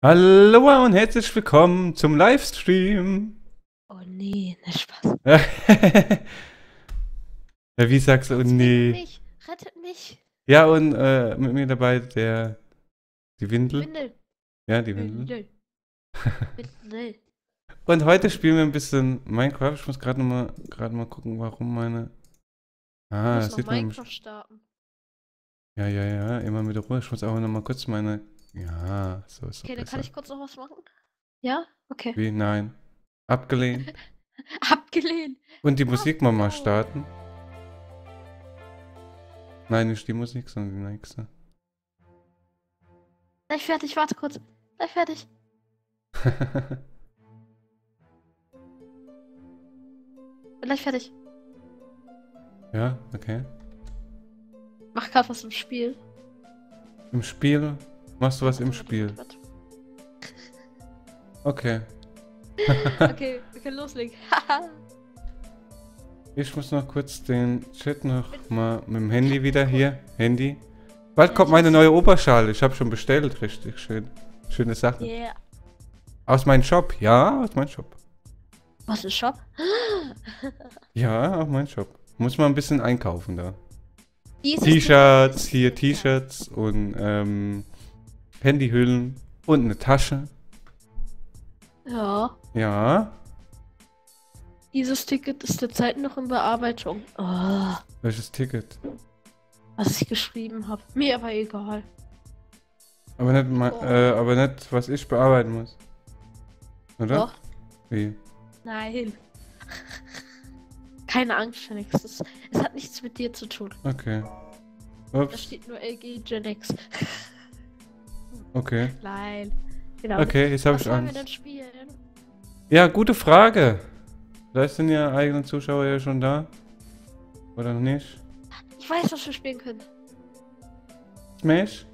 Hallo und herzlich willkommen zum Livestream. Oh nee, ne Spaß. Ja, wie sagst du, oh Rettet nee. mich, rettet mich. Ja, und mit mir dabei die Die Windel. Windel. Ja, die Windel. Windel. Windel. Und heute spielen wir ein bisschen Minecraft. Ich muss gerade mal gucken, warum meine. Ich Ah, muss das noch sieht man. Minecraft starten. Ja, immer mit Ruhe. Ich muss aber noch mal kurz meine. Ja, so ist doch Okay, dann kann besser. ich kurz noch was machen. Ja? Okay. Wie? Nein. Abgelehnt. Abgelehnt. Und die Musik mal No. starten. Nein, nicht die Musik, sondern die nächste. Gleich fertig, warte kurz. Gleich fertig. Bin gleich fertig. Ja, okay. Mach grad was im Spiel. Im Spiel? Machst du was im Warte, Spiel? warte. Okay. Okay, wir können loslegen. Ich muss noch kurz den Chat noch mal mit dem Handy wieder hier. Handy. Bald kommt meine neue Oberschale. Ich habe schon bestellt. Richtig schön. Schöne Sache. Yeah. Aus meinem Shop. Ja, aus meinem Shop. Was ist Shop? Ja, auf meinem Shop. Muss man ein bisschen einkaufen da. Dieses T-Shirts, hier T-Shirts und Handyhüllen und eine Tasche. Ja. Ja. Dieses Ticket ist derzeit noch in Bearbeitung. Oh, Welches Ticket? was ich geschrieben habe. Mir aber egal. Aber nicht, aber nicht, was ich bearbeiten muss. Oder? Doch. Wie? Nein. Keine Angst, Genix. Es hat nichts mit dir zu tun. Okay. Da Ups. steht nur LG Genix. Okay. Nein. Genau. Okay, jetzt habe Was ich wollen wir Angst. denn spielen? Ja, gute Frage. Vielleicht sind ja eigene Zuschauer ja schon da. Oder noch nicht? Ich weiß, was wir spielen können. Smash?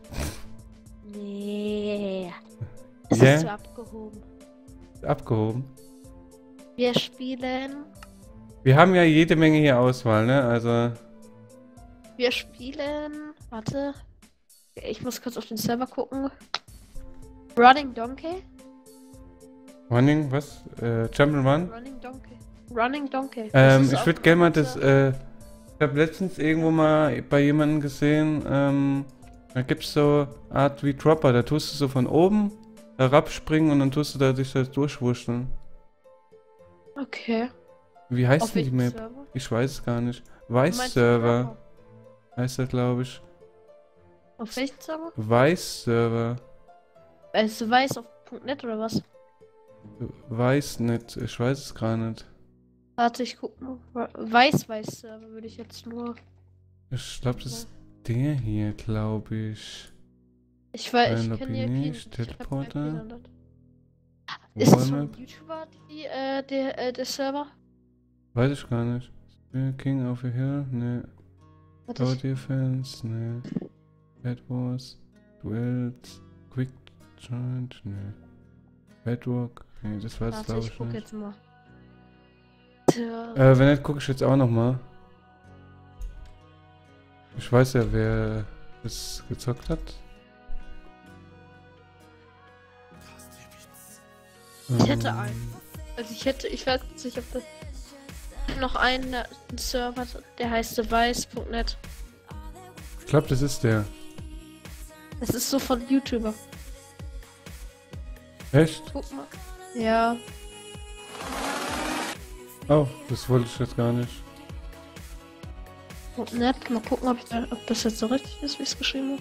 Nee. Es Yeah? ist zu abgehoben. Abgehoben. Wir spielen. Wir haben ja jede Menge hier Auswahl, ne? Also. Wir spielen. Warte. Ich muss kurz auf den Server gucken. Running Donkey. Running, was? Jump'n'Run? Running Donkey. Running Donkey. Ich würde gerne mal das, ich habe letztens irgendwo mal bei jemandem gesehen, da gibt's so Art wie Dropper, da tust du so von oben herabspringen und dann tust du da dich da durchwurschteln. Okay. Wie heißt Auf denn die welchem Map? Server? Ich weiß es gar nicht. Du meinst den Weiß-Server Dropper? heißt das, glaube ich. Auf welchem Server? Weiß-Server. Also weiß auf .net oder was? Weiß nicht, ich weiß es gar nicht. Warte, ich guck mal. Weiß-Server würde ich jetzt nur. Ich glaube, das ist der hier, glaube ich. Ich weiß, Nein, ich Lobby kenne nicht, die Teleporter. Ist das Wallmap? von YouTuber, der Server? Weiß ich gar nicht. King of a Hill? Ne. Warte, Tower Defense? Ne. Bad Wars? Duels? Quick Giant? Ne. Bedrock? Ne, das weiß ich warte, glaube ich ich guck nicht. jetzt mal. Wenn nicht, gucke ich jetzt auch noch mal. Ich weiß ja, wer das gezockt hat. Ich hätte einen. Also ich weiß jetzt nicht, ob das noch einen Server, der heißt weiß.net. Ich glaube, das ist der. Das ist so von YouTuber. Echt? Guck mal. Ja. Oh, das wollte ich jetzt gar nicht. .net. Mal gucken, ob das jetzt so richtig ist, wie ich es geschrieben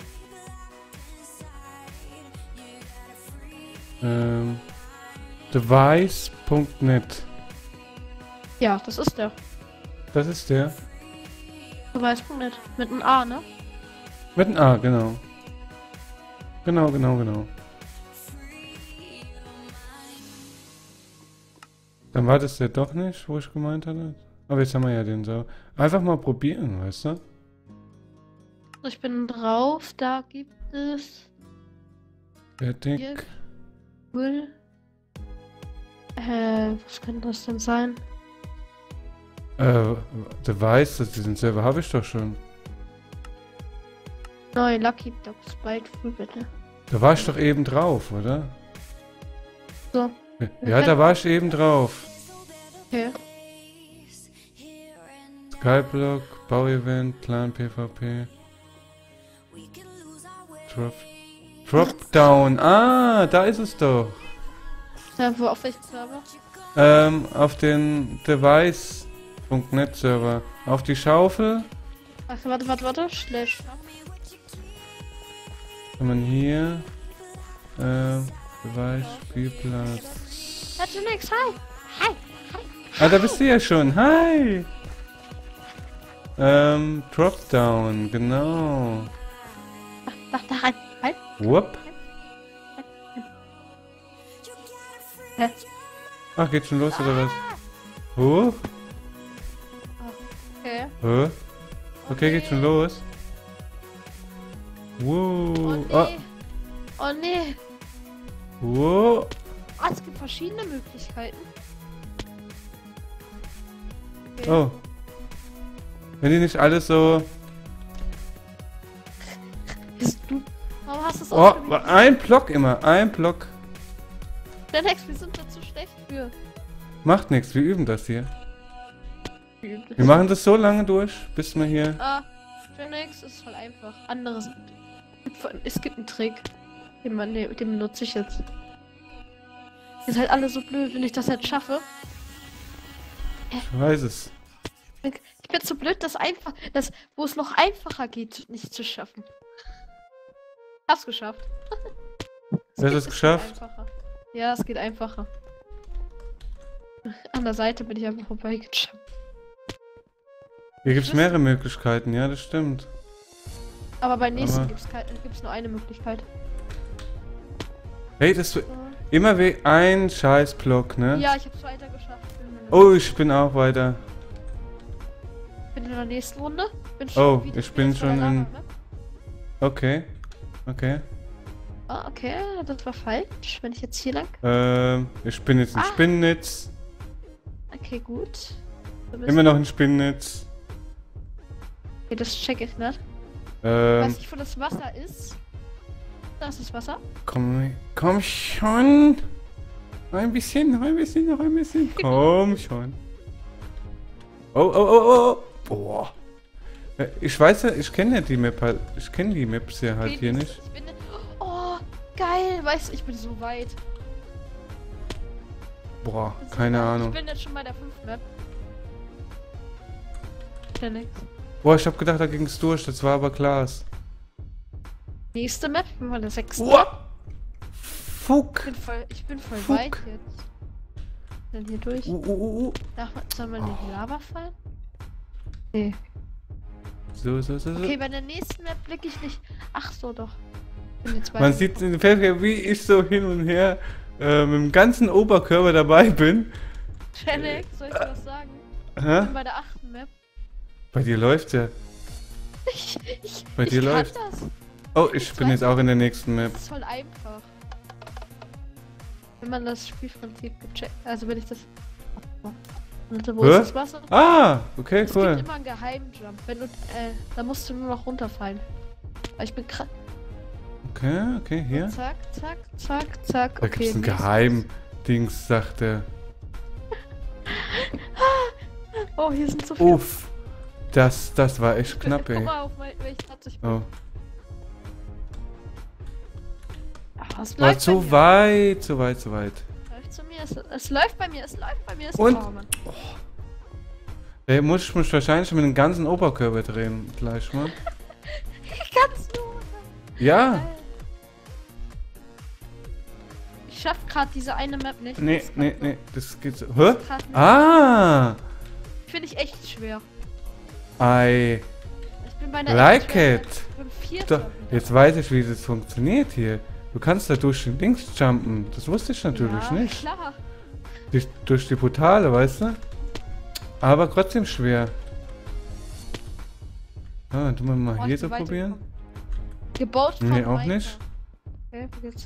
habe. Device.net. Ja, das ist der. Das ist der. Weiß.net. Mit einem A, ne? Mit einem A, genau. Genau. Dann war das der doch nicht, wo ich gemeint hatte. Aber jetzt haben wir ja den so. Einfach mal probieren, weißt du? Ich bin drauf, da gibt es Fertig. Will. Was könnte das denn sein? Device, diesen Server habe ich doch schon. Neue Lucky Dogs, bald früh bitte. Da war ich doch eben drauf, oder? So. Ja, da war ich eben drauf. Okay. Skyblock, Bauevent, Clan PvP. Dropdown. Ah, da ist es doch. Ja, wo, auf welchem Server? Auf den Device.net Server. Auf die Schaufel. Ach, warte. Slash. Kann man hier. Device, Spielplatz. Hatte nix, hi! Hi! Ah, da bist du ja schon. Hi! Dropdown, genau. Mach da rein. Halt. Whoop. Hä? Ach, geht schon los oder was? Huh? Okay. Huh? Okay, geht schon los. Wow. Oh nee. Oh nee. Wow. Ah, es gibt verschiedene Möglichkeiten. Okay. Oh. Wenn die nicht alles so... Bist du... Warum hast du es Oh, ausprobiert? ein Block immer. Ein Block. Alex, wir sind da zu schlecht für. Macht nichts, wir üben das hier. Wir machen das so lange durch, bis wir hier... Ah, Genex ist voll einfach. Anderes. Es gibt einen Trick. Den benutze ich jetzt. Ihr seid alle so blöd, wenn ich das jetzt schaffe. Ich weiß es. Ich bin so blöd, wo es noch einfacher geht, nicht zu schaffen. Hab's geschafft. Du hast es geschafft? Einfacher. Ja, es geht einfacher. An der Seite bin ich einfach vorbeigeschafft. Hier gibt es mehrere Möglichkeiten, ja, das stimmt. Aber bei nächsten Aber- gibt's nur eine Möglichkeit. Hey, das... Immer wie ein scheiß Block, ne? Ja, ich hab's weiter geschafft. Oh, ich bin auch weiter. Bin in der nächsten Runde. Oh, wieder ich bin vor der schon in- Lava, ne? Okay. Okay. Ah, okay, das war falsch. Wenn ich jetzt hier lang. Ich bin jetzt ein Spinnennetz. Okay, gut. Immer noch ein Spinnennetz. Okay, das check ich nicht. Ich weiß Ähm, nicht, wo das Wasser ist. Da ist das Wasser. komm schon. Noch ein bisschen, noch ein bisschen, noch ein bisschen. Komm schon. Oh. Boah. Ich weiß ja, ich kenne ja die Map halt. Ich kenne die Maps ja halt Okay, hier das- nicht. Ich bin, oh, geil. Weißt du, ich bin so weit. Boah, So keine weit. Ahnung. Ich bin jetzt schon bei der 5. Map. Ja, nix. Boah, ich hab gedacht, da ging's durch. Das war aber Glas. Nächste Map. Ich bin bei der 6. Boah. Fuck. Ich bin voll Fuck. weit jetzt. Dann hier durch. Soll man in die Lava fallen? Nee. So. Okay, bei der nächsten Map blicke ich nicht. Ach so, doch. Bin jetzt Man sieht in Feld, wie ich so hin und her mit dem ganzen Oberkörper dabei bin. Alex, soll ich dir was sagen? Ich Hä? bin bei der 8. Map. Bei dir läuft's ja. Bei dir ich läuft's. kann das. Oh, ich bin jetzt auch in der nächsten Map. Das ist voll einfach. Wenn man das Spielprinzip gecheckt. Also wenn ich das. Warte, wo Hä? ist das Wasser? Ah, okay, Es cool. gibt immer einen Geheimjump. Wenn du, da musst du nur noch runterfallen. Weil ich bin krass. Okay, hier. Zack. Da Okay, gibt's ein nächstes. Geheimdings, sagt er. Oh, hier sind so viele. Uff. Das war echt knapp, Guck ey. mal auf welchen Platz ich bin. Oh. Ach, es War läuft zu bei mir. weit. Läuft zu mir. Es läuft bei mir. Und? Oh, Mann. Ey, muss ich mich wahrscheinlich mit dem ganzen Oberkörper drehen, gleich mal. Ganz nur. Ja. Ich schaff gerade diese eine Map nicht. Nee, das geht so. Hä? Grad nicht. Ah! Finde ich echt schwer. Ei. Ich bin bei der Like echt schweren it. Map. Ich bin Vierter Doch, wieder. jetzt weiß ich, wie das funktioniert hier. Du kannst da durch den Links jumpen. Das wusste ich natürlich Ja, nicht. klar. Durch die Portale, weißt du? Aber trotzdem schwer. Ah, tun wir mal Oh, hier ich so bin probieren. weitergekommen. Gebaut von Nee, auch weiter. nicht. Okay, jetzt.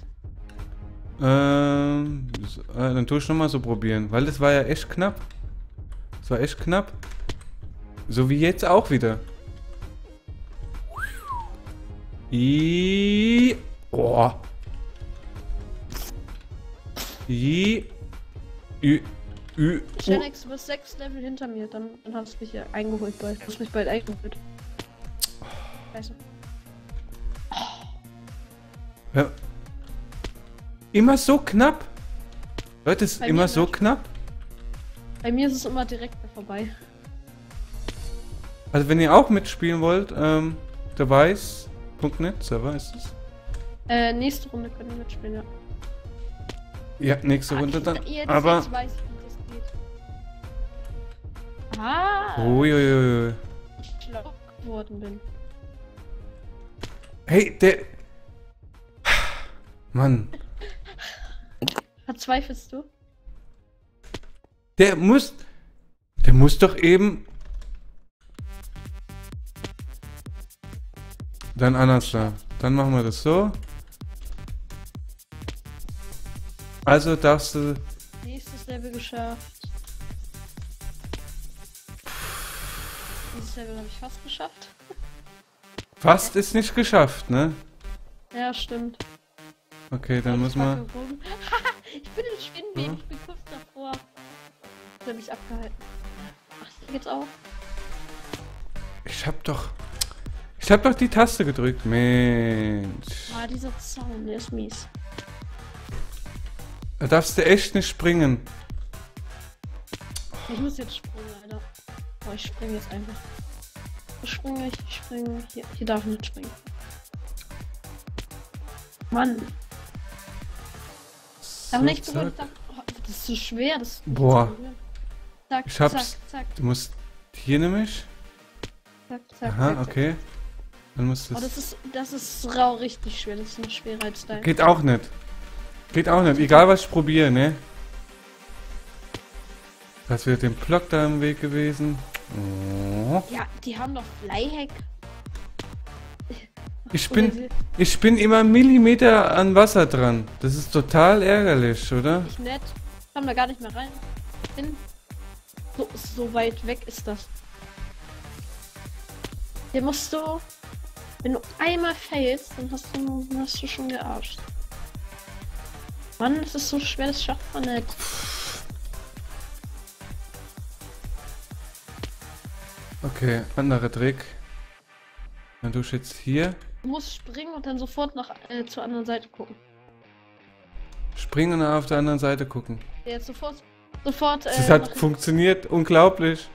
Dann tue ich nochmal so probieren. Weil das war ja echt knapp. Das war echt knapp. So wie jetzt auch wieder. Oh, J. Ü. Ü. Genex, du bist 6 Level hinter mir, dann hast du mich hier eingeholt bald. Du hast mich bald eingeholt. Scheiße. Ja. Immer so knapp. Leute, es ist Bei immer mir so nicht. knapp. Bei mir ist es immer direkt vorbei. Also wenn ihr auch mitspielen wollt, device.net Server ist es. Nächste Runde können wir mitspielen, ja. Ja, nächste Runde dann. Jetzt Aber. weiß ich, wie das geht. Ah! Uiuiui. Ich schlau geworden bin. Hey, der. Mann. Verzweifelst du? Der muss. Der muss doch eben. Dann anders da. Dann machen wir das so. Also darfst du. Nächstes Level geschafft. Dieses Level habe ich fast geschafft. Fast ist nicht geschafft, ne? Ja, stimmt. Okay, dann muss man. Ich bin im Schwindeln, ich bin kurz davor. Ich habe mich abgehalten. Ach, hier geht's auch. Ich hab doch die Taste gedrückt, Mensch. Ah, dieser Zaun, der ist mies. Da darfst du echt nicht springen. Ich muss jetzt springen, Alter. Oh, ich springe jetzt einfach. Ich springe. Hier darf ich nicht springen. Mann. Darf nicht berühren. Oh, das ist so schwer. Das ist nicht Boah. zu berühren. Zack, Ich hab's. zack, zack, Du musst hier nämlich. zack, zack. Aha, zack, okay. Dann musst du Oh, das ist rau richtig schwer. Das ist ein Schwerheitsteil. Geht auch nicht. Geht auch nicht. Egal was ich probiere, ne? Das wird dem Block da im Weg gewesen. Oh. Ja, die haben doch Flyhack. Ich bin immer Millimeter an Wasser dran. Das ist total ärgerlich, oder? Nicht nett. Komm da gar nicht mehr rein. Hin. So weit weg ist das. Hier musst du. Wenn du einmal failst, dann hast du schon gearscht. Mann, das ist so schwer, das schafft man nicht. Okay, anderer Trick. Dann tue ich jetzt hier. Du musst springen und dann sofort zur anderen Seite gucken. Springen und auf der anderen Seite gucken. Ja, jetzt sofort. Das hat funktioniert. Unglaublich.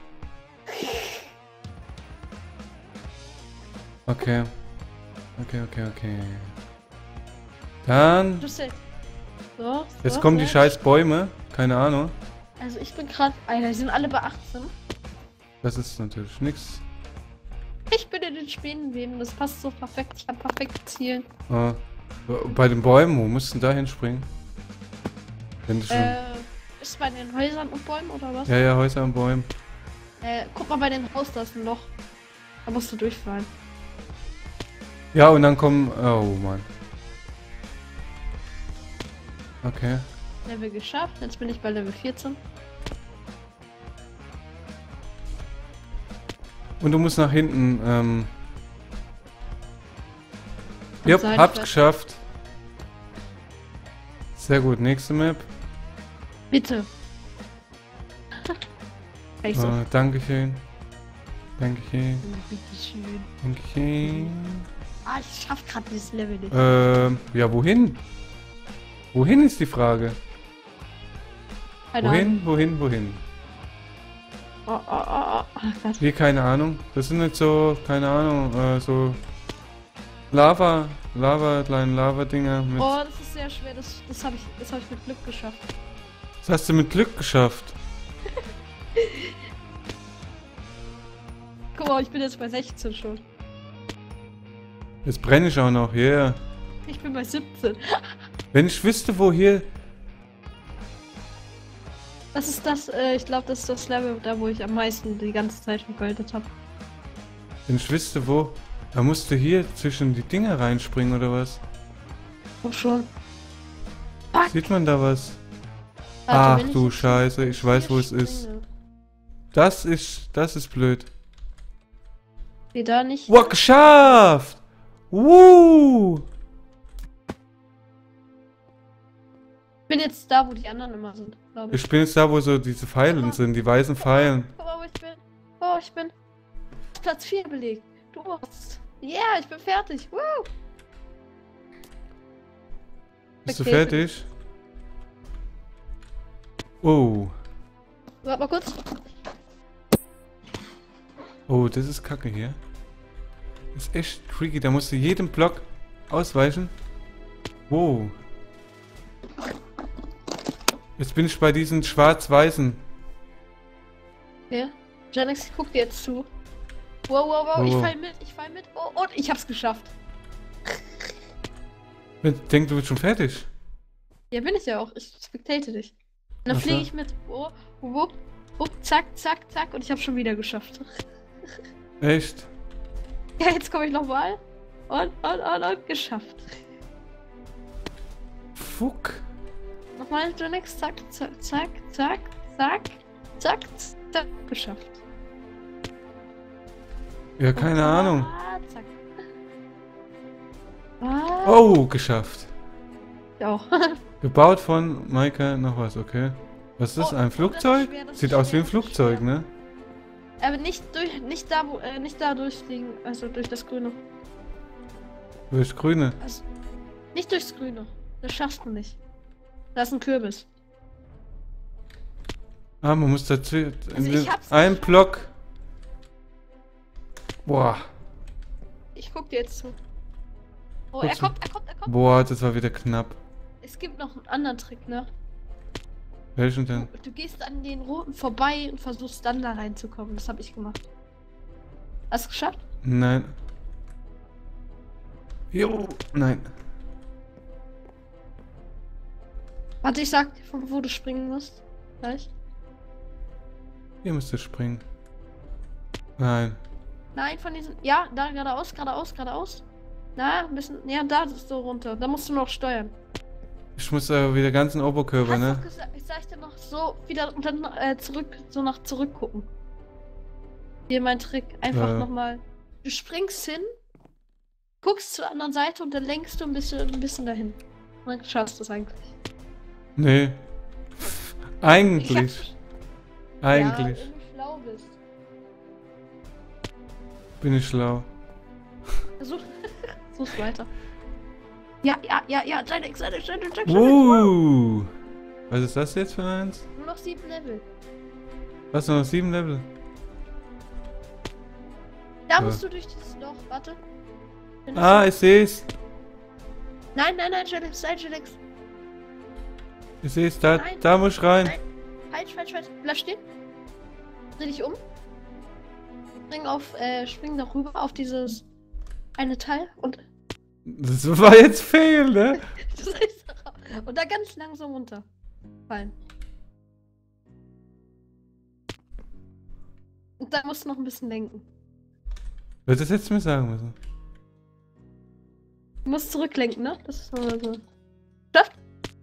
Okay. Okay. Dann. So, Jetzt kommen die scheiß Bäume. Keine Ahnung. Also ich bin gerade. Alter, die sind alle bei 18. Das ist natürlich nix. Ich bin in den Spinnenweben, das passt so perfekt. Ich habe perfekt zielen. Ah, bei den Bäumen, wo musst du denn da hinspringen? Wenn du schon. Ist bei den Häusern und Bäumen oder was? Ja, Häuser und Bäumen. Guck mal bei dem Haus, da ist ein Loch. Da musst du durchfallen. Ja, und dann kommen. Oh Mann. Okay. Level geschafft, jetzt bin ich bei Level 14. Und du musst nach hinten. Ja, Seite hab's fest. geschafft. Sehr gut, nächste Map. Bitte. So. Dankeschön. Dankeschön. Bitteschön. Dankeschön. Ah, ich schaff gerade dieses Level nicht. Ja, wohin? Wohin ist die Frage? Keine Ahnung. Wohin? Oh, Gott. Hier, keine Ahnung. Das sind nicht so, keine Ahnung, so kleine Lava-Dinger mit. Oh, das ist sehr schwer. Das hab ich mit Glück geschafft. Das hast du mit Glück geschafft. Guck mal, ich bin jetzt bei 16 schon. Jetzt brenne ich auch noch, yeah. Ich bin bei 17. Wenn ich wüsste, wo hier. Das ist das, ich glaube, das ist das Level, da wo ich am meisten die ganze Zeit vergoldet habe. Wenn ich wüsste, wo. Da musst du hier zwischen die Dinger reinspringen, oder was? Oh, schon. Sieht man da was? Warte, Ach wenn ich du jetzt Scheiße, ich weiß, hier wo es ist. springe. Das ist blöd. Nee, da nicht. Wow, geschafft! bin jetzt da, wo die anderen immer sind, glaube ich. Ich bin jetzt da, wo so diese Pfeilen sind, die weißen Pfeilen. Guck mal, wo ich bin. Oh, ich bin Platz 4 belegt. Du hast. Yeah, ich bin fertig. Woo! Bist du Okay. fertig? Oh. Warte mal kurz. Oh, das ist kacke hier. Das ist echt tricky. Da musst du jedem Block ausweichen. Wow. Jetzt bin ich bei diesen schwarz-weißen. Okay. Janix, ich guck dir jetzt zu. Wow, wow, wow. Oh. Ich fall mit. Ich fall mit. Oh, und ich hab's geschafft. Ich denke, du bist schon fertig. Ja, bin ich ja auch. Ich spectate dich. Und dann Ach so. fliege ich mit. Oh, wupp, wupp, zack, zack, zack. Und ich hab's schon wieder geschafft. Echt? Ja, jetzt komme ich nochmal. Und geschafft. Fuck. Nochmal, Janix. Zack, zack, zack, zack, zack, zack, zack. Geschafft. Ja, keine Ahnung. Zack. Ah, Oh, geschafft. ich auch. Gebaut von Maika noch was, okay. Was ist das? Oh, Ein oh, Flugzeug? das ist schwer, das ist Sieht aus wie schwer, ein das ist Flugzeug, schwer. ne? Aber nicht da, nicht da durchfliegen, also durch das Grüne. Durch Grüne. Also, nicht durchs Grüne. Das schaffst du nicht. Da ist ein Kürbis. Ah, man muss dazu. Also ich hab's Ein geschafft. Block. Boah. Ich guck dir jetzt zu. Oh, Guck er zu. kommt. Boah, das war wieder knapp. Es gibt noch einen anderen Trick, ne? Welchen denn? Du gehst an den Roten vorbei und versuchst dann da reinzukommen. Das habe ich gemacht. Hast du es geschafft? Nein. Jo. Nein. Warte, ich sag dir, von wo du springen musst. Gleich. Hier müsste springen. Nein. Nein, von diesen. Ja, da geradeaus. Na, ein bisschen. Ja, da ist so runter. Da musst du noch steuern. Ich muss aber wieder ganz in den Oberkörper, Hast du ne? doch gesagt, ich sag dir noch so wieder und dann zurück, so nach zurück gucken. Hier mein Trick. Einfach nochmal. Du springst hin, guckst zur anderen Seite und dann lenkst du ein bisschen dahin. Und dann schaffst du es eigentlich. Nee. Eigentlich. Ja, Eigentlich wenn du schlau bist. bin ich schlau. Such's weiter. Ja, Janex. Was ist das jetzt für eins? Nur noch 7 Level. Was, noch 7 Level? Da Ja. musst du durch dieses Loch, warte. Ah, ich seh's. Nein, Janex. Ich seh's, da, Nein. da muss ich rein. Nein. Falsch. Bleib stehen. Dreh dich um. Spring da rüber auf dieses eine Teil und Das war jetzt Fail, ne? du sollst da raus. Und da ganz langsam runter. Fallen. Und da musst du noch ein bisschen lenken. Was das jetzt mir sagen müssen? Du musst zurücklenken, ne? Das ist nur so. Schafft!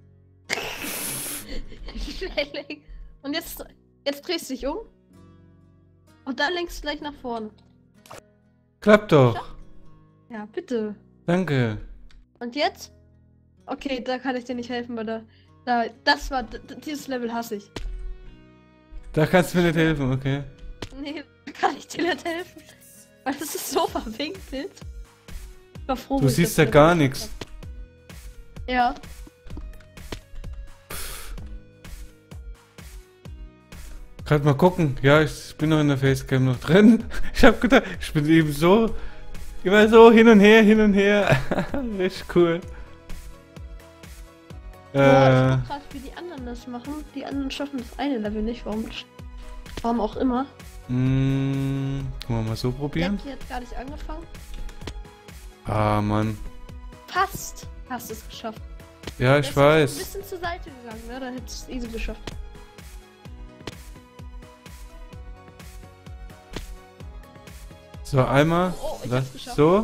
Schnell lenken. Und jetzt drehst du dich um. Und dann lenkst du gleich nach vorne. Klappt doch. Ja, bitte. Danke. Und jetzt? Okay, da kann ich dir nicht helfen, weil dieses Level hasse ich. Da kannst du mir nicht helfen, okay. Nee, da kann ich dir nicht helfen. Weil das ist so verwinkelt. Ich war froh, Du wo ich siehst das ja gar Level nichts. geschafft hab. Ja. Gerade mal gucken. Ja, ich bin noch in der Facecam noch drin. Ich hab gedacht, ich bin eben so. Immer so hin und her. Richtig cool. Ja, ich guck grad, wie die anderen das machen. Die anderen schaffen das eine Level nicht. Warum auch immer. Wollen wir mal so probieren? Jackie hat gar nicht angefangen. Ah, Mann. Fast hast du es geschafft. Ja, Der ich ist weiß. ein bisschen zur Seite gegangen, ne? Da hättest du es easy geschafft. So, einmal. Oh, ich Das, hab's geschafft. so.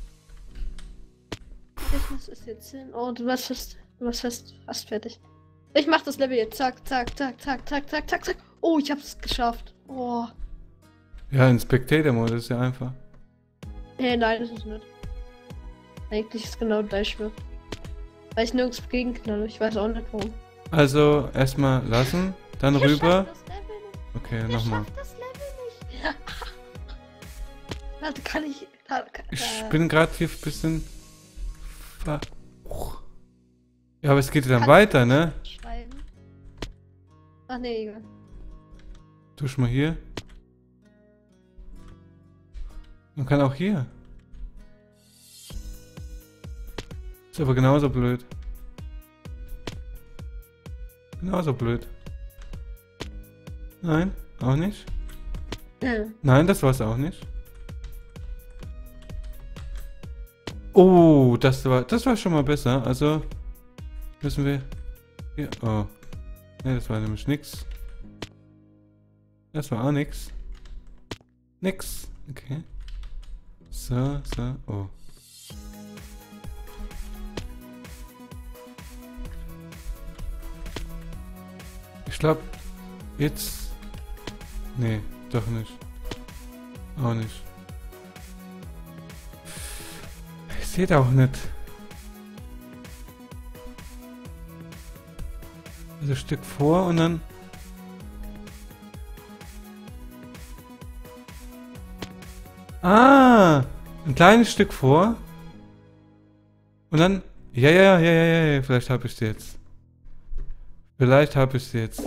Das ist jetzt hin. Oh, du warst fast fertig. Ich mach das Level jetzt. Zack. Oh, ich hab's geschafft. Oh. Ja, in Spectator-Mode ist ja einfach. Nein, das ist nicht. Eigentlich ist es genau gleich schwer. Weil ich nirgends gegenknalle. Ich weiß auch nicht warum. Also erstmal lassen, dann Wir rüber. schaffen das Level nicht. Okay, Wir nochmal. schaffen das Level nicht. Warte, kann ich... Ich bin gerade hier ein bisschen... Ja, aber es geht dann weiter, ne? Schreiben. Ach nee, egal. Tusch mal hier. Man kann auch hier. Ist aber genauso blöd. Genauso blöd. Nein, auch nicht. Nein, das war's auch nicht. Oh, das war schon mal besser. Also müssen wir hier. Oh. Ne, das war nämlich nix. Das war auch nix. Nix. Okay. So, so. Oh. Ich glaube, jetzt. Nee, doch nicht. Auch nicht. Ich sehe da auch nicht. Also ein Stück vor und dann. Ah! Ein kleines Stück vor. Und dann. Ja. Vielleicht habe ich sie jetzt. Vielleicht habe ich sie jetzt.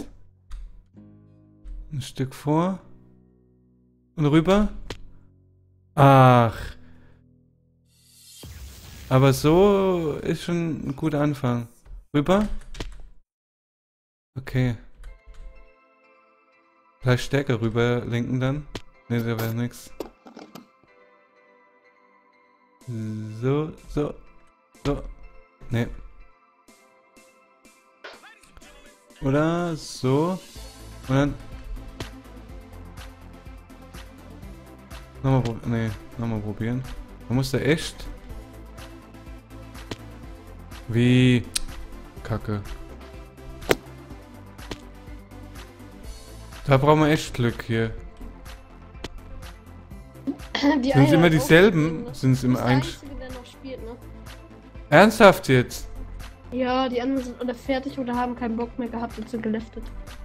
Ein Stück vor. Und rüber. Ach. Aber so ist schon ein guter Anfang. Rüber. Okay. Vielleicht stärker rüber lenken dann. Ne, da wäre nix. So. Ne. Oder so. Und dann. Nochmal probieren. Man muss da echt. Wie. Kacke. Da brauchen wir echt Glück hier. Die Sind es immer eine dieselben? hat Sind es immer der eigentlich. Einzige, der noch spielt, ne? Ernsthaft jetzt? Ja, die anderen sind oder fertig oder haben keinen Bock mehr gehabt und sind geleftet.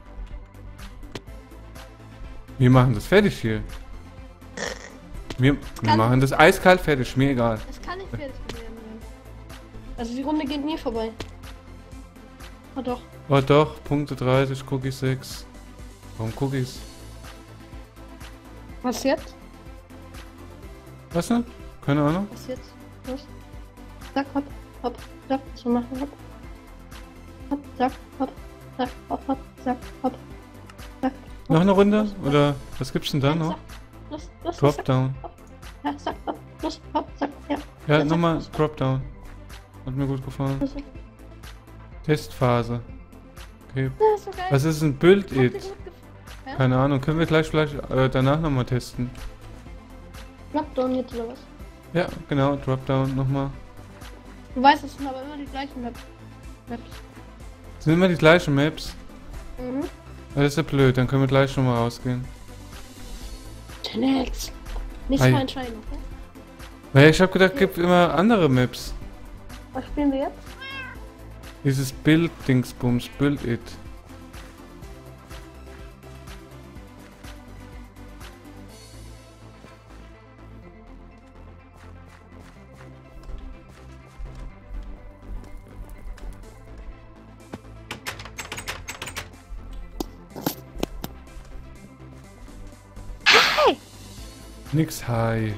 Wir machen das fertig hier. Wir machen das eiskalt fertig, mir egal. Es kann nicht fertig werden. Also die Runde geht nie vorbei. Oh doch. Oh doch, Punkte 30, Cookies 6. Warum Cookies? Was jetzt? Was denn? Keine Ahnung. Was jetzt? Los. Zack, hopp, hopp, zack, so machen, hopp. Hopp, zack, hopp, zack, hopp, hopp, zack, hopp. Zack. Noch eine Runde? Los, Oder was gibt's denn da noch? los, Drop zack, Down. ja, zack, hopp, los, hopp, zack, ja. Ja, zack, nochmal los, Drop Down. Hat mir gut gefallen. los. Testphase. Okay. Ja, ist so geil. Was ist ein Build Hat dir It? gut gefallen? Ja? Keine Ahnung. Können wir gleich vielleicht danach nochmal testen? Lockdown jetzt oder was? Ja, genau. Drop Down nochmal. Du weißt, es sind aber immer die gleichen Maps. Sind immer die gleichen Maps? Mhm. Das ist ja blöd. Dann können wir gleich nochmal rausgehen. Tenex. Nicht Ei. mal entscheiden, okay? Naja, ich hab gedacht, es gibt immer andere Maps. Was spielen wir jetzt? Dieses Build-Dingsbums. Build It. Nix Hi.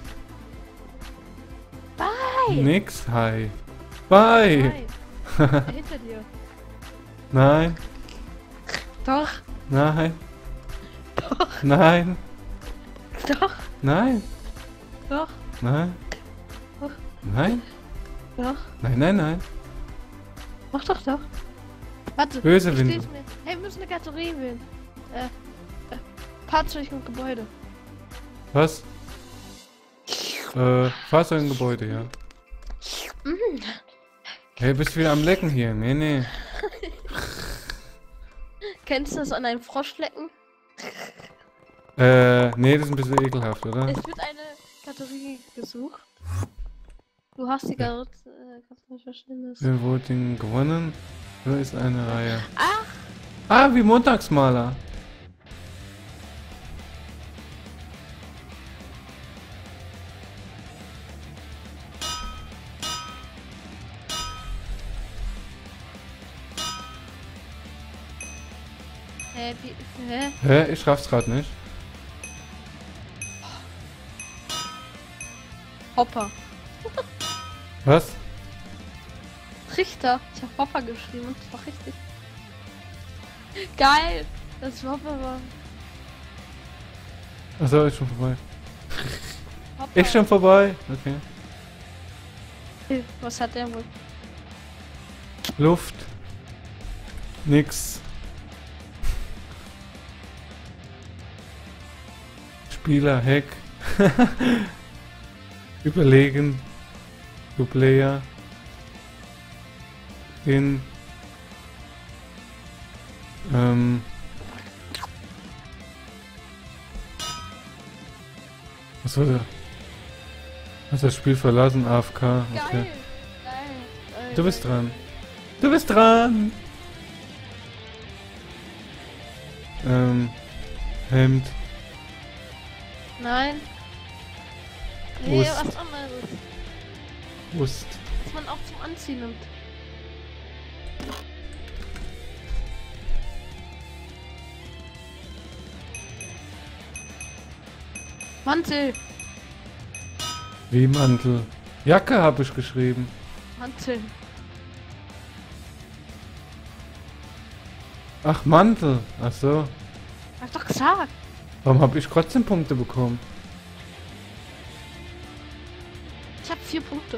Bye! Nix Hi. Bye. Hinter dir. Nein. Doch, Nein. Nein. doch, Nein. doch, Nein. Doch. Nein. doch. Nein. Doch. Warte. Böse ich Winde. steh's mir. Hey, wir müssen eine Kategorie wählen. Fahrzeug und Gebäude. Was? Fahrzeug und Gebäude, ja. Mhm. Hey, bist du wieder am Lecken hier? Nee. Kennst du das an einem Froschflecken? Nee, das ist ein bisschen ekelhaft, oder? Es wird eine Kategorie gesucht. Du hast die gerade, kannst du nicht verstehen, das. Wir Voting gewonnen. So ist eine Reihe. Ach, Ah, wie Montagsmaler. hä? Hä? Ich raff's grad nicht. Hopper. Was? Trichter. Ich hab Hopper geschrieben und das war richtig. Geil. Das Hopper war. Achso, ist schon vorbei. Hopper. Ist schon vorbei? Okay. Was hat der wohl? Luft. Nix. Spieler, Hack. Überlegen. Du Player. In. Was war der? Hast das Spiel verlassen? AFK. Okay. Geil. Du bist dran. Du bist dran! Hemd. Nein. Nee, Wurst. was anderes. Wurst. Was man auch zum Anziehen nimmt. Mantel. Wie Mantel. Jacke habe ich geschrieben. Mantel. Ach, Mantel. Ach so. Hab ich doch gesagt. Warum habe ich trotzdem Punkte bekommen? Ich hab 4 Punkte.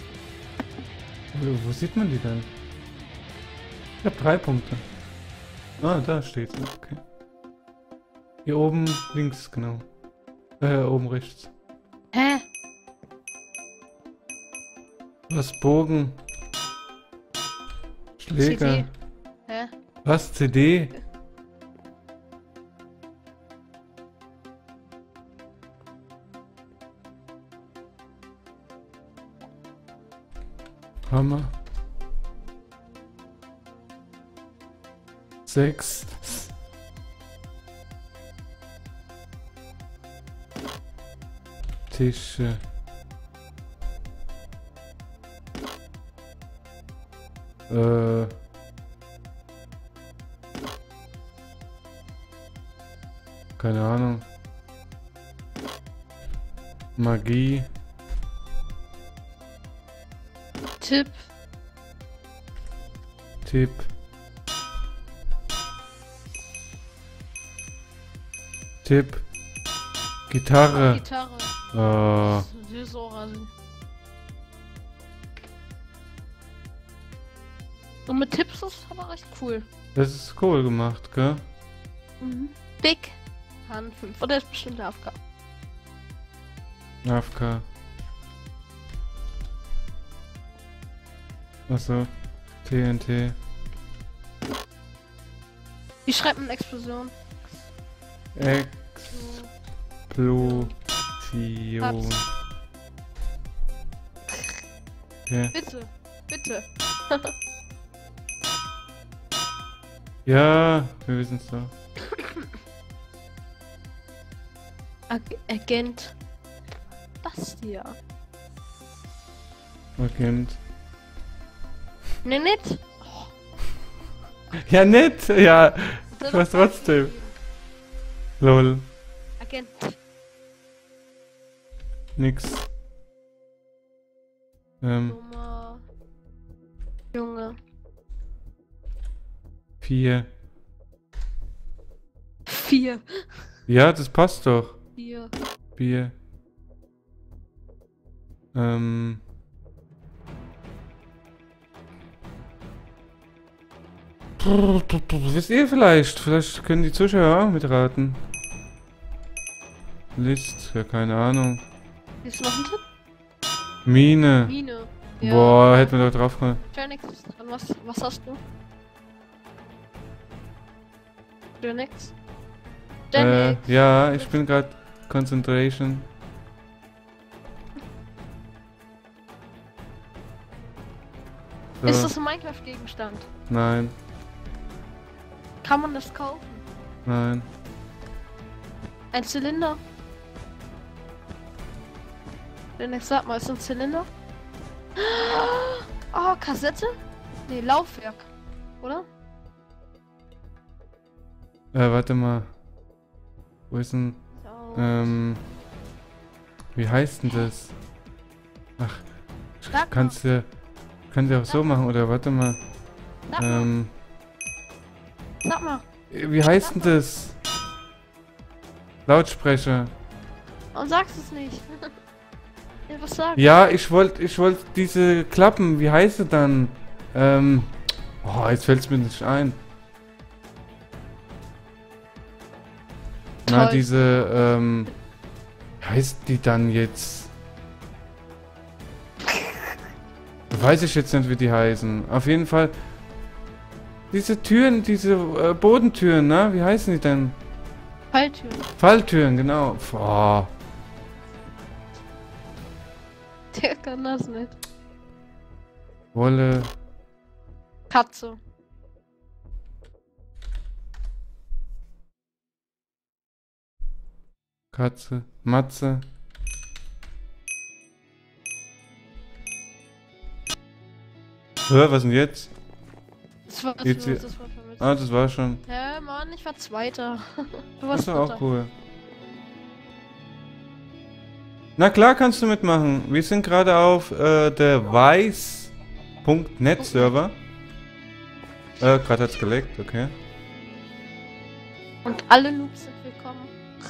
Wo sieht man die denn? Ich habe 3 Punkte. Ah, da steht sie. Okay. Hier oben links, genau. Oben rechts. Hä? Was? Bogen. Schläger. CD. Hä? Was? CD? Hammer. 6. Tische. Keine Ahnung. Magie. Tipp. Tipp. Tipp. Gitarre. Gitarre. Süße Orangen. Und mit Tipps ist das aber recht cool. Das ist cool gemacht, gell? Mhm. Big Han 5. Oder ist bestimmt der AFK. AFK. Achso. TNT. Wie schreibt man Explosion? Explosion. Okay. Bitte. Bitte. Ja, wir wissen es doch. Agent. Das hier. Agent. Ne, nicht. Ja, nett! Ja, ich weiß trotzdem. Lol. Agent. Nix. Nummer. Junge. 4. 4. Ja, das passt doch. 4. 4. Wisst ihr vielleicht? Vielleicht können die Zuschauer auch mitraten. List, ja, keine Ahnung. Ist noch ein Tipp? Mine. Mine. Boah, hätten wir doch drauf kommen. Genix ist dran. Was hast du? Genix? Genix. Ja, ich bin gerade Concentration. So. Ist das ein Minecraft-Gegenstand? Nein, Kann man das kaufen? nein. Ein Zylinder? Denn sag mal, ist ein Zylinder? Oh, Kassette? Nee, Laufwerk. Oder? Warte mal. Wo ist denn, So. wie heißt denn das? Ach, Sag kannst du auch so machen, oder warte mal. Sag mal. Sag mal. Wie heißt denn das? Lautsprecher. Warum sagst du es nicht? Ja, was sagen? Ja, ich wollte diese Klappen, wie heißt sie dann? Oh, jetzt fällt es mir nicht ein. Na, Toll. diese, wie heißt die dann jetzt? Weiß ich jetzt nicht, wie die heißen. Auf jeden Fall. Diese Türen, diese Bodentüren, ne? Wie heißen die denn? Falltür. Falltüren, genau. Boah. Der kann das nicht. Wolle. Katze. Katze. Matze. Was denn jetzt? Das war Jetzt hier- das war schon Ah, das war schon. Hä, Mann, ich war Zweiter. Du Das warst ist doch auch Dritter. cool. Na klar kannst du mitmachen. Wir sind gerade auf der Weiß.net Server. Gerade hat's geleckt, okay. Und alle Noobs sind willkommen.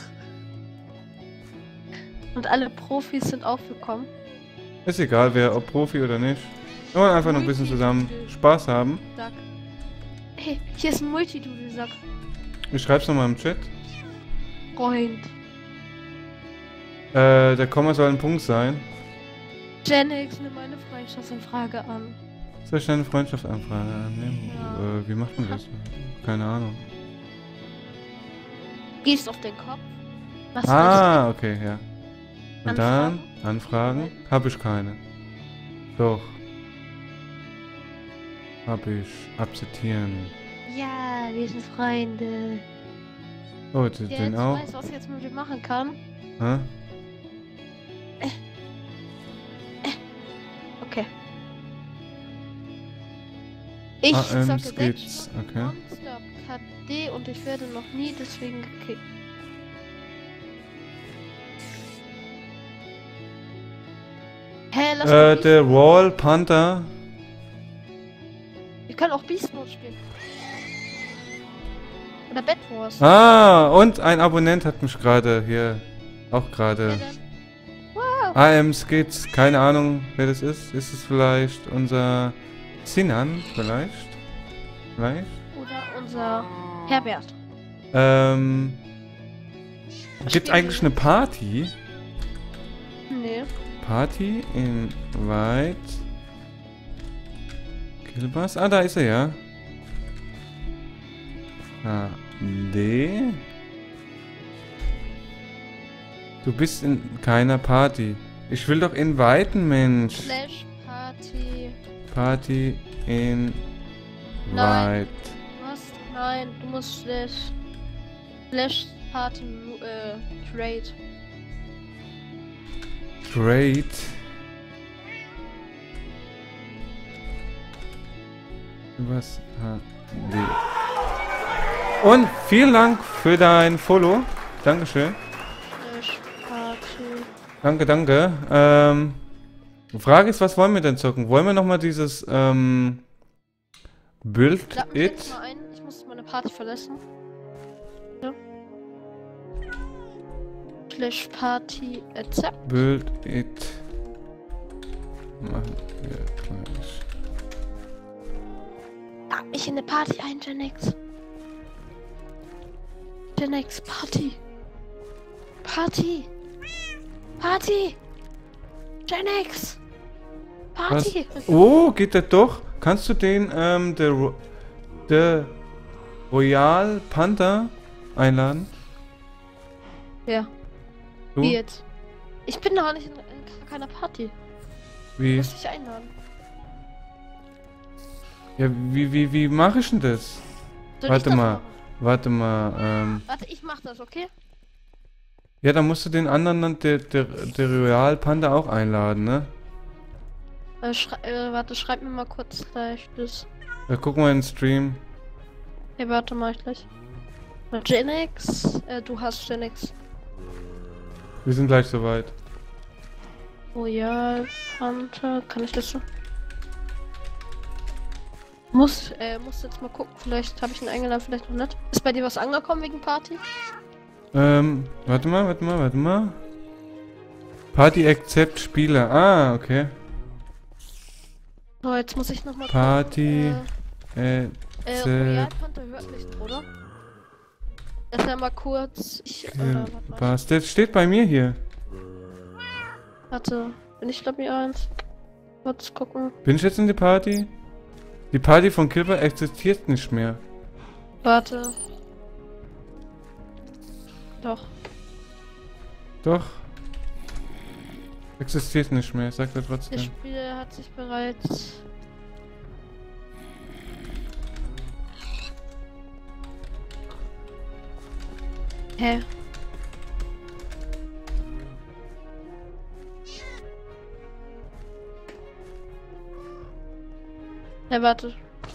Und alle Profis sind auch willkommen. Ist egal, wer, ob Profi oder nicht. Wir wollen einfach noch ein bisschen zusammen Spaß haben. Sag. Hey, hier ist ein Multidoodle-Sack. Ich schreib's nochmal im Chat. Freund. Der Komma soll ein Punkt sein. Genix, nimm meine Freundschaftsanfrage an. Soll ich deine Freundschaftsanfrage annehmen? Ja. Wie macht man das? Keine Ahnung. Gehst auf den Kopf. Was Ah, okay, ja. Und Anfragen? dann Anfragen? Habe ich keine. Doch. Habe ich. Akzeptieren. Ja, wir sind Freunde. Oh, Ja, den jetzt auch? weißt du, was ich jetzt mit dir machen kann. Hä? Okay. Ich zocke sechs Skits, Stunden okay. Nonstop KD und ich werde noch nie deswegen gekickt. Hä, lass mal Beast Der Mode. Wall Panther. Wir können auch Beast Mode spielen. Oder Bed Wars. Ah, und ein Abonnent hat mich gerade hier auch gerade. Ja, dann. Wow. AM Skits, keine Ahnung, wer das ist. Ist es vielleicht unser Sinan? Vielleicht? Vielleicht? Oder unser Herbert. Gibt eigentlich eine Party? Nee. Party in White. Killbus? Ah, da ist er ja. Ah, D. Du bist in keiner Party. Ich will doch inviten, Mensch. Slash Party. Party in Nein. White. Was? Nein, du musst Slash. Slash Party Trade. Trade. Was? D. Und vielen Dank für dein Follow. Dankeschön. Slash Party. Danke, danke. Die Frage ist, was wollen wir denn zocken? Wollen wir nochmal dieses, Build Lad mich jetzt It? mal ein. Ich muss meine Party verlassen. Ja. Slash Party Accept. Build It. Machen wir gleich. Lad mich in eine Party ein, Genix. Genix, Party. Party. Party. Genix. Party. Oh, geht das doch? Kannst du den, der Royal Panther einladen? Ja, Du? wie jetzt? Ich bin noch nicht in keiner Party. Wie? Muss ich einladen. Ja, wie mache ich denn das? Soll ich Warte das mal, machen? warte mal, Warte, ich mach das, okay? ja, dann musst du den anderen, der Royal Panda auch einladen, ne? Warte, schreib mir mal kurz gleich das. Da gucken wir in den Stream. Hey, warte, mach ich gleich. Genix, du hast Genix. Wir sind gleich soweit. Royal Panther, kann ich das so? Muss jetzt mal gucken, vielleicht habe ich ihn eingeladen, vielleicht noch nicht. Ist bei dir was angekommen wegen Party? Warte mal. Party Accept Spieler. Ah, okay. So, jetzt muss ich noch mal Party Royal Accept. Panther hört nicht, oder? Lass ja mal kurz. Warte mal. Was? Das steht bei mir hier. Warte, bin ich Lobby 1? Kurz gucken. Bin ich jetzt in die Party? Die Party von Kilber existiert nicht mehr. Warte. Doch. Doch. Existiert nicht mehr, sagt er Der trotzdem. Spieler hat sich bereits. Hä? Ja, warte.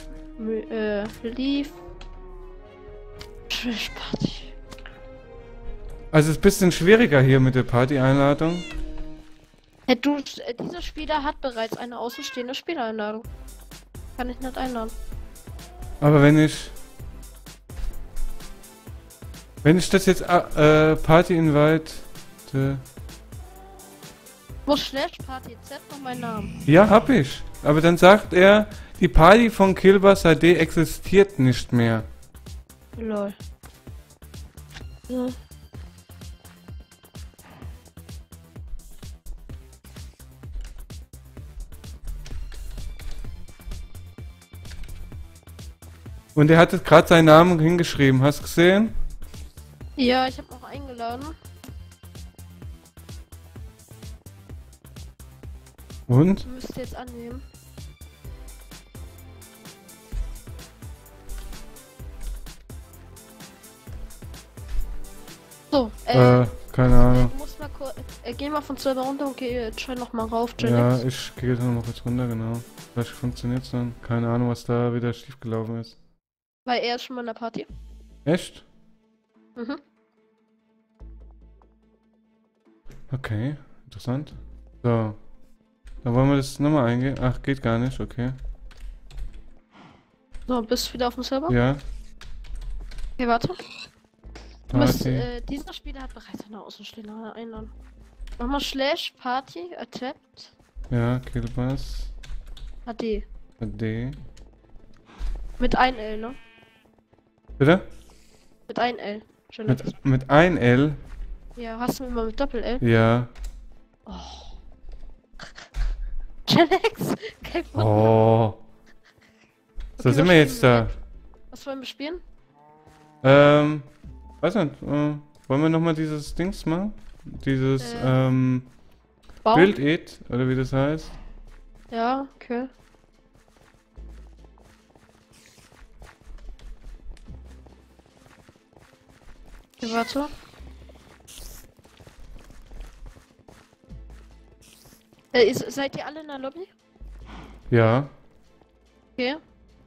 Lief. Trash Party. Also es ist ein bisschen schwieriger hier mit der Party-Einladung. Hey, dieser Spieler hat bereits eine außenstehende Spielereinladung. Kann ich nicht einladen. Aber wenn ich das jetzt Party Invite. Muss Slash Party Z noch meinen Namen. Ja, hab ich. Aber dann sagt er, die Party von Kilbas HD existiert nicht mehr. Lol. Ja. Und er hat jetzt gerade seinen Namen hingeschrieben. Hast du gesehen? Ja, ich habe auch eingeladen. Und? Müsst ihr jetzt annehmen. So, keine Ahnung. du musst mal kurz, geh mal von Server runter und try noch mal rauf, Ja, Genix. ich gehe jetzt noch mal kurz runter, genau. Vielleicht funktioniert's dann. Keine Ahnung, was da wieder schiefgelaufen ist. Weil er ist schon mal in der Party. Echt? Mhm. Okay, interessant. So. Dann wollen wir das nochmal eingehen. Ach, geht gar nicht, okay. So, bist du wieder auf dem Server? Ja. Okay, warte. Du musst, Party. dieser Spieler hat bereits eine außenstehende Einladung. Nochmal Slash Party Accept Ja, Kilbas. HD. D. Mit ein L, ne? Bitte? Mit ein L. Genix. Mit ein L? Ja, hast du immer mit Doppel-L? Ja. Oh. Genix? Kein Wunder. Oh. So Okay, sind was wir jetzt spielen da. Was wollen wir spielen? Weiß nicht, wollen wir nochmal dieses Dings machen? Dieses, Baum? Build It, oder wie das heißt? Ja, okay. Okay, warte. Seid ihr alle in der Lobby? Ja. Okay.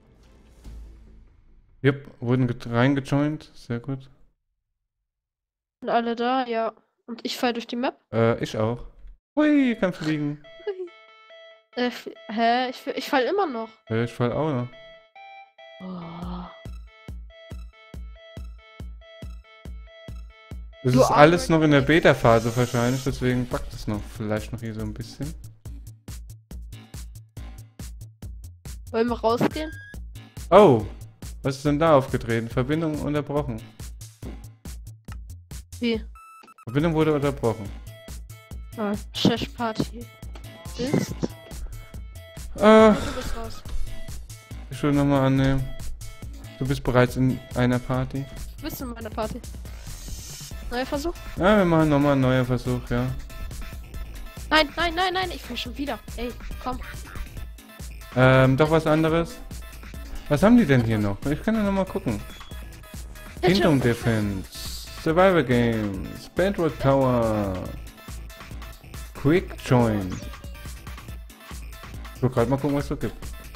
Yep, wurden reingejoint. Sehr gut. Sind alle da? Ja. Und ich fall durch die Map? Ich auch. Hui, kann fliegen. Hä? Ich fall immer noch. Ich fall auch noch. Oh. Das Du ist alles noch in der armer Beta-Phase wahrscheinlich, deswegen packt es noch vielleicht noch hier so ein bisschen. Wollen wir rausgehen? Oh, was ist denn da aufgetreten? Verbindung unterbrochen. Wie? Verbindung wurde unterbrochen. Ah, Shash Party. Ist? Ach, Du bist raus. ich will nochmal annehmen. Du bist bereits in einer Party. Du bist in meiner Party. Neuer Versuch? Ja, wir machen nochmal einen neuen Versuch, ja. Nein, nein, nein, nein, ich fall schon wieder. Ey, komm. Doch was anderes? Was haben die denn hier noch? Ich kann ja noch mal gucken. Kingdom Defense, Survival Games, Bedrock Tower, Quick Join. Ich will gerade mal gucken, was es so gibt.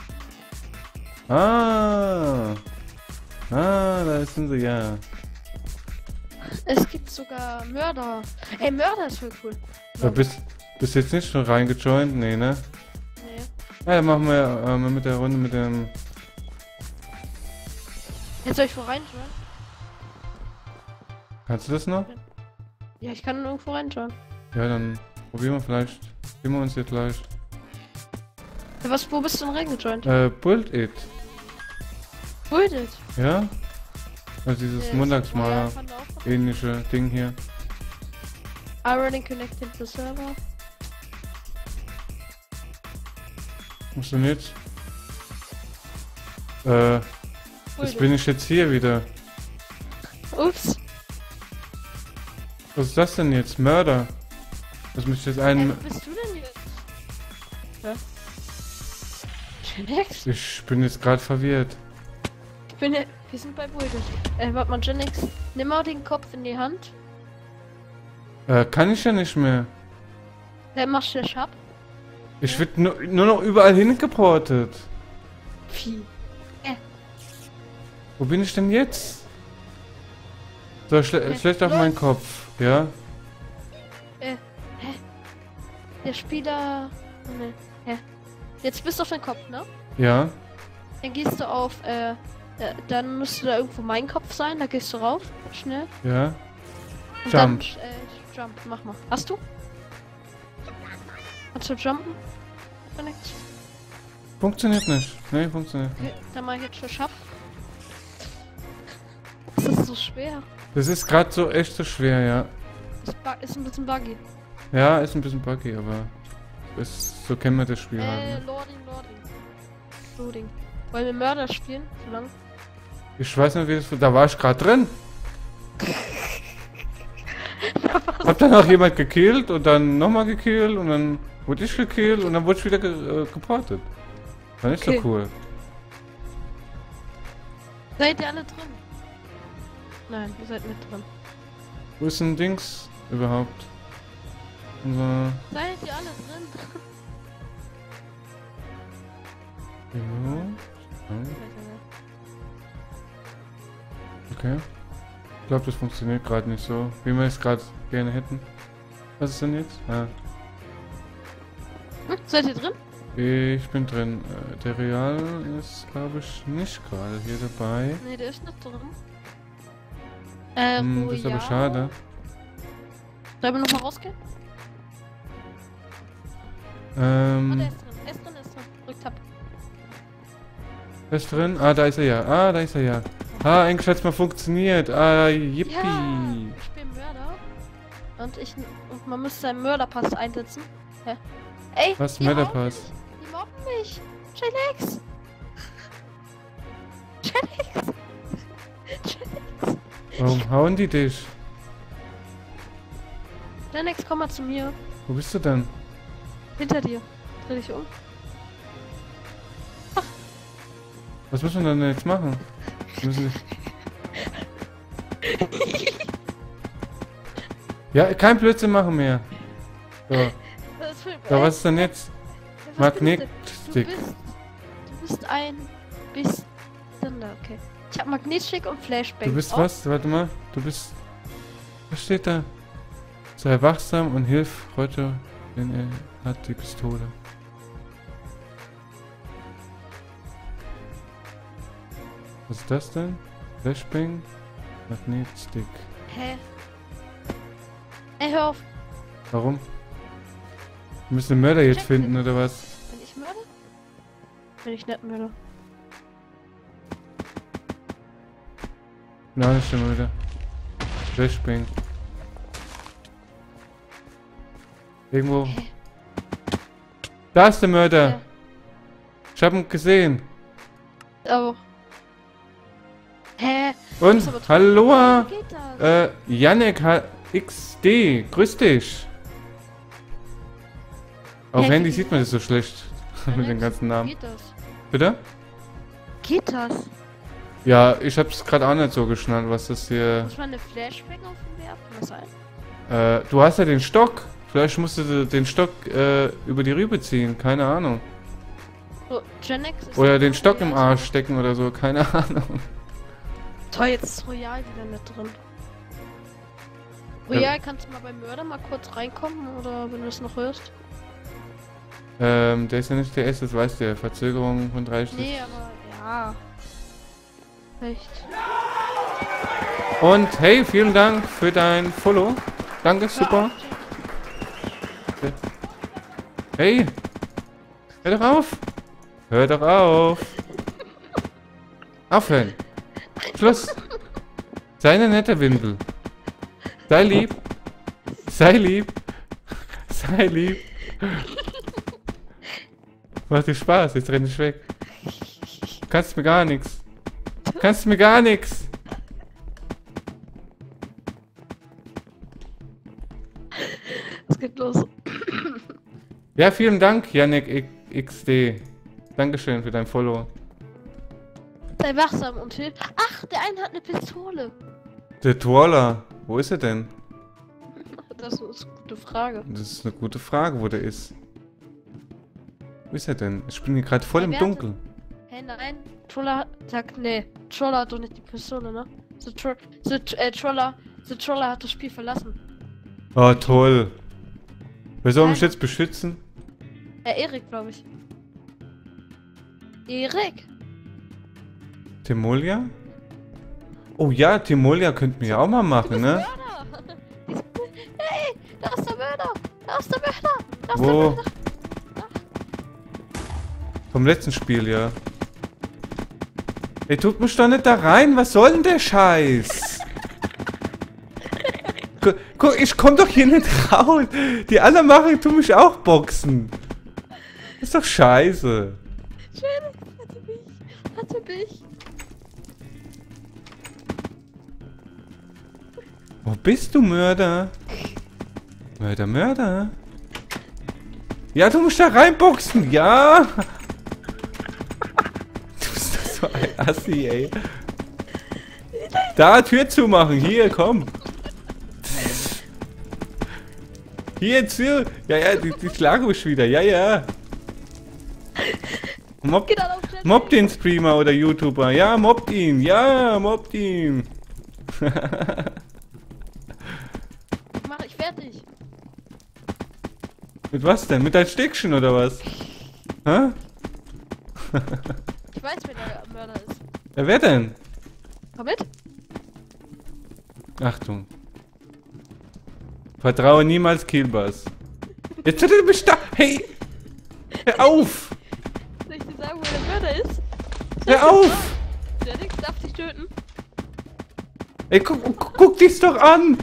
Ah, da sind sie ja. Es gibt sogar Mörder. Ey, Mörder ist voll cool. Da bist jetzt nicht schon reingejoint? Nee, ne? Nee. Ja, dann machen wir mit der Runde mit dem... Jetzt soll ich wo reinschauen? Kannst du das noch? Ja, ich kann irgendwo reinschauen. Ja, dann probieren wir vielleicht. Sehen wir uns jetzt gleich. Ja, wo bist du denn reingejoint? Build It. Build It. Ja? Also dieses Montagsmaler ähnliche Ding hier. Already connected the server. Funktioniert's? Jetzt bin ich jetzt hier wieder. Ups. Was ist das denn jetzt? Mörder? Das müsste jetzt ein... Wo bist du denn jetzt? Ja. Genix? Ich bin jetzt gerade verwirrt. Wir sind bei Build It. Warte mal, Genix, nimm mal den Kopf in die Hand. Kann ich ja nicht mehr. Dann machst du das ab. Ich werd nur noch überall hingeportet. Wie? Wo bin ich denn jetzt? So, schlecht auf meinen Kopf, ja? Der Spieler... Ne. Hä? Jetzt bist du auf deinem Kopf, ne? Ja. Dann gehst du auf, dann müsste da irgendwo mein Kopf sein, da gehst du rauf, schnell. Ja. Und Jump. Dann, Jump, mach mal. Hast du? Kannst du jumpen? Connect. Funktioniert nicht. Nee, funktioniert nicht. Okay, dann mach ich jetzt schon Schaff. Das ist so schwer. Das ist gerade so echt so schwer, ja. Ist ein bisschen buggy. Ja, ist ein bisschen buggy, aber so kennen wir das Spiel halt. Ne? Loading. Wollen wir Mörder spielen? So lang? Ich weiß nicht, wie das... Da war ich gerade drin. Hab dann auch jemand gekillt und dann nochmal gekillt und dann wurde ich gekillt und dann wurde ich wieder geportet. War nicht so cool. Seid ihr alle drin? Nein, ihr seid nicht drin. Wo ist denn Dings überhaupt? Unser... Seid ihr alle drin? Ja. Okay. Ich glaube, das funktioniert gerade nicht so, wie wir es gerade gerne hätten. Was ist denn jetzt? Ah. Seid ihr drin? Ich bin drin. Der Real ist, glaube ich, nicht gerade hier dabei. Nee, der ist nicht drin. Das ist aber schade. Sollen wir nochmal rausgehen? Oh, der ist drin. Er ist drin. Drückt Tab. Er ist drin? Ah, da ist er ja. Ah, da ist er ja. Ah, eigentlich hat's mal funktioniert. Ah, yippie. Ja, ich bin Mörder. Und man müsste seinen Mörderpass einsetzen. Hä? Ey, Was? die Mörderpass? Die mobben mich. Genix. Warum hauen die dich? Genix, komm mal zu mir. Wo bist du denn? Hinter dir. Dreh dich um. Was müssen wir denn jetzt machen? Wir müssen... Ja, kein Blödsinn machen mehr. So. So, was ist denn jetzt? Magnetstick. Du bist ein... Okay. Ich hab Magnetstick und Flashbang. Du bist was? Warte mal. Du bist... Was steht da? Sei wachsam und hilf heute, wenn er hat die Pistole. Was ist das denn? Flashbang? Magnetstick. Hä? Ey, hör auf. Warum? Wir müssen den Mörder jetzt finden, oder was? Bin ich Mörder? Bin ich nicht Mörder. Nein, nicht der Mörder. Flashbang. Irgendwo. Hä? Da ist der Mörder! Ja. Ich hab ihn gesehen. Oh. Hä? Und, hallo, Wie geht das? Yannick XD, grüß dich. Auf Hä, Handy wie sieht man das so schlecht mit den ganzen Wie Namen. geht das? Bitte? geht das? Ja, ich hab's gerade auch nicht so geschnallt, was das hier... Muss man eine Flashbang auf den werfen? Kann das sein? Du hast ja den Stock. Vielleicht musst du den Stock über die Rübe ziehen. Keine Ahnung. So, Genex ist Oder den Stock im Arsch stecken oder so. Keine Ahnung. Toll, jetzt ist Royal wieder mit drin. Royal, kannst du mal beim Mörder mal kurz reinkommen? Oder wenn du es noch hörst? Der ist ja nicht der erste, das weißt du ja. Verzögerung von 30. Nee, aber ja. Echt. Und hey, vielen Dank für dein Follow. Danke, super. Hey! Hör doch auf! Hör doch auf! Aufhören! Schluss! Sei eine nette Windel. Sei lieb! Sei lieb! Sei lieb! Macht dir Spaß, jetzt renn ich weg. Kannst mir gar nichts. Kannst mir gar nichts. Was geht los? Ja, vielen Dank, Yannick XD. Dankeschön für dein Follow. Sei wachsam und hilf. Ach, der eine hat eine Pistole. Der Twirler, wo ist er denn? Das ist eine gute Frage. Das ist eine gute Frage, wo der ist. Wo ist er denn? Ich bin hier gerade voll im Dunkeln. Hey, nein. Troller sagt, nee. Troller hat doch nicht die Pistole, ne? Troller hat das Spiel verlassen. Oh, toll. Wer soll mich jetzt beschützen? Erik, glaube ich. Erik? Timolia? Oh ja, Timolia könnten wir ja auch mal machen, ne? Hey, da ist der Mörder! Da ist der Mörder! Da ist Wo? der Mörder! Vom letzten Spiel, ja. Ey, tut mich doch nicht da rein, was soll denn der Scheiß? Guck, ich komm doch hier nicht raus. Die anderen machen, tun mich auch boxen. Das ist doch scheiße. Schön, hatte mich. Wo bist du, Mörder? Mörder. Ja, du musst da reinboxen, ja. Du bist doch so ein Assi, ey. Da, Tür zumachen, hier, komm. Hier zu. Ja, die schlagen mich wieder. Ja. Mobb den Streamer oder YouTuber. Ja, mobbt ihn. Ja, mobbt ihn. Mach ich fertig. Mit was denn? Mit deinem Stickchen oder was? Hä? Ich weiß, wer der Mörder ist. Ja, wer denn? Komm mit. Achtung. Vertraue niemals Killbass. Jetzt hat er mich da. Hey! Hör auf! Soll ich dir sagen, wo der Mörder ist? Hör auf! Der Nix darf dich töten. Ey, guck dich's doch an!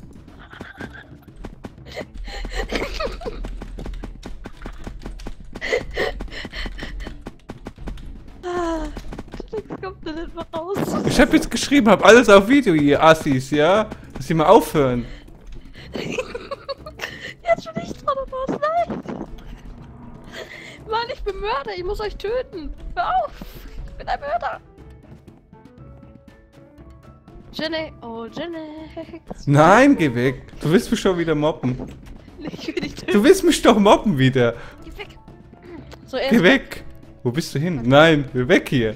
Nix kommt da nicht mal raus. Ich hab jetzt geschrieben, hab alles auf Video, ihr Assis, ja? Dass sie mal aufhören. Jetzt schon nicht dran oder was? Nein! Mann, ich bin Mörder, ich muss euch töten! Hör auf! Ich bin ein Mörder! Jenny, oh Jenny! Nein, geh weg. Du willst mich schon wieder mobben. Ich will dich töten. Du willst mich doch mobben wieder. Geh weg! So, Geh weg. Wo bist du hin? Nein, weg hier.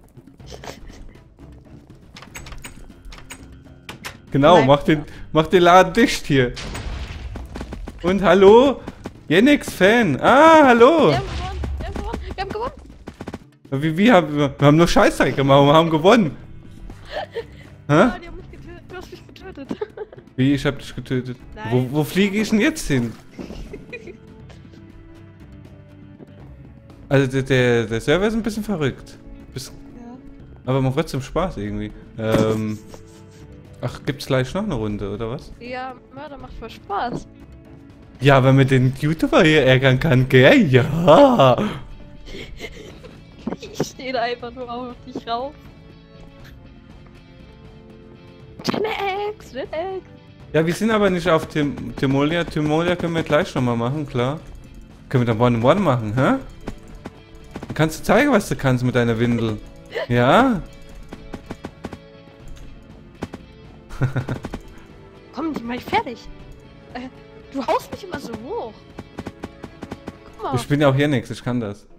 Genau, Nein. mach den Laden dicht hier. Und hallo? Yenix Fan. Ah, hallo. Wir haben gewonnen! Wir haben nur Scheißdreck gemacht und wir haben gewonnen. Hä? Ah, die haben mich getötet. Du hast mich getötet. Wie, ich hab dich getötet? Nein. Wo fliege ich denn jetzt hin? Also der Server ist ein bisschen verrückt. Ja. Aber macht trotzdem Spaß irgendwie. Ach, gibt's gleich noch eine Runde, oder was? Ja, Mörder macht voll Spaß. Ja, wenn man den YouTuber hier ärgern kann, gell? Ja! Ich stehe da einfach nur auf dich rauf. Genex! Ja, wir sind aber nicht auf Timolia. Timolia können wir gleich nochmal machen, klar. Können wir dann One-on-One machen, hä? Dann kannst du zeigen, was du kannst mit deiner Windel. Ja? Komm, die mach ich fertig. Du haust mich immer so hoch. Guck mal. Ich bin ja auch hier nix, ich kann das.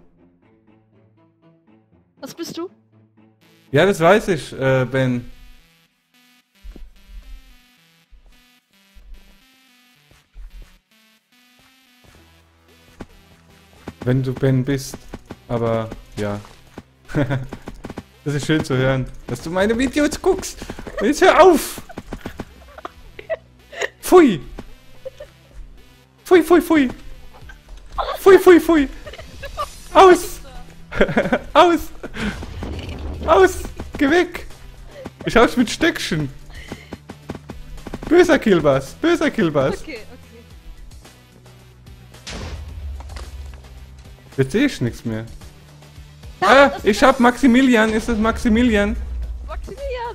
Was bist du? Ja, das weiß ich, Ben. Wenn du Ben bist. Aber, ja. Das ist schön zu hören, dass du meine Videos guckst. Jetzt hör auf! Pfui! Pfui, pfui, pfui! Pfui, pfui, pfui! Aus! Aus! Aus! Geh weg! Ich hab's mit Stöckchen! Böser Killbass! Böser Killbass! Okay. Jetzt sehe ich nichts mehr. Ah, ich hab Maximilian! Ist das Maximilian? Maximilian!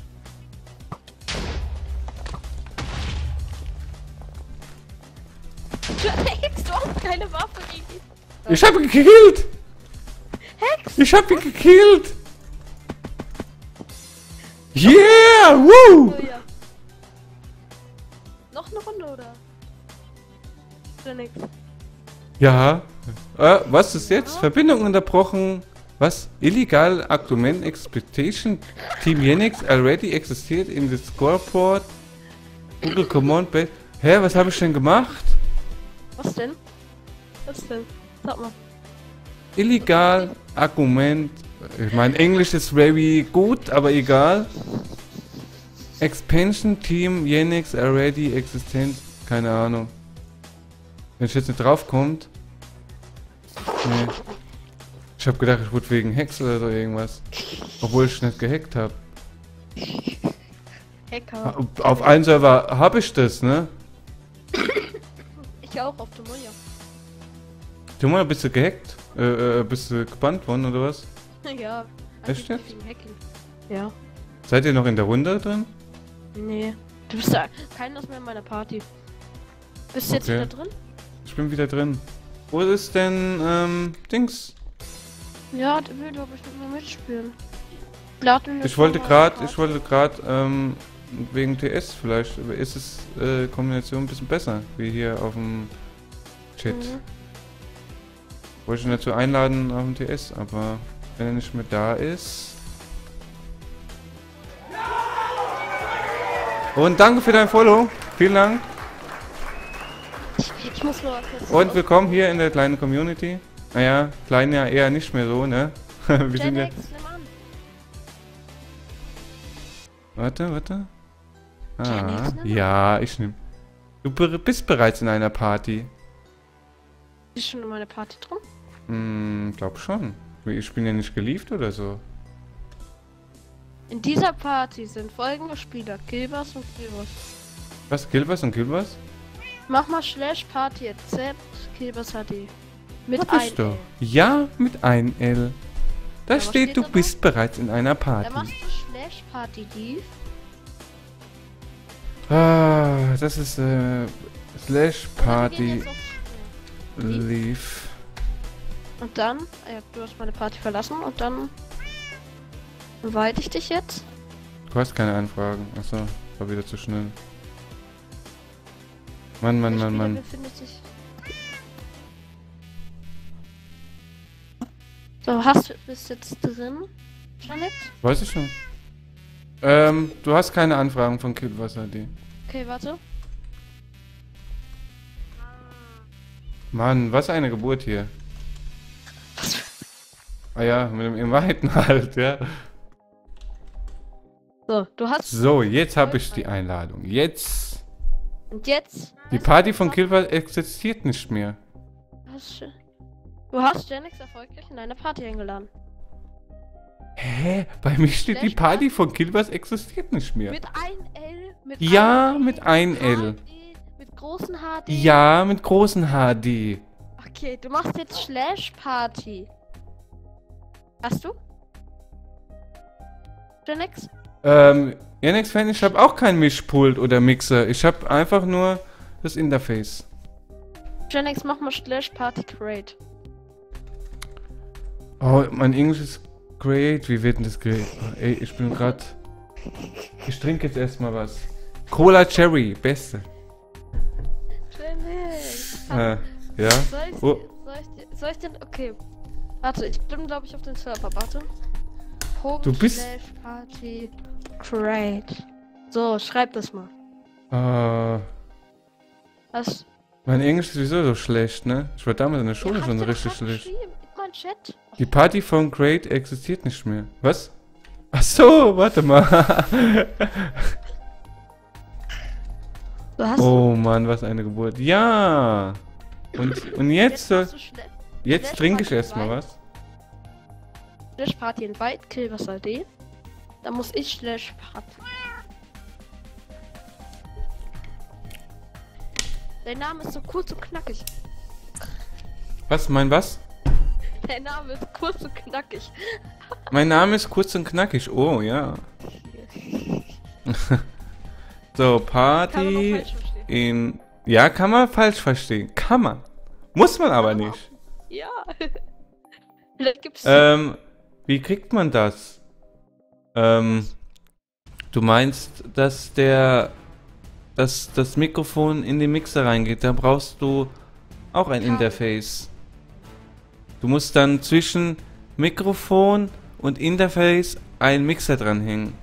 Hex, du hast keine Waffe gegen ihn. Ich hab ihn gekillt! Hex! Ich hab ihn gekillt! Yeah! Woo! Oh, ja. Noch eine Runde, oder? Oder nix? Ja. Was ist jetzt? Verbindung unterbrochen. Was? Illegal Argument Expectation Team Yenix already existiert in the scoreboard. Google Command Base. Hä, was habe ich denn gemacht? Was denn? Was denn? Sag mal. Illegal Argument. Ich mein Englisch ist very gut, aber egal. Expansion Team Yenix already existent. Keine Ahnung. Wenn ich jetzt nicht draufkommt. Nee. Ich hab gedacht, ich wurde wegen Hex oder so irgendwas. Obwohl ich nicht gehackt habe. Hacker. Auf einem Server habe ich das, ne? Ich auch auf Tomoya. Timon, bist du gehackt? Bist du gebannt worden oder was? Ja. Echt jetzt? Wegen Hacking. Ja. Seid ihr noch in der Runde drin? Nee. Du bist da. Keiner mehr in meiner Party. Bist du jetzt Okay. wieder drin? Ich bin wieder drin. Wo ist denn, Dings? Ja, der will glaube ich nicht mehr mitspielen. Laden wir Ich wollte schon mal gerade, wegen TS vielleicht, ist es, Kombination ein bisschen besser, wie hier auf dem Chat. Mhm. Wollte ich ihn dazu einladen auf dem TS, aber wenn er nicht mehr da ist. Und danke für dein Follow. Vielen Dank. Ich muss mal kurz. Und willkommen hier in der kleinen Community. Naja, klein ja eher nicht mehr so, ne? Wir sind ja. Gen X, nimm an. Warte. Gen Ah, X, nimm an. ja, ich nehm. Du bist bereits in einer Party. Bist du schon in meiner Party drin? Glaub schon. Ich bin ja nicht gelieft oder so. In dieser Party sind folgende Spieler: Kilbers und Kilbers. Was? Kilbers und Kilbers? Mach mal /Party Z Kilbers HD. Mit Da bist du. L. Ja, mit ein L. Da was steht, steht du da noch? bist bereits in einer Da Party. machst du /Party Div. Ah, das ist, / Und wir gehen Party jetzt auf- Leave. Und dann, du hast meine Party verlassen und dann invite ich dich jetzt. Du hast keine Anfragen. Achso, war wieder zu schnell. Mann. Der Spieler befindet sich. So, bist jetzt drin, Janet? Weiß ich schon. Du hast keine Anfragen von Kilbers HD. Okay, warte. Mann, was eine Geburt hier. Was? Ah ja, mit dem Inviten halt, ja. So, du hast. So, jetzt habe ich die Einladung. Jetzt. Und jetzt? Die Party von Kilbers existiert nicht mehr. Du hast Janix erfolgreich in deine Party eingeladen. Hä? Bei mir steht die Slash Party von Kilbers existiert nicht mehr. Mit ein L, mit Ja, ein mit ein L. HD, mit großen HD. Ja, mit großen HD. Okay, du machst jetzt /Party. Hast du? Janix? Yannick-Fan, ich habe auch kein Mischpult oder Mixer. Ich habe einfach nur das Interface. Janix, mach mal /Party Create. Oh, mein Englisch ist Create, wie wird denn das Create? Ey, ich bin grad... Ich trinke jetzt erstmal was. Cola Cherry, beste. Ja. Soll ich den... Okay. Warte, ich bin, glaube ich, auf den Server. Warte. Du bist... Party Create. So, schreib das mal. Was? Mein Englisch ist sowieso so schlecht, ne? Ich war damals in der Schule schon richtig schlecht. Chat. Die Party von Create existiert nicht mehr. Was? Ach so, warte mal. Oh Mann, was eine Geburt. Ja! Und jetzt jetzt trinke ich erstmal was. Slash Party Invite, Kill was AD. Da muss ich Slash Party. Dein Name ist so kurz und knackig. Was? Mein was? Dein Name ist kurz und knackig. Mein Name ist kurz und knackig. Oh, ja. So, Party in... Ja, kann man falsch verstehen. Kann man. Muss man aber nicht. Ja. Vielleicht gibt's... wie kriegt man das? Du meinst, dass das Mikrofon in den Mixer reingeht. Da brauchst du auch ein Interface. Du musst dann zwischen Mikrofon und Interface einen Mixer dranhängen.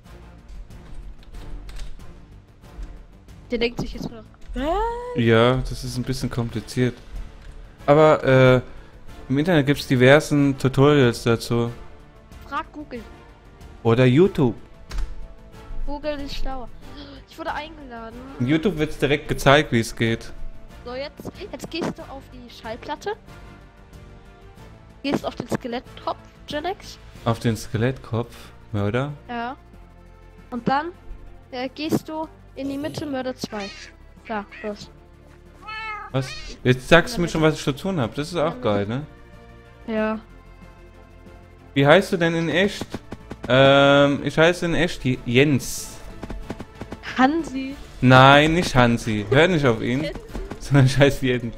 Der denkt sich jetzt noch. Ja, das ist ein bisschen kompliziert. Aber im Internet gibt es diversen Tutorials dazu. Frag Google. Oder YouTube. Google ist schlauer. Ich wurde eingeladen. In YouTube wird es direkt gezeigt, wie es geht. So, jetzt gehst du auf die Schallplatte. Gehst auf den Skelettkopf, Genex. Auf den Skelettkopf, Mörder? Ja. Und dann gehst du in die Mitte, Mörder 2. Da, los. Was? Jetzt sagst du mir schon, was ich zu tun habe. Das ist auch geil, ne? Ja. Wie heißt du denn in echt? Ich heiße in echt Jens. Hansi. Nein, nicht Hansi. Hör nicht auf ihn. Sondern ich heiße Jens.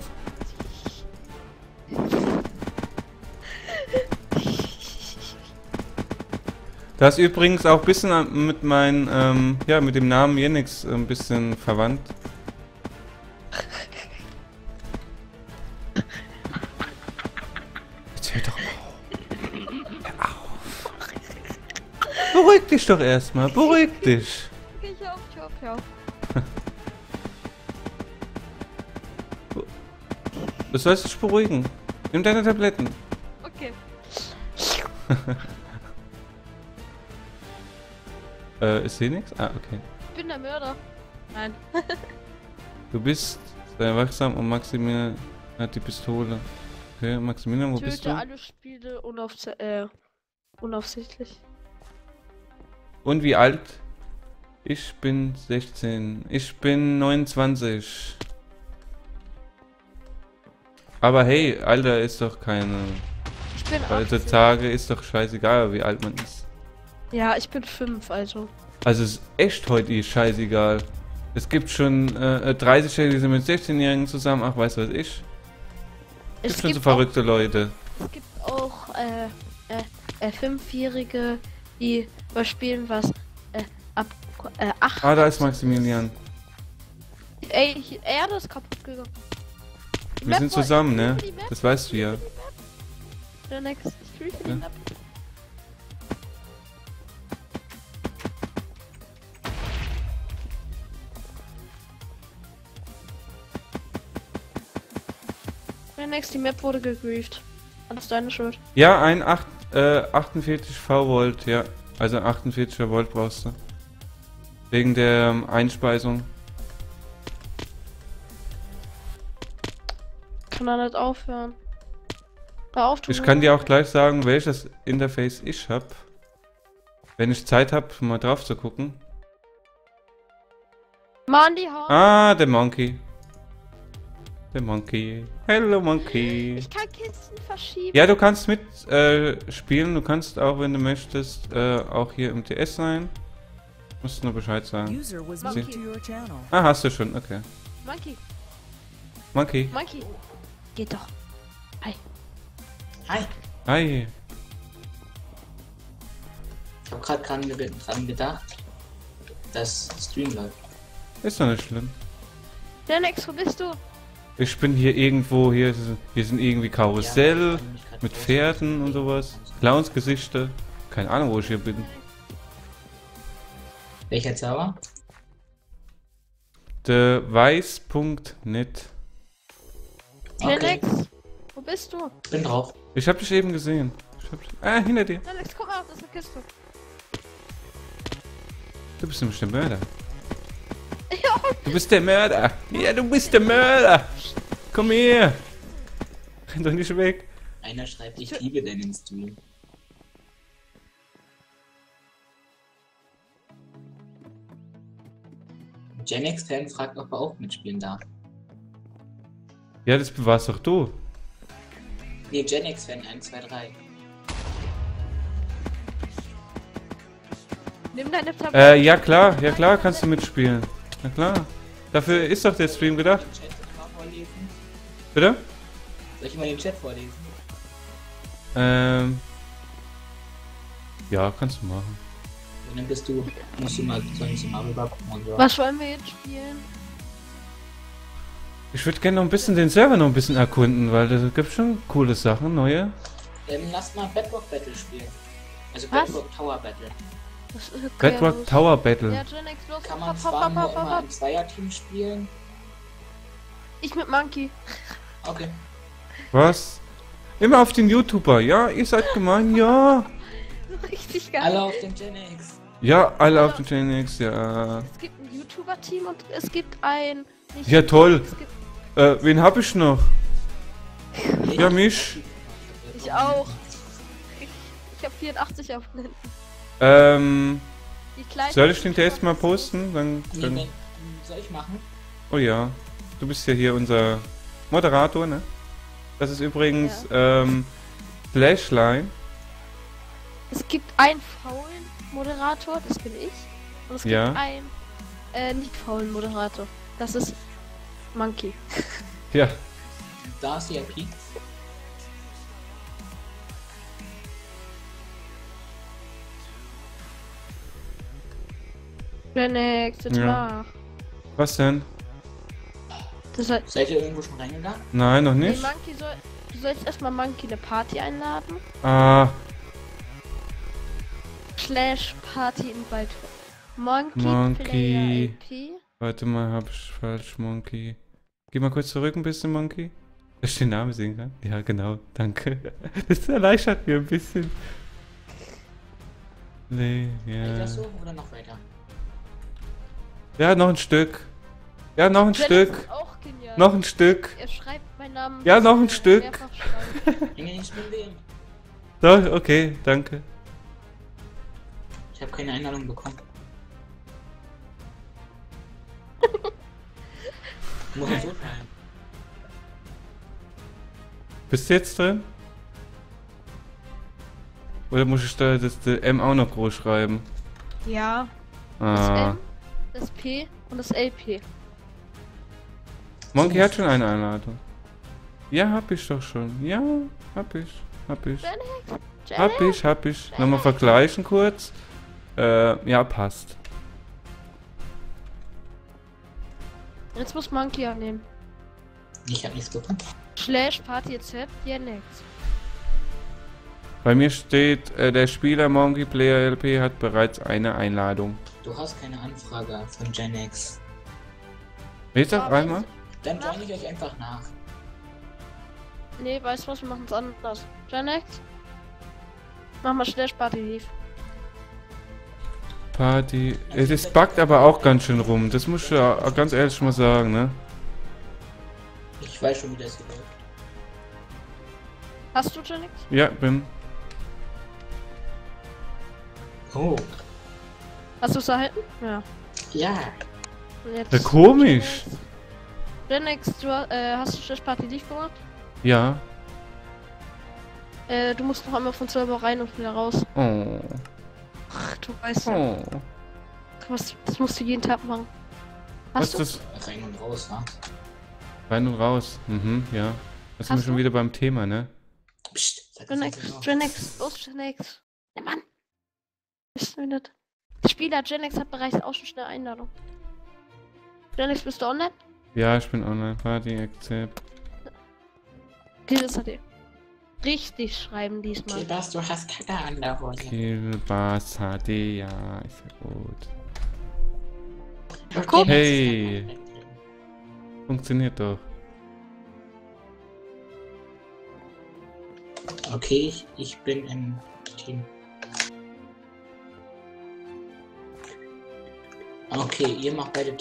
Das ist übrigens auch ein bisschen mit meinem, ja, mit dem Namen Jenix ein bisschen verwandt. Jetzt hör doch auf. Hör auf. Beruhig dich doch erstmal, beruhig dich. Okay, ich auf. Du sollst dich beruhigen. Nimm deine Tabletten. Okay. Ist hier nichts? Ah, okay. Ich bin der Mörder. Nein. Du bist sehr wachsam und Maximilian hat die Pistole. Okay, Maximilian, wo bist du? Töte alle Spiele unaufsichtlich. Und wie alt? Ich bin 16. Ich bin 29. Aber hey, Alter ist doch keine... Ich bin 18. Heutzutage ist doch scheißegal, wie alt man ist. Ja, ich bin 5, also. Also es ist echt heute scheißegal. Es gibt schon 30-Jährige, die sind mit 16-Jährigen zusammen. Ach, weißt du was ich? Es gibt schon so verrückte Leute. Es gibt auch 5-Jährige, die überspielen was ab 8. Ah, da ist Maximilian. Ey, Erde ist kaputt gegangen. Wir sind zusammen, ne? Das weißt du ja. Der next Street ja. Map. Der next, die Map wurde gegrieft. Alles deine Schuld. Ja, ein 48 V-Volt, ja. Also 48er Volt brauchst du. Wegen der Einspeisung. Kann er nicht aufhören. Hör auf, ich kann dir auch gleich sagen, welches Interface ich hab. Wenn ich Zeit habe, mal drauf zu gucken. Mann, die Haut. Ah, der Monkey. Der Monkey. Hello, Monkey. Ich kann Kisten verschieben. Ja, du kannst mit spielen. Du kannst auch, wenn du möchtest, auch hier im TS sein. Musst nur Bescheid sagen. Ah, hast du schon, okay. Monkey. Monkey. Monkey. Geht doch. Hi. Hi. Hi. Ich habe gerade dran gedacht, dass Stream läuft. Ist doch nicht schlimm. Janex, wo bist du? Ich bin hier irgendwo, hier sind irgendwie Karussell Ja, ich kann mich grad mit raus- Pferden und sowas. Clownsgesichter. Keine Ahnung, wo ich hier bin. Welcher Zauber? Weiß.net. Okay, Janex, wo bist du? bin drauf. Ich hab dich eben gesehen. Hinter dir. Janex, guck mal, das ist eine Kiste. Du bist nämlich der Mörder. Ja, Du bist der Mörder. Ja, du bist der Mörder. Komm her. Renn doch nicht weg. Einer schreibt, ich liebe deinen Stream. Genex-Fan fragt, ob er auch mitspielen darf. Ja, das warst doch du. Nee, Genex-Fan 1, 2, 3. nimm deine Tablette. Ja klar, kannst du mitspielen. Na klar. Dafür ist doch der Stream gedacht. Den Chat mal vorlesen? Bitte? Soll ich mal den Chat vorlesen? Ja, kannst du machen. Und dann bist du, sollen sie mal rüber gucken und so. Was wollen wir jetzt spielen? Ich würde gerne noch ein bisschen den Server noch ein bisschen erkunden, weil da gibt schon coole Sachen, neue. Lass mal Bedrock Battle spielen. Also Was? Bedrock Tower Battle. Das ist okay, Bedrock los. Tower Battle. Ja, Janex, los. Kann man hopp, zwar hopp, nur hopp, hopp, immer hopp. im Zweierteam spielen. Ich mit Monkey. Okay. Was? Immer auf den YouTuber, ja? Ihr seid gemein, ja. Richtig geil. Alle auf den Genex. Ja, alle auf den Gen-X, ja. Es gibt ein YouTuber-Team und es gibt ein... nicht- Ja, toll. Es gibt, Wen hab ich noch? Ja, mich. ich auch. Ich habe 84 Abonnenten. Die kleinen Soll ich den Test mal posten? Dann. Soll ich machen? Oh ja. Du bist ja hier unser Moderator, ne? Das ist übrigens, Flashline. Es gibt einen faulen Moderator, das bin ich. Und es Ja. gibt einen nicht faulen Moderator. Das ist Monkey. Ja. Da ist die IP. Janex, jetzt Ja. mach. Was denn? Das heißt, Seid ihr irgendwo schon reingegangen? Nein, noch nee, nicht. Monkey du sollst erstmal Monkey eine Party einladen. Ah, / Party Invite. Monkey, Monkey. Player LP. warte mal, hab ich falsch, Monkey. Geh mal kurz zurück ein bisschen, Monkey. Dass ich den Namen sehen kann. Ja, genau, danke. Das erleichtert mir ein bisschen. Nee, Geht ja. das so oder noch weiter? Ja, noch ein Stück. Ja, noch ein Janex Stück. ist auch genial. Noch ein Stück. Er schreibt meinen Namen. Ja, noch ein Stück. mehrfach schreiben. Nee, ich bin den. So, okay, danke. Ich habe keine Einladung bekommen. Muss ich so schreiben. Bist du jetzt drin? Oder muss ich da das M auch noch groß schreiben? Ja. Das Ah. M, das P und das LP. Monkey hat schon eine Einladung. Ja, hab ich doch schon. Ja, hab ich. Janex, Hab ich. Nochmal vergleichen kurz. Ja, passt. Jetzt muss Monkey annehmen. Ich habe nichts bekommen. / Party Z, Janex. Bei mir steht, der Spieler Monkey Player LP hat bereits eine Einladung. Du hast keine Anfrage von Genex. Willst du auch einmal? Dann join ich euch einfach nach. Nee, weißt du was, wir machen es anders. Janex? Mach mal / Party lief. Party. Das buggt aber auch ganz schön rum. Das muss ich ja ganz ehrlich mal sagen, ne? Ich weiß schon, wie das hier läuft. Hast du Janex? Ja, bin. Oh. Hast du es erhalten? Ja. Ja. Und jetzt Ja, komisch. Janex, du hast du / Party lief gemacht? Ja. Du musst noch einmal von Server rein und wieder raus. Oh. Ach, du weißt ja. Oh. Das musst du jeden Tag machen. Was Hast ist du? das? Rein und raus, wa? Rein und raus. Mhm, ja. Da sind wir Hast schon du? wieder beim Thema, ne? Psst, sag das Janex, jetzt noch. Janex, los Janex. Ja, Mann. Wissen wir nicht. Spieler Genex hat bereits auch schon schnell Einladung. Genex, bist du online? Ja, ich bin online. Party, Accept. Kilbas HD. Richtig schreiben diesmal. Kilbas, du hast Kacke an der Hose. Kilbas HD, ja, ist ja gut. Guck. Hey. Funktioniert doch. Okay, ich bin im Team. Okay, ihr macht beide.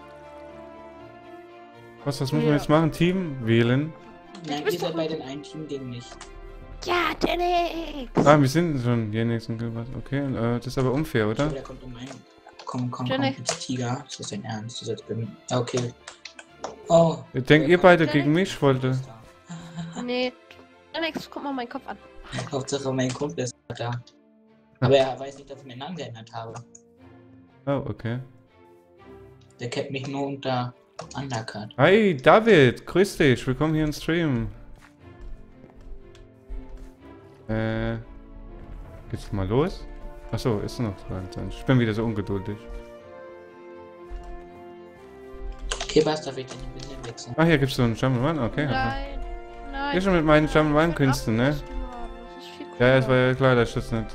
Was müssen wir jetzt machen? Team wählen? Nein, ihr seid beide in einem Team gegen mich. Ja, Genex! Ah, wir sind schon hier nächsten Kilbas. Okay, das ist aber unfair, oder? Der kommt um einen. Komm, Jenny. jetzt Tiger. Ist das dein Ernst? Du sollst bin. Okay. Oh. Denkt ihr beide gegen mich, wollte? Nee. Genex, guck mal meinen Kopf an. Hauptsache mein Kumpel ist da. Aber er weiß nicht, dass ich meinen Namen geändert habe. Oh, okay. Der kennt mich nur unter Undercut. Hi, David, grüß dich, willkommen hier im Stream. Geht's mal los? Achso, ist noch 23. Ich bin wieder so ungeduldig. Okay, was darf ich denn ein bisschen wechseln? Ach, hier gibt's so einen Jump'n'Run, okay. Nein. Nein. Hier schon mit meinen Jump'n'Run-Künsten, ne? Das ist viel cooler. Ja, es war ja klar, dass ich das nicht.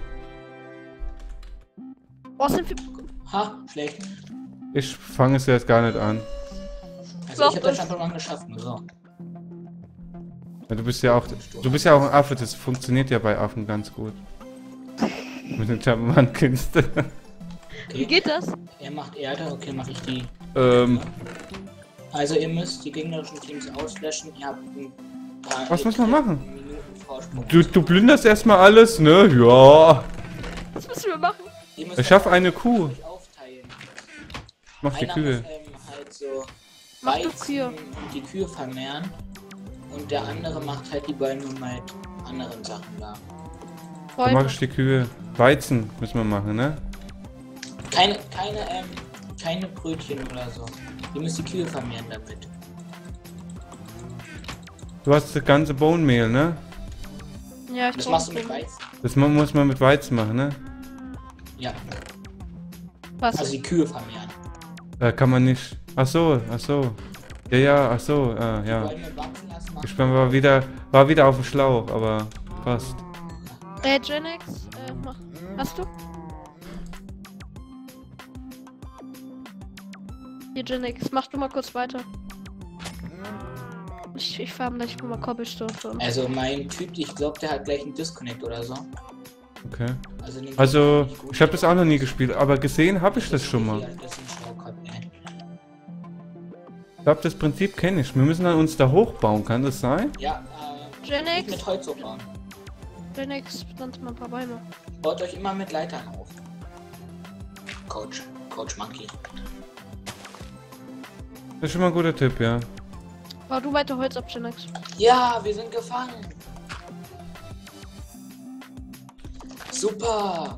Oh, sind wir... Ha, schlecht. Ich fange es jetzt gar nicht an. Also ich hab das schon geschafft, nur so. Ja, du bist ja auch ein Affe, das funktioniert ja bei Affen ganz gut. Mit den Jump'n'Run-Künsten. Wie geht das? Er macht Erde, okay, mache ich die. Also ihr müsst die gegnerischen Teams auslöschen. Ihr habt ein paar was muss man machen? Minuten Vorsprung. Du plünderst erstmal alles, ne? Ja. Was müssen wir machen? Ihr müsst Ich schaffe eine Kuh. euch aufteilen. Mach die Einer Kühe. muss halt so Mach du Weizen Kühe. und die Kühe vermehren. Und der andere macht halt die Bäume mit anderen Sachen da. Dann mache ich die Kühe. Weizen müssen wir machen, ne? Keine Brötchen oder so. Ihr müsst die Kühe vermehren damit. Du hast das ganze Bohnenmehl, ne? Ja, ich Das brauch machst du mit Bohnen. Weizen. Das muss man mit Weizen machen, ne? Ja, Was? also die Kühe vermehren. Da kann man nicht. Ach so. Ja, ach so, ja. Bäume wachsen lassen, Ich war wieder auf dem Schlauch, aber passt. Genex, mach. Hast du? Hier, Genex, mach du mal kurz weiter. Ich farm gleich mal Cobblestone für uns. Also mein Typ, ich glaube, der hat gleich einen Disconnect oder so. Okay. den Also, nicht gut. ich habe das auch noch nie gespielt, aber gesehen habe ich das schon mal. Ja, das ist ein Schlaukopf, ey. Ich glaube, das Prinzip kenne ich. Wir müssen dann uns da hochbauen, kann das sein? Ja, Genex? nicht mit Holz hochbauen. Genex, pflanzt mal ein paar Bäume. Baut euch immer mit Leitern auf. Coach Monkey. Das ist schon mal ein guter Tipp, ja. Bau du weiter Holz ab, Genex. Ja, wir sind gefangen. Super.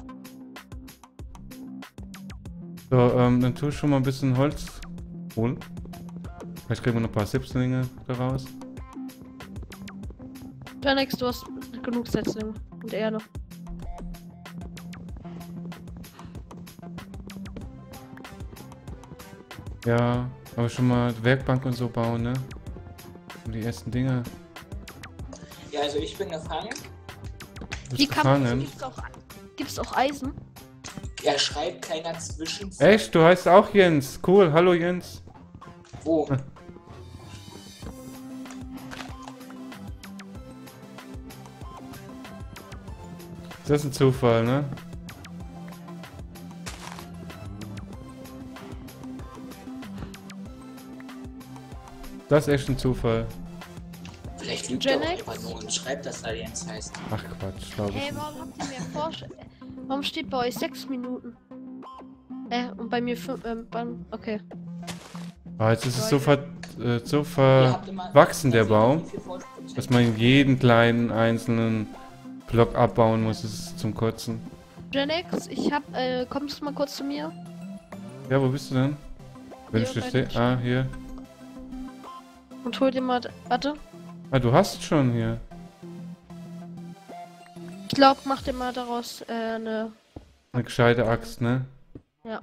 So, dann tue ich schon mal ein bisschen Holz holen. Vielleicht kriegen wir noch ein paar Setzlinge daraus. Genex, du hast genug Setzlinge. Und er noch. Ja, aber schon mal Werkbank und so bauen, ne? Und die ersten Dinge. Ja, also ich bin gefangen. Du Wie bist kann man. gefangen. Gibt's auch Eisen? Er schreibt keiner zwischen. Echt? Du heißt auch Jens. Cool. Hallo Jens. Wo? Das ist ein Zufall, ne? Das ist echt ein Zufall. Vielleicht lügt er auch Genex? einfach nur und schreibt, dass er Jens heißt. Ach Quatsch, glaube ich Hey, nicht. warum habt ihr mir Warum steht bei euch 6 Minuten? Und bei mir 5, okay. Ah, jetzt ist es so, Ihr habt immer- verwachsen, der Baum, Wie viel Vorsprung seid dass man jeden kleinen einzelnen Block abbauen muss, das ist zum Kotzen. Genex, kommst du mal kurz zu mir? Ja, wo bist du denn? Wenn Hier ich dich bei sehe. den Ah, hier. Und hol dir mal, warte. Ah, du hast schon hier. Ich glaube, mach dir mal daraus eine Eine gescheite Axt, ne? Ja.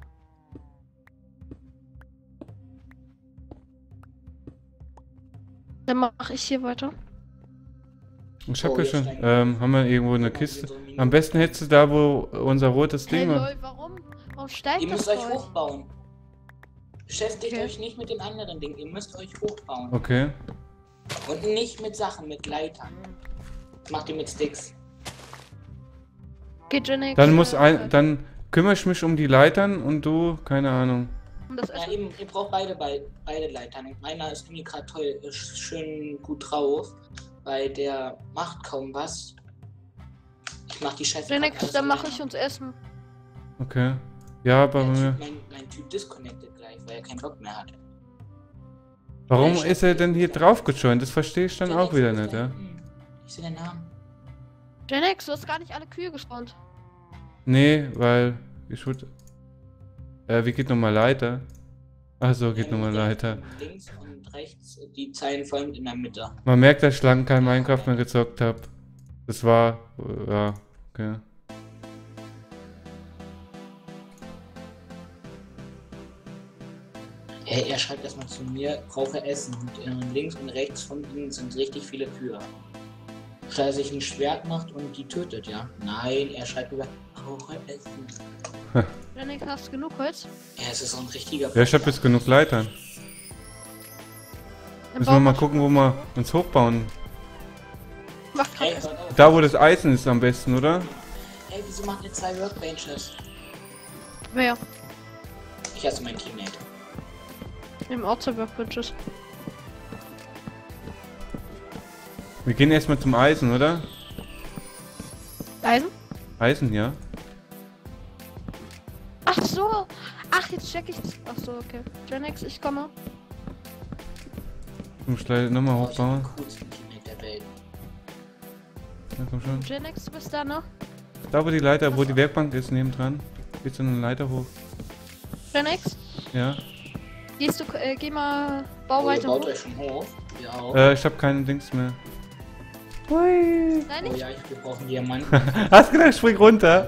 Dann mache ich hier weiter. Ich hab Oh, ja jetzt schon. steigen Haben wir irgendwo eine wir Kiste? so Minuten. Am besten hättest du da, wo unser rotes Hey Ding war. lol, warum? Warum steigt Ihr das müsst euch für euch? hochbauen. Beschäftigt Okay. euch nicht mit dem anderen Ding. Ihr müsst euch hochbauen. Okay. Und nicht mit Sachen, mit Leitern. Das macht ihr mit Sticks. Geht Genix. Dann kümmere ich mich um die Leitern und du, keine Ahnung. Um das Ja, Essen. eben, ihr braucht beide Leitern. Und meiner ist irgendwie gerade toll, ist schön gut drauf, weil der macht kaum was. Ich mach die Scheiße. Genix, alles dann mache alleine. ich uns Essen. Okay. Ja, aber Mein Typ disconnected gleich, weil er keinen Bock mehr hat. warum Ich ist er denn hier drauf gejoint? Das verstehe ich dann auch wieder nicht, ja? Ich sehe den Namen. Genix, du hast gar nicht alle Kühe gespawnt. Nee, weil ich würde. Wie geht nochmal Leiter? Ach so, geht nochmal Leiter. Links und rechts die Zeilen folgend in der Mitte. Man merkt, dass ich lange kein Minecraft mehr gezockt habe. Das war. Ja, okay. Hey, er schreibt erstmal zu mir, brauche Essen. Und links und rechts von ihm sind richtig viele Kühe. Statt er sich ein Schwert macht und die tötet, ja? Nein, er schreibt über, brauche Essen. Genix, hast du genug Holz? Ja, es ist so ein richtiger. Ja, ich habe jetzt genug Leitern. Dann Müssen wir mal bauen gucken, wo wir uns hochbauen. Mach grad Hey, Essen. hört auf. Da, wo das Eisen ist am besten, oder? Hey, wieso macht ihr 2 Workbenches? Wer? Ich hasse mein Teammate. Im Outside Workbenches. Wir gehen erstmal zum Eisen, oder? Eisen? Eisen, ja. Ach so. Ach, jetzt check ich's. Ach so, okay. Genix, ich komme. Ich muss gleich nochmal Oh, ich hab hochbauen. den coolsten Teammate der Welt. Ja, komm schon. Genix, du bist da, ne? Da, wo die Leiter, wo die Werkbank ist, nebendran. Geht so eine Leiter hoch. Genix, Ja. gehst du, geh mal, bau Oh, ihr weiter baut hoch. euch schon hoch. Wir auch. Ich hab keine Dings mehr. Hui. Nein, Oh nicht. ja, wir brauchen Diamanten. Hast du gedacht, ich spring runter?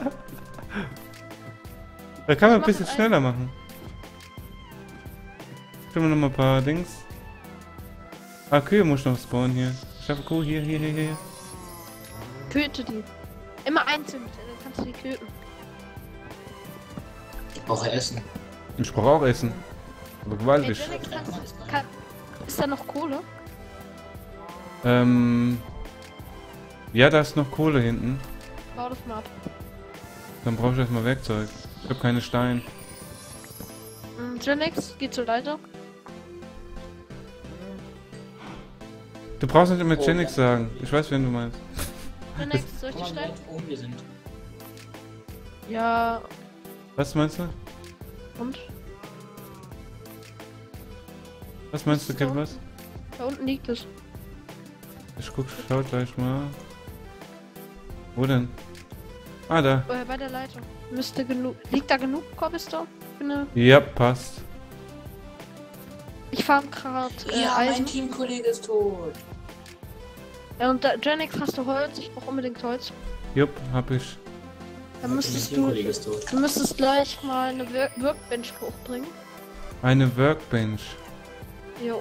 Da kann man ein mach bisschen das schneller machen. Stimmen wir noch mal ein paar Dings. Ah, Kühe muss ich noch spawnen hier. Ich habe Kuh hier. Töte die. Immer einzeln, dann kannst du die töten. Ich brauche Essen. Ich brauche auch Essen. Aber Ey, gewaltig. Genix, ist da noch Kohle? Ja, da ist noch Kohle hinten. Bau das mal ab. Dann brauche ich erstmal Werkzeug. Ich habe keine Steine. Genix, geh zur Leiter. Du brauchst nicht immer Oh, Genix ja. sagen. Ich weiß, wen du meinst. Genix, soll ich Guck die mal, wie stellen? weit oben wir sind. Ja, Was meinst du? und? Was meinst du, Da Kid, was? Da unten liegt es. Schau gleich mal. Wo denn? Ah, da. Bei der Leiter. Müsste genug. Liegt da genug Cobblestone? Ja, passt. Ich farm gerade Ja, mein Eisen. Teamkollege ist tot. Ja, und da, Genix, hast du Holz? Ich brauche unbedingt Holz. Jupp, hab ich. Dann Mein müsstest Teamkollege ist tot. du müsstest gleich mal eine Workbench hochbringen. Eine Workbench. Jo.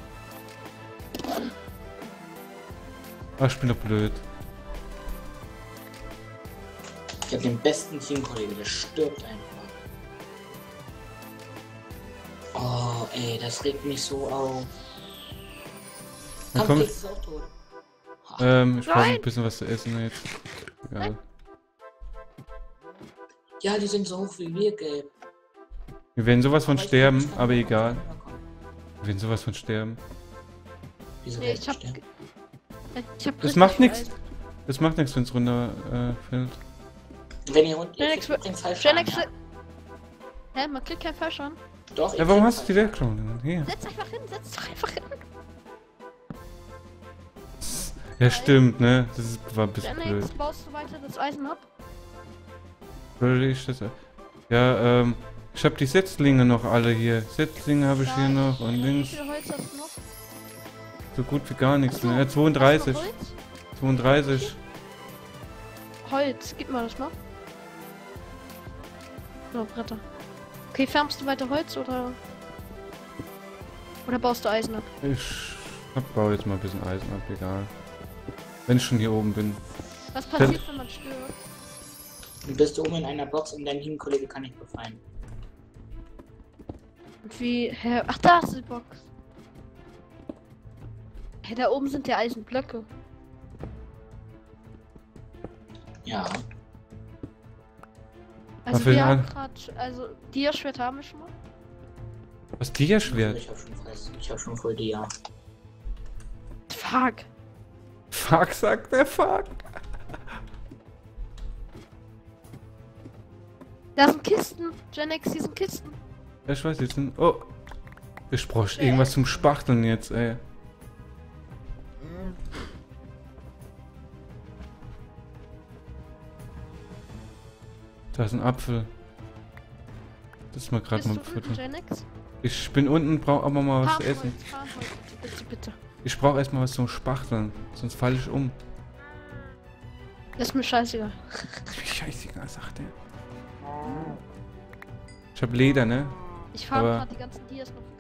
Ach, ich bin doch blöd. Ich habe den besten Teamkollege, der stirbt einfach. Oh, ey, das regt mich so auf. Dann Komm, komm- Felix ist auch tot. Ich brauche ein Nein! bisschen was zu essen jetzt. Egal. Ja, die sind so hoch wie wir, gelb. Wir werden sowas von Aber ich sterben, kann aber nicht egal. runterkommen. Wir werden sowas von sterben. Wieso Nee, werden ich wir hab. sterben? Ich hab Das richtig macht viel nichts. Eisen. Das macht nichts, wenn es runterfällt. Wenn ihr runter... Genix, Ihr kriegt falsch an, Genix, ja? hä, man kriegt kein Fleisch an. Doch, ihr Ja, warum kriegt hast du die falsch Werkbank? Hier. Setz einfach hin, setz doch einfach hin. Ja, stimmt, ne? War ein bisschen blöd. Genix, baust du weiter das Eisen ab? Würde ich das. Ja, ich habe die Setzlinge noch alle hier. Setzlinge habe ich hier noch und Wie links viel Holz hast du noch? so gut wie gar nichts Achso, mehr. Ja, hast du 32. noch Holz? 32. Holz, gib mal das mal. So, Bretter. Okay, färbst du weiter Holz oder baust du Eisen ab? Ich baue jetzt mal ein bisschen Eisen ab, egal. Wenn ich schon hier oben bin. Was passiert, wenn man stirbt? Du bist oben in einer Box und dein Teamkollege kann dich befreien. Wie, hä? Ach, da ist die Box. Hä, da oben sind ja Eisenblöcke. Ja. Also für den wir haben an- gerade, also Dia-Schwert haben wir schon mal. Was Dia-Schwert? Ich hab schon voll Dia. Fuck. Fuck, sagt der Fuck. Da sind Kisten. Genex, hier sind Kisten. Ja, ich weiß jetzt nicht. Oh. Ich brauche irgendwas zum Spachteln jetzt, ey. Da ist ein Apfel. Das ist mal gerade mal Bist du unten, futtern. Genex? Ich bin unten, brauche aber mal was zu essen. Farmholz, bitte, bitte. Ich brauche erstmal was zum Spachteln, sonst falle ich um. Das ist mir scheißegal. Wie scheißegal, sagt er. Ich hab Leder, ne? Ich farm Aber- gerade die ganzen Dias noch.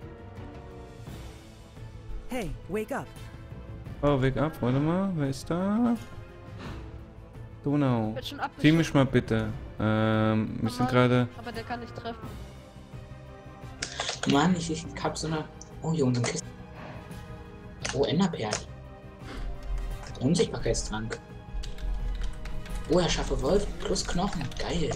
Hey, wake up. Oh, wake up, warte mal, wer ist da? Donau. Wird schon ab. Zieh mich mal bitte. Wir sind gerade. Aber der kann nicht treffen. Mann, ich hab so eine. Oh, hier unten Kiste. Oh, Enderperlen. Unsichtbarkeitstrank. Oh, er schaffe Wolf plus Knochen. Geil.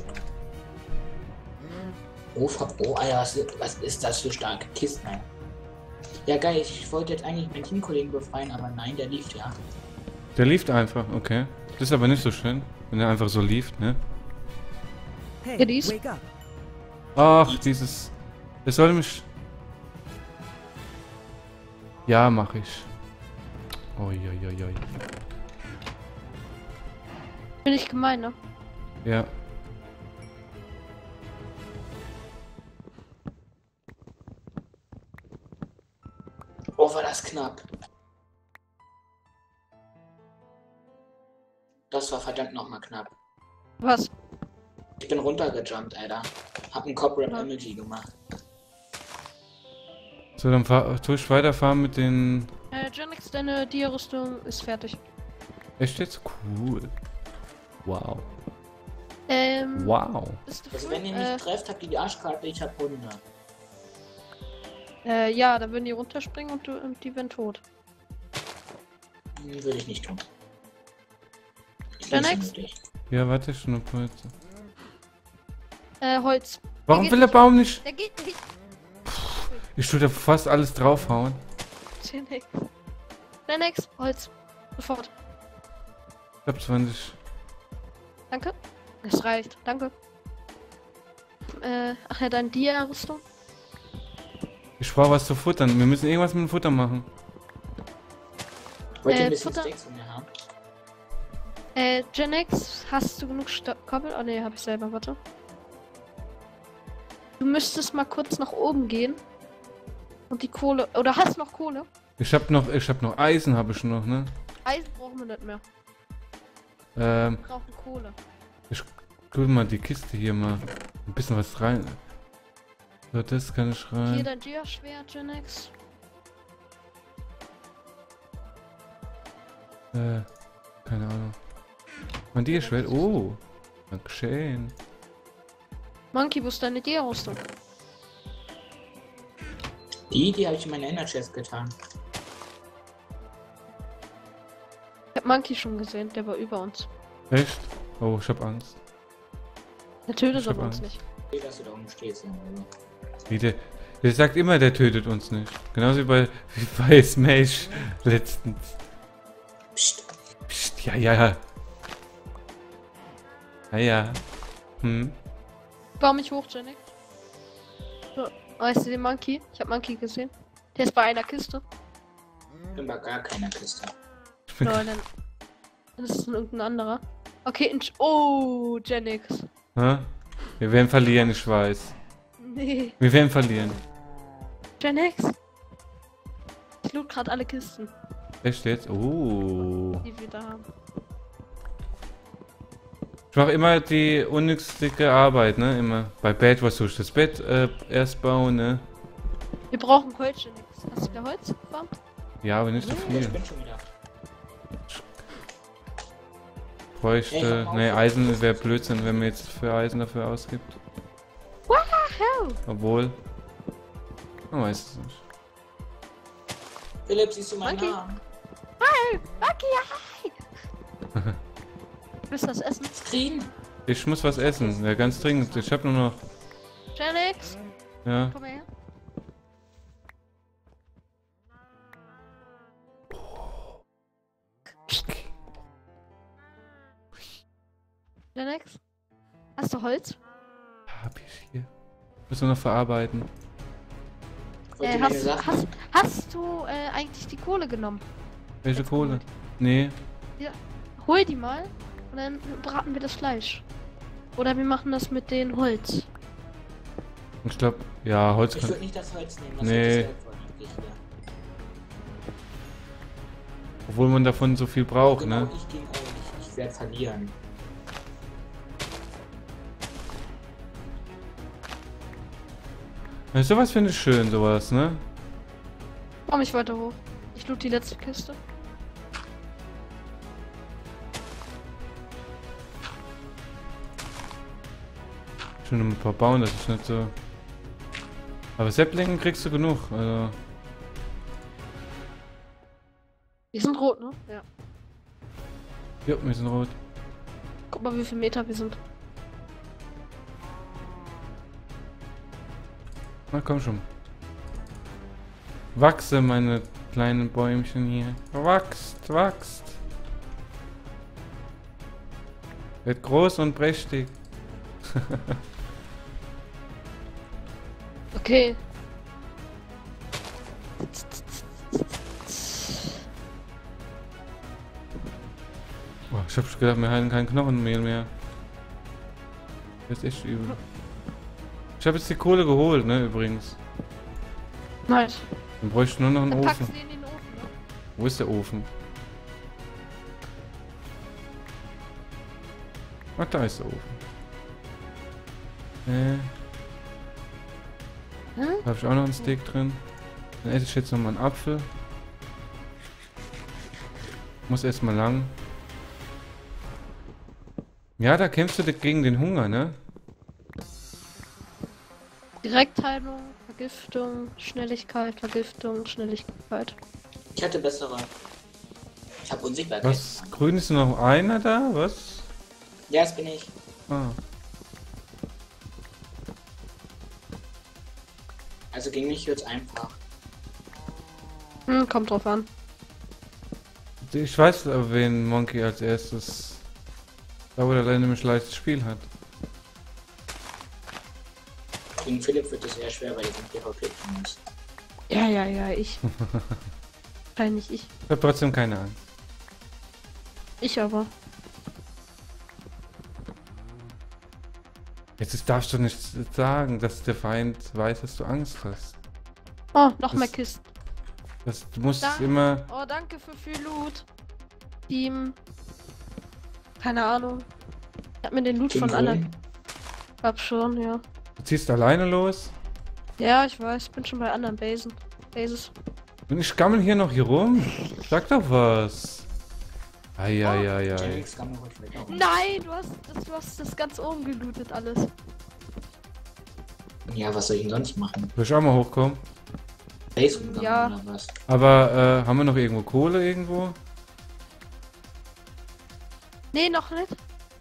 Oh, Alter, was ist das für starke Kisten, ey. Ja, geil. Ich wollte jetzt eigentlich meinen Teamkollegen befreien, aber nein, der lief ja. Der lief einfach, okay. Das ist aber nicht so schön, wenn er einfach so lief, ne? Hey, Kiddies? wake up. Ach, dieses. Das soll mich. Ja, mach ich. Oi. Bin ich gemein, ne? Ja. Oh, war das knapp. Das war verdammt nochmal knapp. Was? Ich bin runtergejumpt, Alter. Hab einen Cop-Rap Ja. Emoji gemacht. So, dann tue ich weiterfahren mit den. Genex, deine Dia-Rüstung ist fertig. Echt jetzt? Cool. Wow. Wow. Bist du Also voll? wenn ihr mich trefft, habt ihr die Arschkarte, ich hab Hunde. Ja, dann würden die runterspringen und die wären tot. Würde ich nicht tun. Ist Der nicht so Next? nötig. Ja, warte, schon noch kurz. Holz. Warum geht will der nicht. Baum nicht? Der geht nicht. Ich tue da fast alles draufhauen. Genex. Genex, Holz. Sofort. Ich hab 20. Danke. Das reicht. Danke. Ach ja, dein Dia-Rüstung. Ich brauche was zu futtern. Wir müssen irgendwas mit dem Futter machen. Wollt ihr ein bisschen Futter. Steaks von mir haben? Genex, hast du genug Koppel? Oh ne, hab ich selber, warte. Du müsstest mal kurz nach oben gehen. Und die Kohle. Oder hast noch Kohle? Ich hab noch Eisen, habe ich noch, ne? Eisen brauchen wir nicht mehr. Wir Wir brauchen Kohle. tue mal die Kiste hier mal ein bisschen was rein. So, das kann ich Hier rein. dein Dia-Schwert, Genex. Keine Ahnung. Mein Dia-Schwert. Oh. Dankeschön. Monkey, wo ist deine Dia-Rüstung? Die habe ich in meine Ender-Chest getan. Ich hab Monkey schon gesehen, der war über uns. Echt? Oh, ich hab Angst. Der tötet Ich hab aber uns Angst. nicht. Ich sehe, dass du da oben stehst. Ja. Wie der sagt immer, der tötet uns nicht. Genauso wie bei Smash letztens. Psst. Psst, ja. Ja. Bau mich hoch, Genex. So, weißt du den Monkey? Ich hab Monkey gesehen. Der ist bei einer Kiste. Ich bin bei gar keiner Kiste. Ich bin Nein, dann ist es irgendein anderer. Okay, oh, Genex. Hä? Wir werden verlieren, ich weiß. Nee. Wir werden verlieren. Genex. Ich loot gerade alle Kisten, Echt jetzt? Oh. die wir da haben. Ich mache immer die unnützige Arbeit, ne? Immer. Bei Bett, was soll ich das Bett erst bauen, ne? Wir brauchen Holz, Genix. Hast du da Holz gefarmt? Ja, aber nicht so Ich viel. bin schon wieder. Bräuchte. Ne, Eisen wäre Blödsinn, wenn man jetzt für Eisen dafür ausgibt. Wow! Obwohl. Man weiß es nicht. Philipp, siehst du meinen Monkey. Namen? Hi! Lucky, hi! Willst du das essen? Screen? Ich muss was essen, ja, ganz dringend. Ich habe nur noch. Genix, Ja. komm mal her. Genix, hast du Holz? Hab ich hier. Muss nur noch verarbeiten. Wollt ihr meine Sachen? Hast du eigentlich die Kohle genommen? Welche Jetzt Kohle? gut. Nee. Hol die mal und dann braten wir das Fleisch. Oder wir machen das mit dem Holz. Ich glaube, ja, Holz Ich kann. würde nicht das Holz nehmen, das Nee. hätte ich selber eigentlich hier. Obwohl man davon so viel braucht, Genau, ne? ich gegen euch. Ich werde verlieren. Ja, sowas finde ich schön, sowas, ne? Komm ich weiter hoch. Ich loot die letzte Kiste. Schon ein paar bauen, das ist nicht so. Aber Säpplingen kriegst du genug, also. Die sind rot, ne? Ja. Jo, wir sind rot. Guck mal, wie viel Meter wir sind. Na komm schon. Wachse, meine kleinen Bäumchen hier. Wachst, wachst. Wird groß und prächtig. Okay. Boah, ich hab schon gedacht, wir halten kein Knochenmehl mehr. Das ist echt übel. Ich habe jetzt die Kohle geholt, ne, übrigens. Nice. Dann bräuchte ich nur noch einen Dann packst du Ofen. die in den Ofen, ne? Wo ist der Ofen? Ach, da ist der Ofen. Hm? Da habe ich auch noch ein Steak drin. Dann esse ich jetzt noch mal einen Apfel. Muss erstmal lang. Ja, da kämpfst du gegen den Hunger, ne? Direktheilung, Vergiftung, Schnelligkeit, Vergiftung, Schnelligkeit. Ich hatte bessere. Ich habe Unsichtbarkeit. Was? Grün ist nur noch einer da? Was? Ja, das bin ich. Ah. Also gegen mich wird's einfach. Hm, kommt drauf an. Ich weiß, wen Monkey als erstes. Da wo er nämlich leichtes Spiel hat. Gegen Philipp wird es eher schwer, weil ich im PvP muss. Ja, ich. Wahrscheinlich ich. Ich hab trotzdem keine Angst. Ich aber. Darfst du nicht sagen, dass der Feind weiß, dass du Angst hast. Oh, noch Das- mehr Kisten. Du musst Danke. immer. Oh, danke für viel Loot. Team. Keine Ahnung. Ich hab mir den Loot von anderen. Hab schon, ja. Du ziehst alleine los. Ja, ich weiß. Ich bin schon bei anderen Bases. Und ich gammel hier noch hier rum. Sag doch was. Eieieiei. Jennings kann mir ruhig weg. Nein, du hast das ganz oben gelootet alles. Ja, was soll ich denn sonst machen? Soll ich auch mal hochkommen? Base umgangen Ja. oder was? Aber haben wir noch irgendwo Kohle irgendwo? Nee, noch nicht.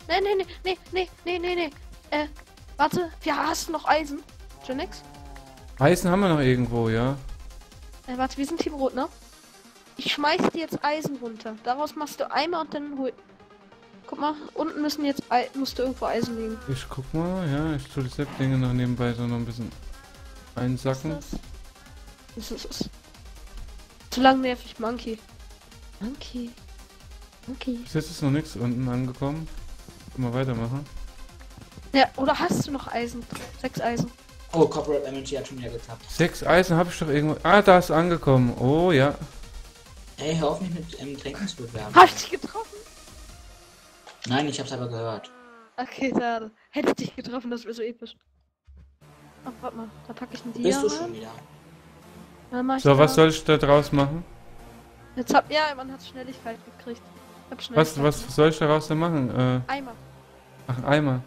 Nee. Warte, wir hast noch Eisen. Genix? Eisen haben wir noch irgendwo, ja. Warte, wir sind Team Rot, ne? Ich schmeiß dir jetzt Eisen runter. Daraus machst du Eimer und dann hol. Guck mal, unten musst du irgendwo Eisen liegen. Ich guck mal, ja. Ich tue die Säpplinge noch nebenbei so noch ein bisschen einsacken. Was ist das? Zu lang nervig, Monkey. Monkey. Bis jetzt ist noch nichts unten angekommen. Mal weitermachen. Ja, oder hast du noch Eisen? 6 Eisen. Oh, Corporate MNG hat schon wieder geklappt. 6 Eisen habe ich doch irgendwo. Ah, da ist angekommen. Oh ja. Hey, hör auf mich mit Tränken zu bewerben. Hab ich dich getroffen? Nein, ich hab's aber gehört. Okay, da hätte ich dich getroffen, das wäre so episch. Ach, warte mal, da packe ich einen Dia Bist du rein. schon wieder? Dann mach ich So, was da- soll ich da draus machen? Jetzt ja, man hat Schnelligkeit gekriegt. Ich hab Schnelligkeit. Was soll ich daraus denn machen? Eimer. Ach, Eimer.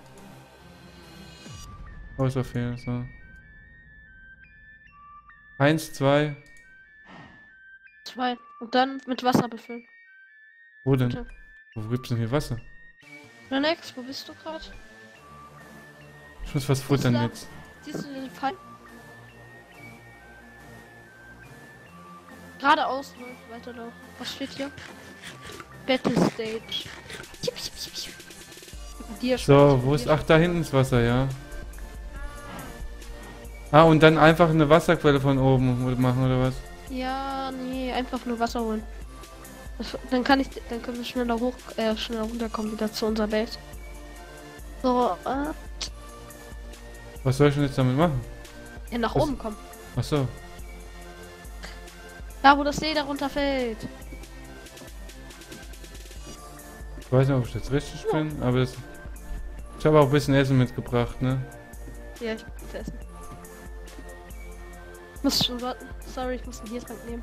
Oh, so viel, so. 1, 2. 2. Und dann mit Wasser befüllen. Wo denn? Bitte. Wo gibt's denn hier Wasser? Renex, wo bist du gerade? Ich muss was futtern da? jetzt. Siehst du den Fall? Geradeaus, läuft weiter da. Was steht hier? Battle Stage. Dir So, wo ist... Ach, da hinten ist Wasser, ja. Ah, und dann einfach eine Wasserquelle von oben machen, oder was? Ja, nee, einfach nur Wasser holen. Dann können wir schneller runterkommen wieder zu unserer Welt. So, Was soll ich denn jetzt damit machen? ja, nach Was? oben kommen. Ach so. Da, wo das See darunter fällt. Ich weiß nicht, ob ich jetzt richtig bin, aber das... Ich habe auch ein bisschen Essen mitgebracht, ne? Ja, ich muss essen. Muss schon warten. Sorry, ich muss einen Biertrank nehmen.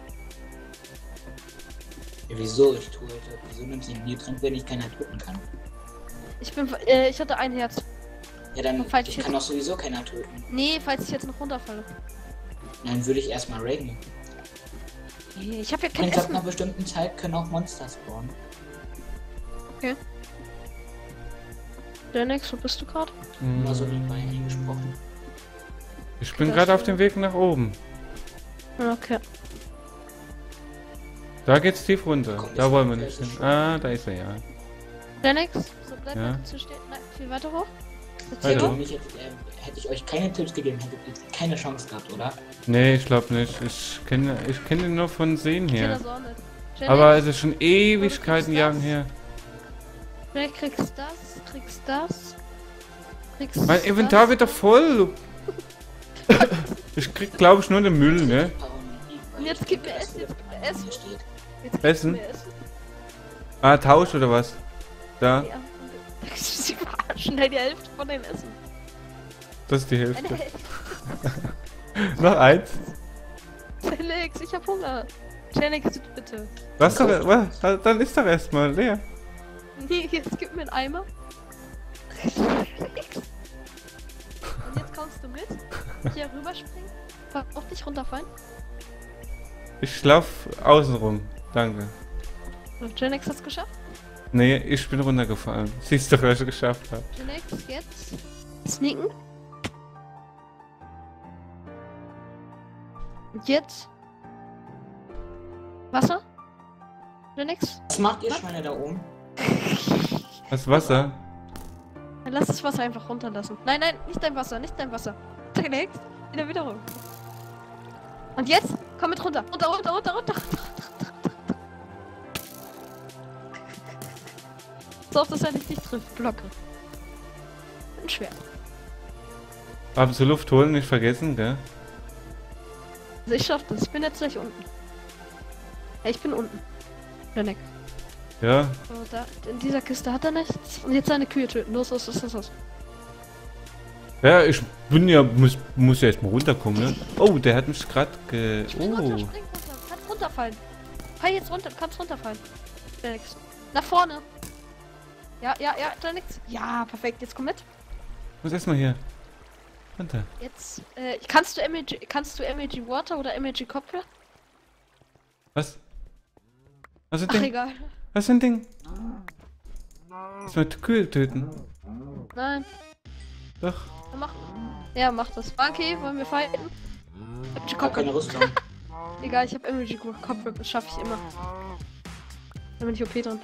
Ja, wieso? Ich tue heute. Wieso nimmst du einen Biertrank, wenn ich keiner töten kann? Ich hatte ein Herz. Ja, dann Falls ich ich kann doch sowieso keiner töten. Nee, falls ich jetzt noch runterfalle. Dann würde ich erstmal raiden. Nee, ich habe ja kein Und ab Essen. einer bestimmten Zeit können auch Monster spawnen. Renex, wo bist du gerade? Immer so nebenbei eingesprochen. Ich bin Das, gerade auf dem Weg nach oben. Okay. Da geht's tief runter. Komm, Da das wollen wir ist nicht hin. schon. Ah, da ist er ja. Renex, so bleib Ja. mal zu stehen. Nein, viel weiter hoch. Jetzt Weiter hier hoch. hoch. Hätte ich euch keine Tipps gegeben, hättet ihr keine Chance gehabt, oder? Nee, ich glaube nicht. Ich kenne ihn nur von Sehen Ich kenn her. das auch nicht. Renex, Aber es ist schon Ewigkeiten das? Jahren her. Renex, kriegst das. Kriegst Mein Inventar wird doch voll. Ich krieg, glaube ich, nur den Müll, ne? Und jetzt gib mir Essen, jetzt gib mir Essen. Hier steht. Jetzt gib Essen? mir Essen. Ah, Tausch oder was? Da, Ja. Sie verarschen halt die Hälfte von dem Essen. das ist die Eine Hälfte. Hälfte. Noch eins. Renex, ich hab Hunger. Renex, bitte. Was doch, was? Dann ist doch erstmal leer. Nee, jetzt gib mir einen Eimer. Und jetzt kommst du mit. Hier rüberspringen. Auf dich runterfallen. Ich lauf außen rum. Danke. Und Genex hat's geschafft. Nee, ich bin runtergefallen. Siehst du, was ich geschafft habe. Genex, jetzt. Sneaken. Und jetzt. Wasser. Genex. Was macht ihr Schweine da oben? Das Wasser? Dann lass das Wasser einfach runterlassen. Nein, nein, nicht dein Wasser, nicht dein Wasser. Genex. Wieder rum. Und jetzt? Komm mit runter. Runter. So oft, dass er nicht dich trifft. Blocke. Bin schwer. Aber zur Luft holen nicht vergessen, gell? Also ich schaff das. Ich bin jetzt gleich unten. Ja, ich bin unten. Renex. Ja. So, da, in dieser Kiste hat er nichts. Und jetzt seine Kühe töten. Los. Ja, ich bin ja, muss ja erstmal runterkommen, ne? Oh, der hat mich gerade Spring runter. Oh. Kannst runterfallen. Fall jetzt runter, kannst runterfallen. Renex. Nach vorne. Ja, Renex. Ja, perfekt. Jetzt komm mit. Muss erstmal hier. Runter. Jetzt, kannst du MLG Water oder MLG Kopfhörer? Was? Was ist Ach, ein Ding? egal. Was ist ein Ding? Lass mal Kühe töten. Nein, Doch. dann mach. Ja, mach das. Okay, wollen wir fighten? MLG Ich hab keine Kopfhörer. Rüstung. Egal, ich hab MLG Kopfhörer. Das schaffe ich immer. Da bin ich OP drin.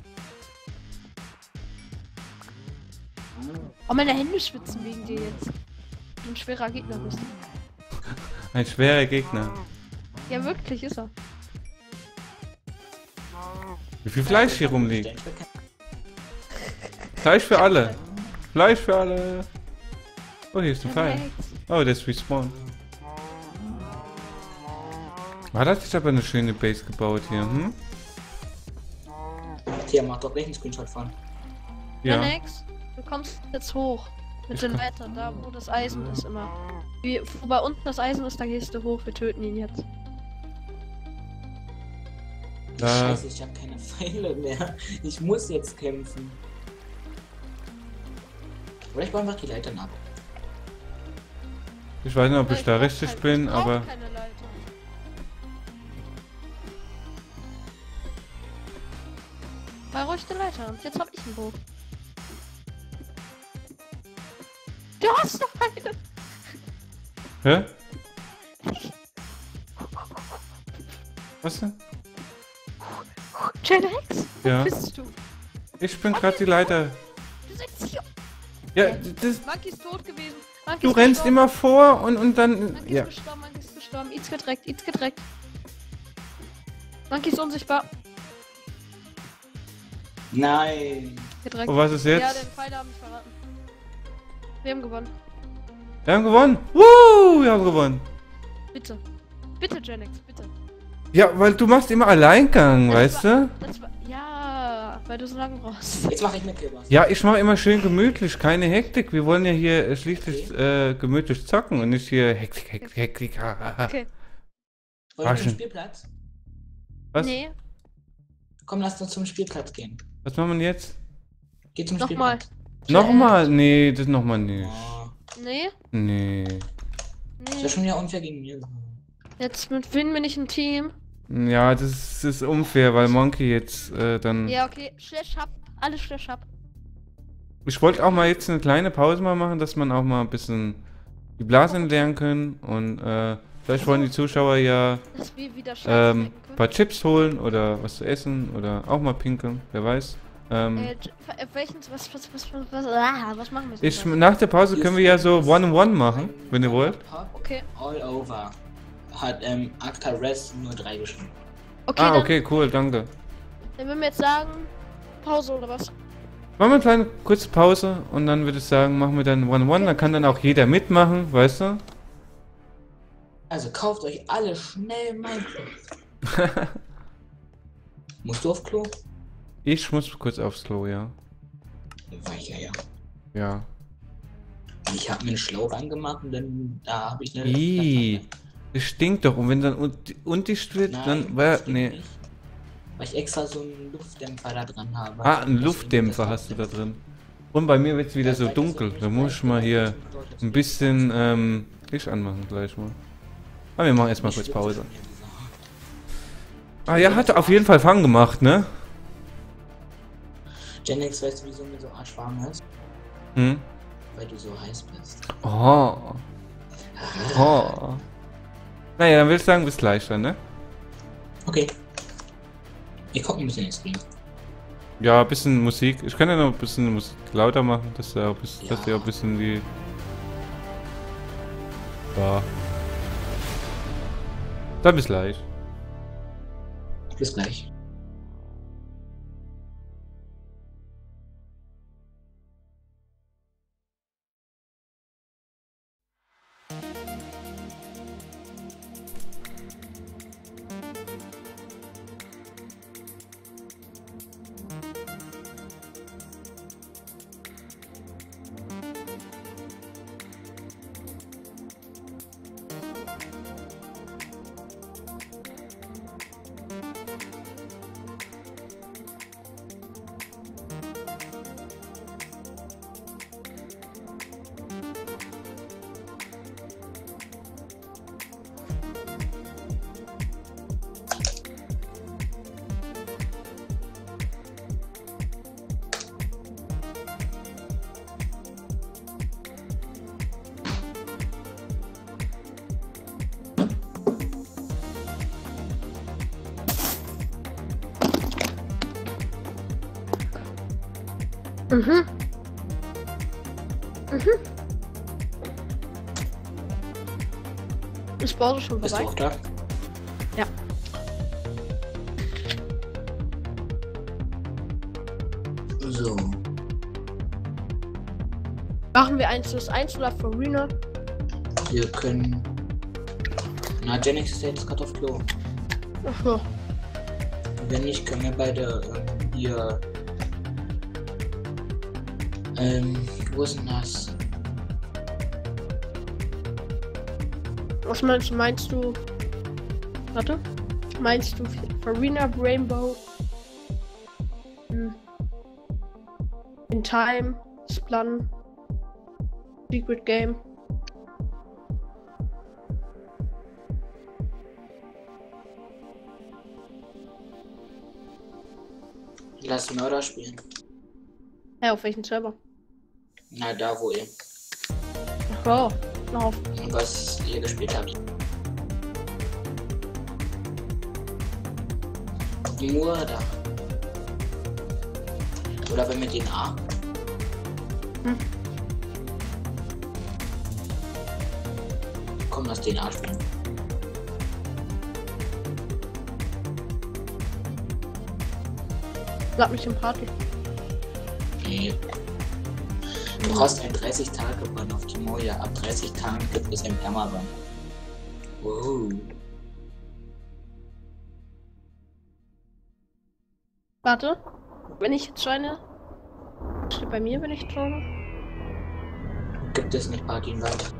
Oh, meine Hände schwitzen wegen dir jetzt. Du ein schwerer Gegner bist. Ein schwerer Gegner. Ja, wirklich ist er. Wie viel Fleisch hier rumliegt? Fleisch für alle. Fleisch für alle. Oh, hier ist ein Pfeil. Renex. Oh, der ist respawned. War das jetzt aber eine schöne Base gebaut hier, Hier, mach doch gleich einen Screenshot von. Ja. Renex, Du kommst jetzt hoch. Mit Ich der komm- Leiter, da wo das Eisen ist immer. Wo bei unten das Eisen ist, da gehst du hoch. Wir töten ihn jetzt. Scheiße, ich habe keine Pfeile mehr. Ich muss jetzt kämpfen. Oder ich baue einfach die Leitern ab. Ich weiß nicht, ob ich da brauch richtig keine- bin, ich brauch aber... keine Leiter. Bei ruhig die Leiter. Und jetzt hab ich einen Bogen. Du hast noch eine! Hä? Was denn? Genex? Wo Ja. bist du? Ich bin gerade die Leiter. Du bist hier. Ja, Monkey ist tot gewesen. Monkey du ist rennst gestorben. immer vor und dann... Monkey Ja. ist gestorben, Monkey ist gestorben. It's gedreckt, It's gedreckt. Monkey ist unsichtbar. Nein. Gedreckt. Und was ist Ja, jetzt? den Pfeil haben mich verraten. Wir haben gewonnen. Wir haben gewonnen. Woo, wir haben gewonnen. Bitte. Bitte, Genex, bitte. Ja, weil du machst immer Alleingang, Das weißt du? Das war. Ja, weil du so lange brauchst. Jetzt mache ich mit Kilbers. Ja, ich mache immer schön gemütlich, keine Hektik. Wir wollen ja hier schließlich gemütlich zocken und nicht hier Hektik, Hektik, Hektik. Okay. Wollen wir Waschen. zum Spielplatz? Was? Nee, Komm, lasst uns zum Spielplatz gehen. Was machen wir jetzt? Geh zum Nochmal. Spielplatz. Nochmal? Nee, das nochmal nicht. Oh, nee, Nee. das nee. ist schon wieder unfair gegen mir. Jetzt finden wir nicht ein Team. Ja, das ist unfair, weil Monkey jetzt dann... Ja, okay. Slash hab. Alles Slash hab. Ich wollte auch mal jetzt eine kleine Pause mal machen, dass man auch mal ein bisschen die Blasen entleeren können. Und vielleicht wollen die Zuschauer ja Dass wir wieder Scheiße ein paar Chips holen oder was zu essen oder auch mal pinkeln, wer weiß. Was machen wir jetzt? Nach der Pause können wir ja so One-on-One machen, wenn ihr wollt. Okay. All over. Hat Acta Res nur 3 geschrieben. Okay, Ah, dann, okay, cool, danke. dann würden wir jetzt sagen, Pause oder was? Machen wir eine kleine kurze Pause und dann würde ich sagen, machen wir dann One-on-One, dann kann dann auch jeder mitmachen, weißt du? Also kauft euch alle schnell Minecraft. Musst du auf Klo? Ich muss kurz aufs Klo, ja. Weicher, ja. Ja. Ich habe mir einen Schlauch angemacht und dann da habe ich eine. Ih, das stinkt doch. Und wenn dann undicht wird, Nein, dann war... das geht Nee. nicht, weil ich extra so einen Luftdämpfer da dran habe. Ah, einen Deswegen Luftdämpfer das hast du da drin. Und bei mir wird es wieder Ja, so weil das dunkel. nicht Da muss ich mal hier ein bisschen Licht anmachen gleich mal. Aber wir machen erstmal kurz Pause. Ah ja, hat auf jeden Fall Fang gemacht, ne? Genex, weißt du, wieso mir so arschwarm ist? Hm? Weil du so heiß bist. Oh. Oh. Naja, dann würde ich sagen, bis gleich dann, ne? Okay. Ich gucke ein bisschen ins Stream. Ja, ein bisschen Musik. Ich kann ja noch ein bisschen Musik lauter machen, dass ihr auch Ja. ein bisschen die... Ja. Dann bis gleich. Bis gleich. Mhm. Mhm. Ist Pause schon Bist du vorbei? auch da? Ja. So. Machen wir 1:1 oder für Arena? Wir können. Na, Genex ist ja jetzt gerade auf Klo. Achso. Wenn nicht, können wir beide hier Wo ist denn das? Was meinst du? Warte. Meinst du Farina Rainbow? In Time, Splun, Secret Game. Lass Mörder spielen. Ja, auf welchen Server? Na, da wo ihr. Oh, auf. Was ihr gespielt habt. Mörder. Oder wenn mit den A. Komm, lass den A spielen. Lad mich im Party. Nee. Du hast ein 30-Tage-Bann auf Timoja. Ab 30 Tagen gibt es ein Permaban. Wow. Warte. Wenn ich jetzt joine. Steht bei mir, wenn ich joine. Gibt es nicht Party-Invite.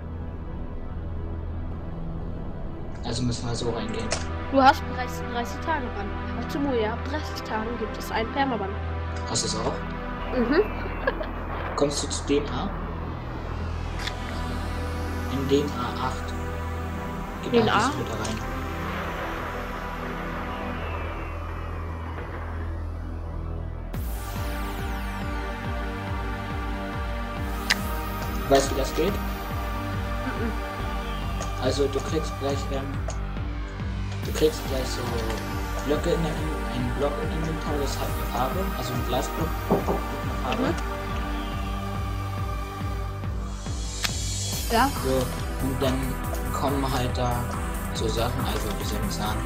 Also müssen wir so reingehen. Du hast bereits 30 Tage Bann. Auf Timoja, ab 30 Tagen gibt es einen Permaban. Hast du es auch? Mhm. Kommst du zu dem A? In den A8. Gib Den A? A? Da rein. Weißt du, wie das geht? Also du kriegst gleich so Blöcke einen Block im Inventar, das hat eine Farbe, also ein Glasblock mit einer Farbe. Ja. So, und dann kommen halt da so Sachen, also wie soll ich sagen.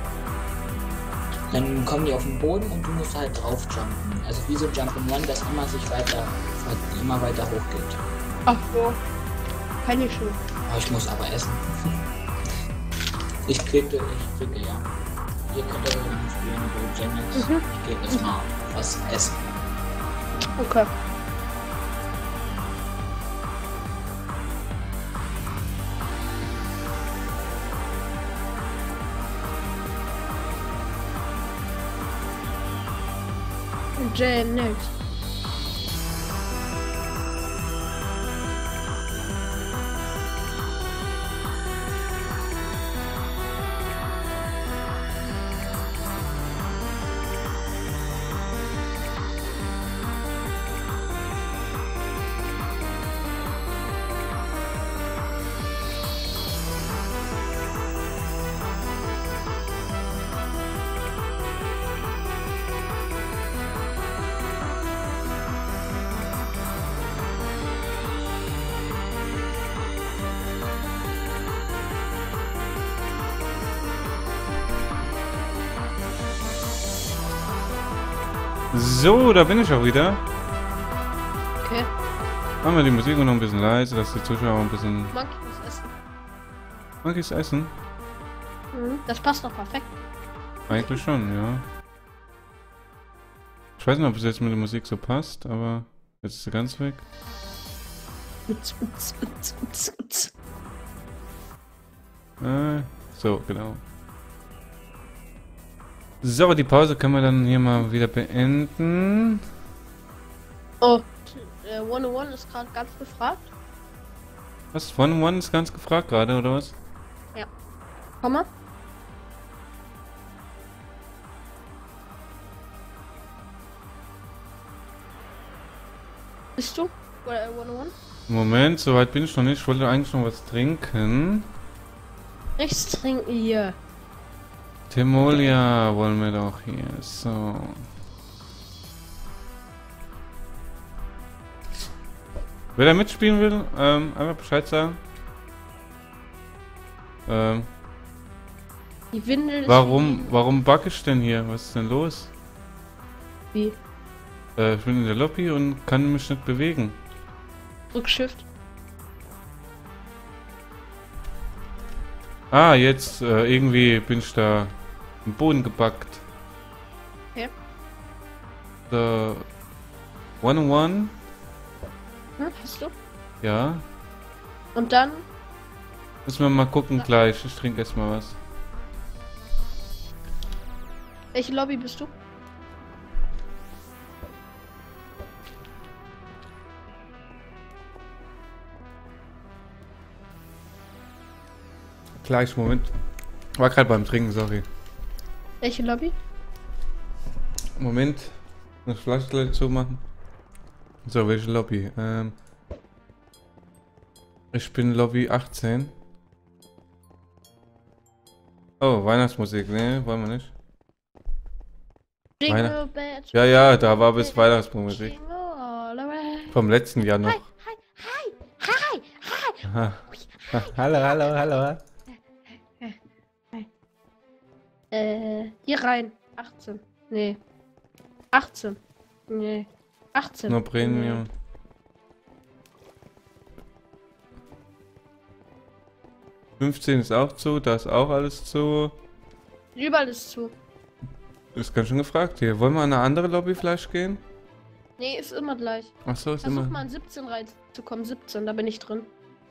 Dann kommen die auf den Boden und du musst halt drauf jumpen. Also wie so Jump'n'Run, das immer weiter hochgeht. Ach so. Kann ich schon. Oh, ich muss aber essen. Ich kriege ja. Ihr könnt ja dann spielen, wo Jennings. Ich gehe jetzt mal was essen. Okay. Jennings. So, da bin ich auch wieder. Okay. Machen wir die Musik noch ein bisschen leise, dass die Zuschauer ein bisschen... Monkey muss essen. Monkeys essen? Das passt doch perfekt. Eigentlich schon, ja. Ich weiß nicht, ob es jetzt mit der Musik so passt, aber jetzt ist sie ganz weg. So, genau. So, die Pause können wir dann hier mal wieder beenden. Oh, 101 ist gerade ganz gefragt. Was? 101 ist ganz gefragt gerade, oder was? Ja. Komm mal. Bist du? Oder 101? Moment, so weit bin ich noch nicht. Ich wollte eigentlich noch was trinken. Nichts trinken hier. Timolia wollen wir doch hier. So. Wer da mitspielen will, einfach Bescheid sagen. Die Windel ist Warum bug ich denn hier? Was ist denn los? wie? Ich bin in der Lobby und kann mich nicht bewegen. Drück Shift. Ah, jetzt irgendwie bin ich da im Boden gebackt. Okay. The 101 Hast du? Ja. Und dann? Müssen wir mal gucken gleich. Ich trinke erstmal was. Welche Lobby bist du? Gleich, Moment. War gerade beim Trinken, sorry. Welche Lobby? Moment. Eine Flasche gleich zumachen. So, welche Lobby? Ich bin Lobby 18. Oh, Weihnachtsmusik. Ne, wollen wir nicht. Jingle Bells. Ja, ja, da war bis Weihnachtsmusik. Jingle all around. Vom letzten Jahr noch. Hi, hi, hi, hi, Aha. Hallo, hallo, hallo. Hier rein. 18. Nee. 18. Nee. 18. Nur Premium. Nee. 15 ist auch zu, da ist auch alles zu. Überall ist zu. Ist ganz schön gefragt hier. Wollen wir in eine andere Lobby vielleicht gehen? Nee, ist immer gleich. Achso, ist Versuch immer mal in 17 reinzukommen. 17, da bin ich drin.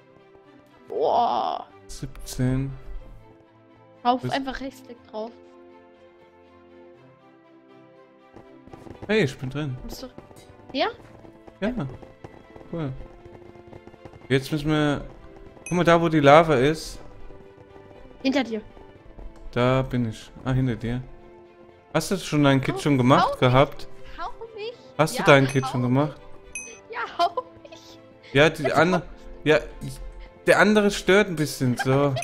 Boah. 17. Auf Ist- einfach Rechtsklick drauf. Hey, ich bin drin. Musst du... Ja? Ja. Cool. Jetzt müssen wir... Guck mal, da wo die Lava ist, Hinter dir. da bin ich. Ah, hinter dir. Hast du schon dein Kit schon Hau gemacht mich. gehabt? Hau mich. Hast Ja, du dein Kit hau schon mich. gemacht? Ja, hau mich. Ja, die andere... Ja, der andere stört ein bisschen, so.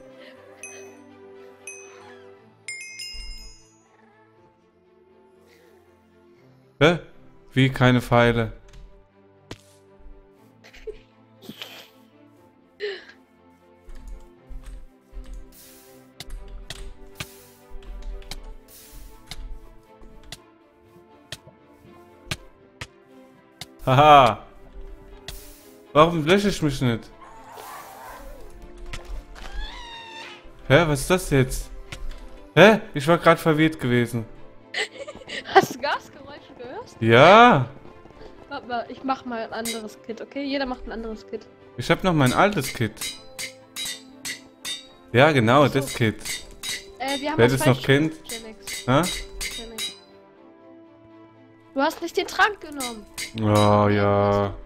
Hä? Wie keine Pfeile? Haha. Warum lösche ich mich nicht? Hä, was ist das jetzt? Hä? Ich war gerade verwirrt gewesen. Hast du Gasgeräusche gehört? Ja. Warte mal, ich mach mal ein anderes Kit, okay? Jeder macht ein anderes Kit. Ich habe noch mein altes Kit. Ja, genau, Ach so. das Kit. Wir haben Wer was das noch falsch kennt? gemacht, Genex. Hä? Genex. Du hast nicht den Trank genommen. Oh ja.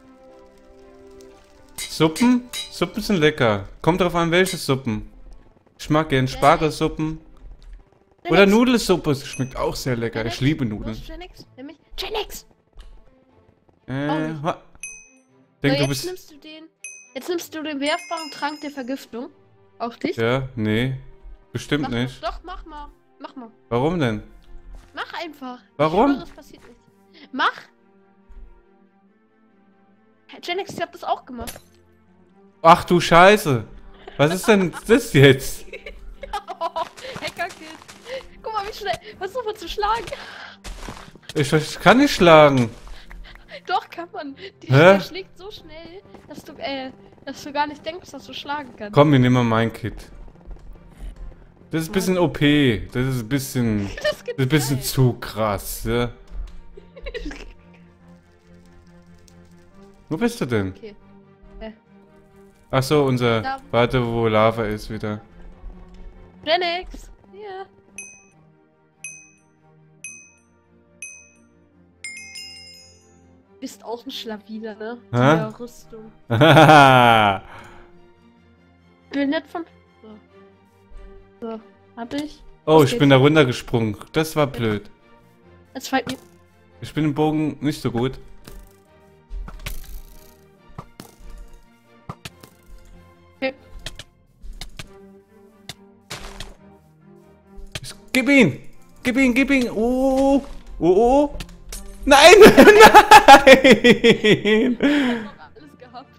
Suppen? Suppen sind lecker. Kommt drauf an, welche Suppen. Ich mag gern Spargelsuppen. Oder Genex, Nudelsuppe. Das schmeckt auch sehr lecker. Genex, Ich liebe wo Nudeln. ist Genex? Nämlich Genex! Denk, So, du jetzt bist... nimmst du den werfbaren Trank der Vergiftung. Auf dich. Ja, nee. Bestimmt Mach, nicht. Doch, mach mal. Mach mal. Warum denn? Mach einfach. Warum? Ich schwöre, es passiert nichts. Mach! Genex, ich hab das auch gemacht. Ach du Scheiße. Was ist denn das jetzt? Hackerkit. Guck mal, wie schnell. Versuch mal zu schlagen. Ich kann nicht schlagen. Doch, kann man. Hä? Der schlägt so schnell, dass du gar nicht denkst, dass du schlagen kannst. Komm, wir nehmen mal mein Kit. Das ist ein bisschen OP. Das ist ein bisschen... Das geht Das ist ein bisschen geil. zu krass, ja. Wo bist du denn? Okay. Ach so, unser... Da. Warte, wo Lava ist wieder. Genex. Ja. Bist auch ein Schlawiner, ne? Hä? Ja, Rüstung. Hahaha. Bin nicht von... So. Hab ich. Oh, Was ich bin da runtergesprungen. Das war blöd. Jetzt fällt mir... Ich bin im Bogen nicht so gut. Okay. Gib ihn! Gib ihn, gib ihn! Oh! Oh! Nein! Nein! Ich hab noch alles gehabt.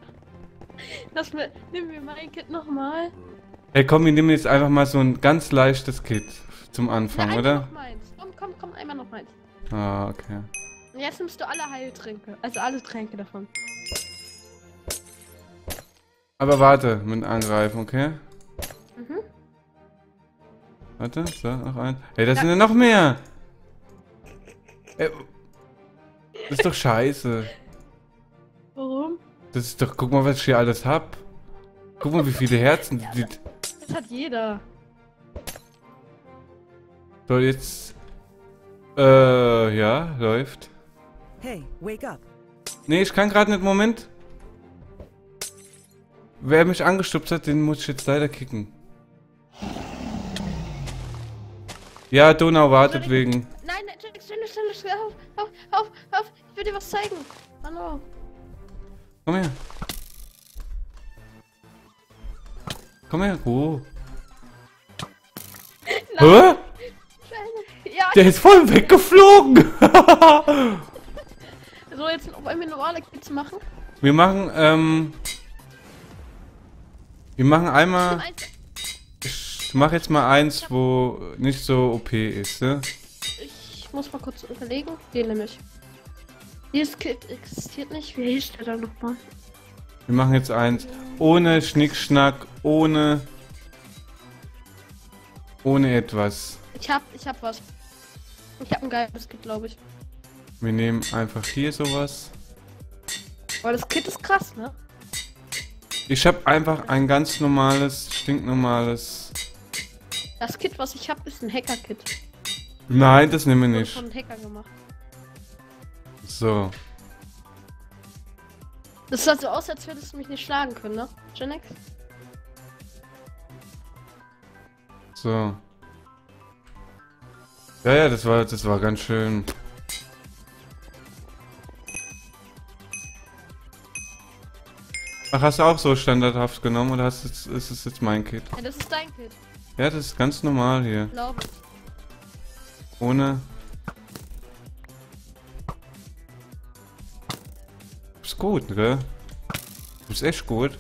Nimm mir mein Kit nochmal. Hey, komm, wir nehmen jetzt einfach mal so ein ganz leichtes Kit zum Anfang, einmal oder? noch meins. Komm, einmal noch meins. Ah, okay. Und jetzt nimmst du alle Heiltränke. Also alle Tränke davon. Aber warte, mit Angreifen, okay? Mhm. Warte, so, noch ein. Hey, da sind ja noch mehr! Ey, das ist doch scheiße. Das ist doch, guck mal, was ich hier alles hab. Guck mal, wie viele Herzen. Das hat jeder. So, jetzt. Ja, läuft. Hey, wake up. Nee, ich kann gerade nicht. Moment. Wer mich angestupst hat, den muss ich jetzt leider kicken. Ja, Donau wartet wegen. Nein, schnell, auf, ich will dir was zeigen. Hallo. Komm her. Komm her. Oh. Hä? Ja, Der ist voll weggeflogen. so jetzt auf einmal normale Kids machen. Wir machen einmal. Ich mach jetzt mal eins, wo nicht so OP ist, ne? Ich muss mal kurz überlegen. Den nämlich. Dieses Kit existiert nicht. Wie hieß der da nochmal? Wir machen jetzt eins. Ohne Schnickschnack, ohne etwas. Ich hab was. Ich hab ein geiles Kit, glaube ich. Wir nehmen einfach hier sowas. Aber das Kit ist krass, ne? Ich habe einfach ein ganz normales, stinknormales. Das Kit, was ich hab, ist ein Hacker-Kit. Nein, das nehmen wir Wurde nicht. von einem Hacker gemacht. So. Das sah so aus, als würdest du mich nicht schlagen können, ne? Genex? So. Ja, das war ganz schön. Ach, hast du auch so standardhaft genommen oder ist es jetzt mein Kit? Ja, das ist dein Kit. Ja, das ist ganz normal hier. Glaube ich. Ohne. Ist gut, gell? Du bist echt gut.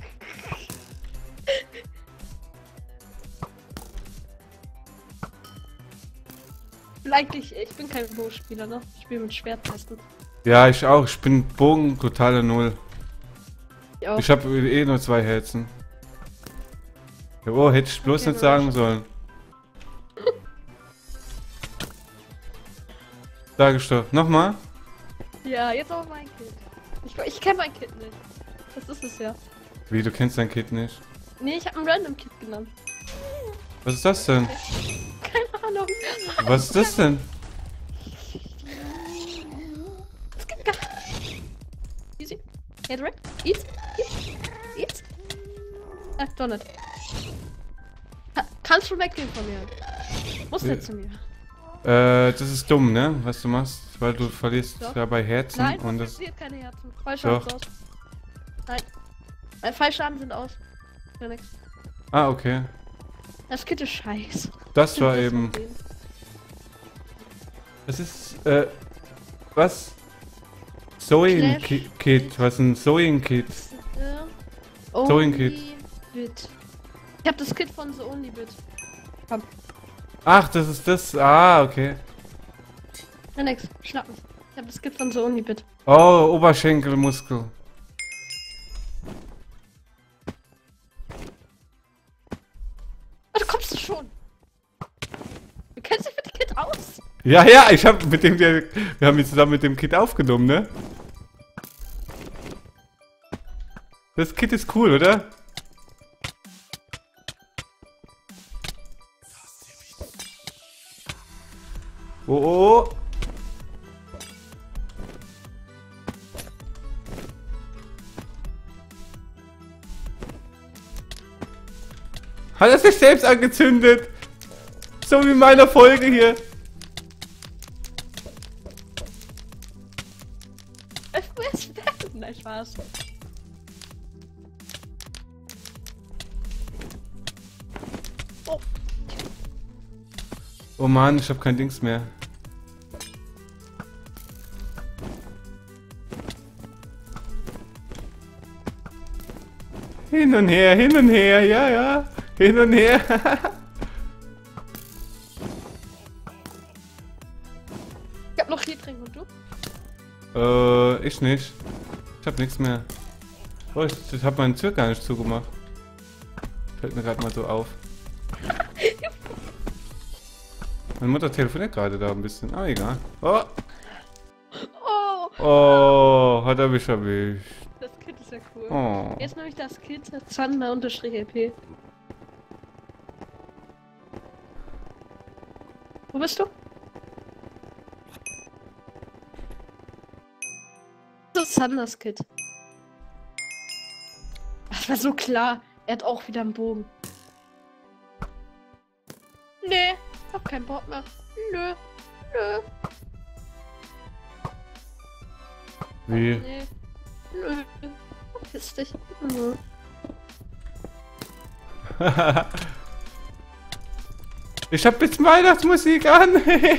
Eigentlich, ich bin kein Bogenspieler, ne? Ich spiele mit Schwert meistens. Ja, ich auch. Ich bin Bogen totale Null. Ich auch. Ich habe eh nur 2 Herzen. Ja, oh, hätte ich bloß Okay, nicht sagen sollen. Sag ich doch. Nochmal? Ja, jetzt auch mein Kit. Ich kenne mein Kit nicht. Das ist es ja. Wie, du kennst dein Kit nicht? Nee, ich habe ein Random Kit genannt. Was ist das denn? Keine Ahnung. Was ist das denn? Es gibt gar... Easy. Hey, direkt. Eat. Eat. Ach, doch nicht. Kannst du weggehen von mir? Muss nicht zu mir. Das ist dumm, ne? Was du machst, weil du verlierst Doch. dabei Herzen Nein, und das das. passiert keine Herzen. Fallschaden ist aus. Nein. Fallschaden sind aus. Ja, nix. Ah, okay. Das Kit ist scheiße. Das war Das eben. Problem. Das ist, was? Sewing Clash. Kit. Was ist ein Sewing Kit? Only Kit. Bit. Ich hab das Kit von The Only Bit. Komm. Ach, das ist das. Ah, okay. Ja, nix. Schnapp mich. Ich hab das Kit von The Only Bit. Oh, Oberschenkelmuskel. Ach, da kommst du schon. Du kennst dich mit dem Kit aus. Ja, ja, ich hab mit dem, wir haben ihn zusammen mit dem Kit aufgenommen, ne? Das Kit ist cool, oder? Oh, oh, oh. Hat er sich selbst angezündet? So wie in meiner Folge hier. Wer ist der? Nein, Spaß. Oh. Oh Mann, ich hab kein Dings mehr. Hin und her, ja, ja. Hin und her. Ich hab noch hier trinken und du? Ich nicht. Ich hab nichts mehr. Oh, ich hab meine Tür gar nicht zugemacht. Fällt mir gerade mal so auf. Meine Mutter telefoniert gerade da ein bisschen. Ah, egal. Oh, Oh, oh, hat er mich erwischt. das Kit ist ist ja cool. Oh. Jetzt nehme ich das Kit Zander-LP. Wo bist du? Das ist Sanders Kit. Das war so klar. Er hat auch wieder einen Bogen. Nee, hab keinen Bock mehr. Nö. Wie? Nee. Nö. Verpiss dich. Nö. Ich hab jetzt Weihnachtsmusik an.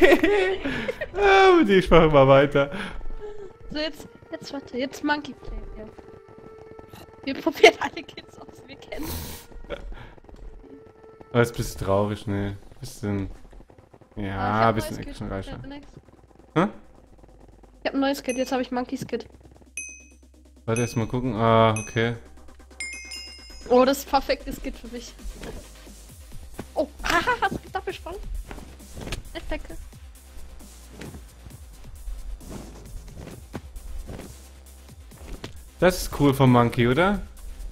Und ich mache mal weiter. So, jetzt warte, jetzt Monkey Play. Ja. Wir probieren alle Kids aus, die wir kennen. Aber ist ein bisschen traurig, ne? Bisschen. Ja, ein bisschen actionreicher. Hä? Ich hab ein neues Kit, jetzt habe ich Monkeys Kit. Warte, erst mal gucken. Ah, okay. Oh, das ist ein perfektes Kit für mich. Oh, haha, hast du Doppelsprung? Effekte. Das ist cool vom Monkey, oder?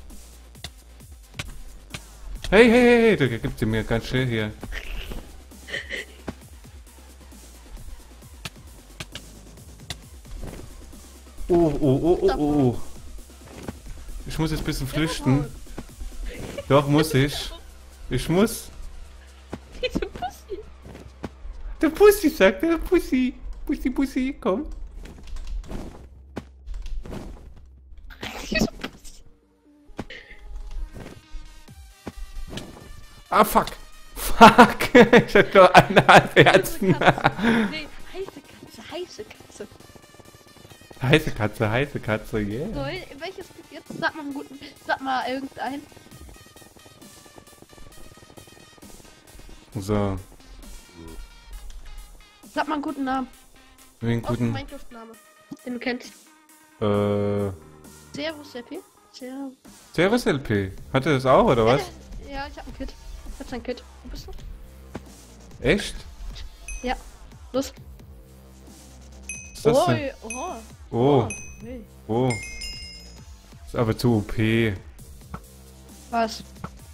Hey, da gibt sie mir ganz schön hier. Oh. Ich muss jetzt ein bisschen flüchten. Doch, muss ich. Ich muss. Diese Pussy. Der Pussy, sagt der Pussy. Pussy, komm. Diese Pussy. Ah, fuck. Ich hab doch 1,5 Herzen. Nee, heiße Katze. Heiße Katze, yeah. So, welches gibt jetzt? Sag mal einen guten. Sag mal irgendeinen. So, Sag mal einen guten Namen. wen Auch einen guten. Minecraft-Name. Den du kennst. Servus, Seppi. Servus LP. Hat er das auch, oder was? Ja, ich hab ein Kit. Ich hab ein Kit. Wo bist du? Echt? Ja. Los. Was ist das denn? Oh. Hey. Oh. Ist aber zu OP. Was?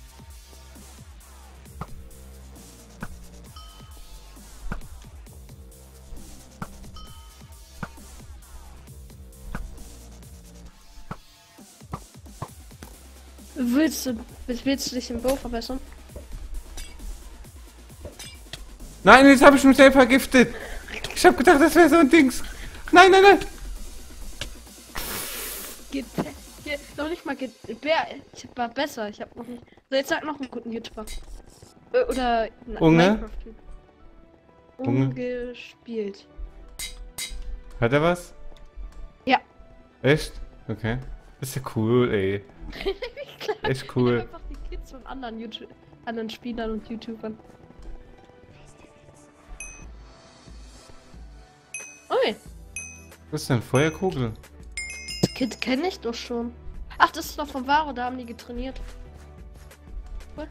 Willst du dich im Bow verbessern? Nein, jetzt habe ich mich selbst vergiftet. Ich habe gedacht, das wäre so ein Dings. Nein. Geht noch nicht mal Bär. Ich war besser. Ich hab noch nicht. So, jetzt sag noch einen guten YouTuber. Oder Unge? Minecraft-Typ. Unge? Ungespielt. Hat er was? Ja. Echt? Okay. Das ist ja cool, ey. Echt Ich cool. einfach die Kids von anderen Spielern und YouTubern. Ui, Was ist denn? Feuerkugel? das Kid kenne ich doch schon. Ach, das ist doch von Varo, da haben die getrainiert. Cool.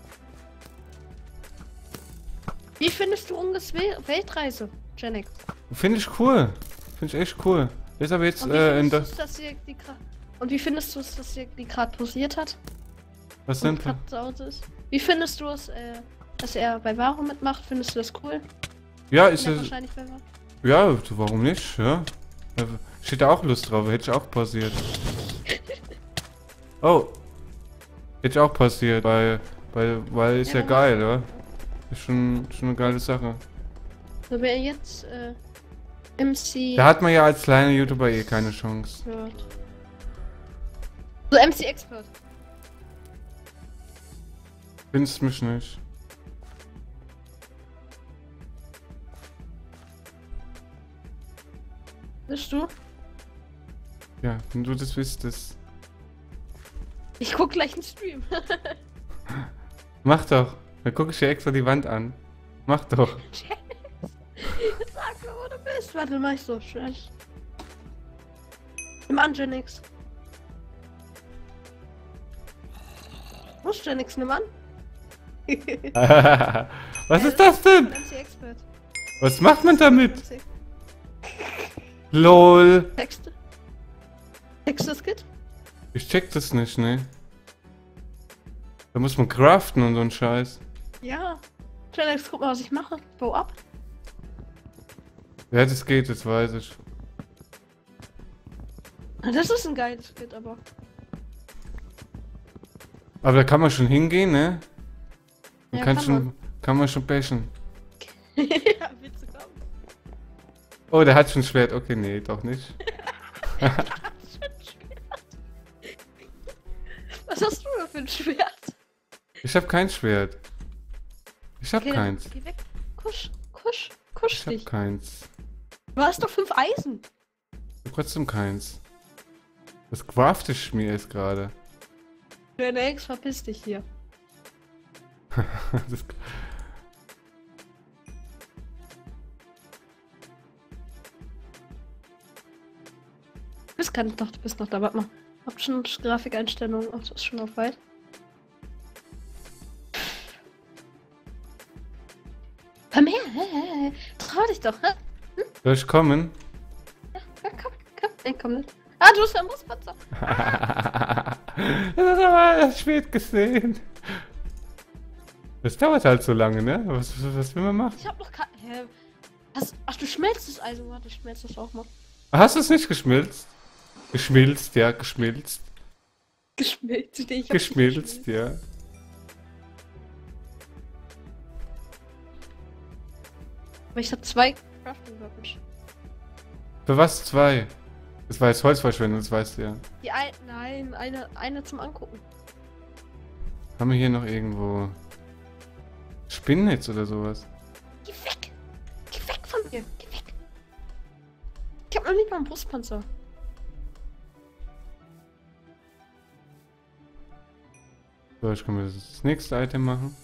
Wie findest du Unges Weltreise, Genex? Finde ich cool. Finde ich echt cool. Ist aber jetzt Und in der. wie findest du es, dass sie die gerade posiert hat? Was denn? Und grad zu Hause ist? Wie findest du es, dass er bei Varo mitmacht? Findest du das cool? Ja, ist Ja, es. wahrscheinlich bei Varo. Ja, warum nicht? Ja. Steht da auch Lust drauf, hätte ich auch pausiert. Oh. Hätte ich auch pausiert, weil ist ja warum? geil, oder? Ist schon eine geile Sache. So, wer jetzt MC Da hat man ja als kleiner YouTuber eh keine Chance. wird. So, MC Expert. Findest mich nicht. Bist du? Ja, wenn du das wüsstest. Ich guck gleich einen Stream. Mach doch. Dann guck ich dir extra die Wand an. Mach doch. Sag mir, wo du bist. Warte, mach ich so schön. Im an, Genix. Wo ist Genix? Nimm an. Was ist das denn? MC Expert. Was macht man damit? MC. LOL. Texte. Texte das Kit? Ich check das nicht, ne? Da muss man craften und so ein Scheiß. Ja. Felix, guck mal, was ich mache. Bow up. Ja, das geht, das weiß ich. Das ist ein geiles Kit, aber. Aber da kann man schon hingehen, ne? Man Ja, kann man schon bashen. Ja, willst du kommen? Oh, der hat schon ein Schwert. Okay, nee, doch nicht. Was hast du da für ein Schwert? Ich hab kein Schwert. Ich hab Okay, dann keins. Geh weg. Kusch Ich hab dich. keins. Du hast doch 5 Eisen. Ich hab trotzdem keins. Das crafte ich mir erst gerade. Felix, verpiss dich hier. Das- Du bist noch da. Warte mal. Hab schon Grafikeinstellungen. Ach, das ist schon auf weit. Komm her. Trau dich doch. Hä? Soll ich kommen? Ja, komm. Nein, komm nicht. Ah, du hast ja einen Brustpanzer. Das hat aber das Schwert gesehen. Das dauert halt so lange, ne? Was will man machen? Ich hab noch kein. Hä? Ach, du schmelzt das Eisen. Warte, ich schmelze das auch mal. Hast du es nicht geschmilzt? Geschmilzt, ja, geschmilzt. Geschmilzt. Nee, ich hab's nicht Geschmilzt, ja. Aber ich hab 2 Crafting Workbench. Für was? 2? Das war jetzt Holzverschwendung, das weißt du ja. Nein, eine zum Angucken. Haben wir hier noch irgendwo Spinnnetz oder sowas? Geh weg! Geh weg von mir! Geh weg! Ich hab noch nicht mal einen Brustpanzer. So, ich kann mir das nächste Item machen.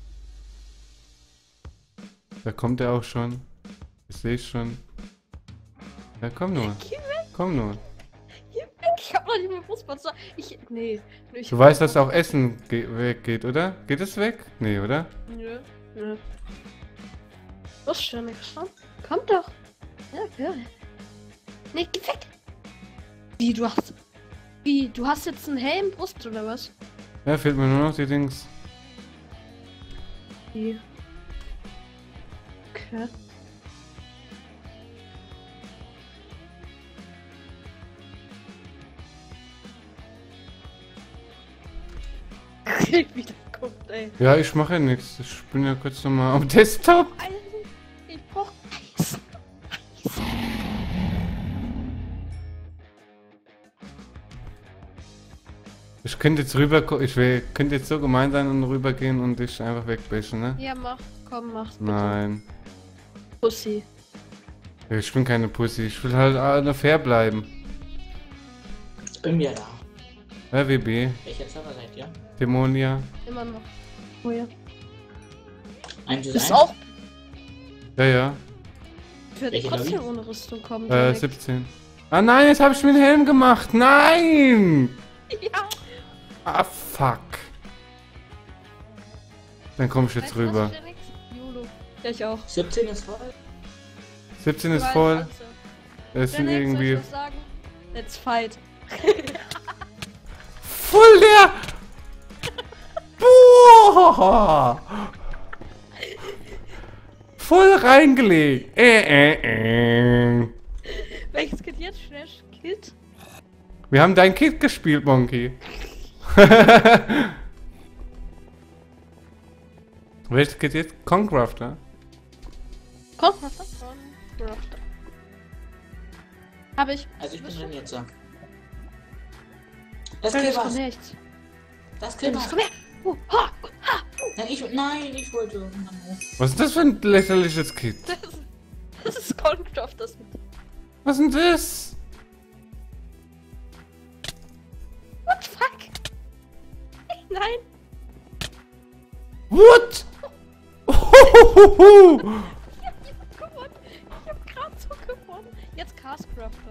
Da kommt er auch schon. Das sehe ich schon. Ja, komm nur. Geh weg! Komm nur. Geh weg! Ich hab noch nicht mal einen Brustpanzer. Nee. Ich Du weißt, dass auch Essen weggeht, oder? Geht es weg? Nee, oder? Nö. Was schon nichts schon? Komm doch! Ja. Nee, geh weg! Wie, du hast jetzt einen Helm, Brust oder was? Ja, fehlt mir nur noch die Dings. Wie? Okay. Wieder guckt, ey. Ja, ich mache ja nichts. Ich bin ja kurz nochmal am Desktop. Eisen! Ich brauch Eisen! Ich könnte jetzt könnte jetzt so gemein sein und rübergehen und dich einfach wegbashen, ne? Ja, komm, mach's bitte. Nein. Pussy. Ich bin keine Pussy. Ich will halt fair bleiben. Ich bin wieder da. RWB, Welcher Server seid ihr? Dämonia. Immer noch. Oh ja. Ein Du bist auch. Ja. Ich werde Welche trotzdem Lobby? ohne Rüstung kommen. direkt. 17. Ah nein, jetzt habe ich mir einen Helm gemacht. Nein! Ja. Ah, fuck. Dann komme ich jetzt Weißt du was, rüber. Felix? YOLO. Ja, ich auch. 17 ist voll. 17 ist Weil, voll. also, Es sind Felix, soll ich irgendwie was sagen? Let's fight. voll leer. Boah! Voll reingelegt. Welches Kit jetzt? Slash Kit? Wir haben dein Kit gespielt, Monkey. Welches Kit jetzt? Concrafter. Kommt was davon. Hab ich. Also ich bin Bist drin du? jetzt so. Das Felix, Kill komm was. her jetzt. Das Kill Felix, was. komm her. Ha. Nein, ich wollte. Was ist das für ein lächerliches Kit? Das ist Concraft, das mit. Was ist denn das? What the fuck? Nein. What? Gewonnen. Ich hab grad so gewonnen. Jetzt Castcrafter.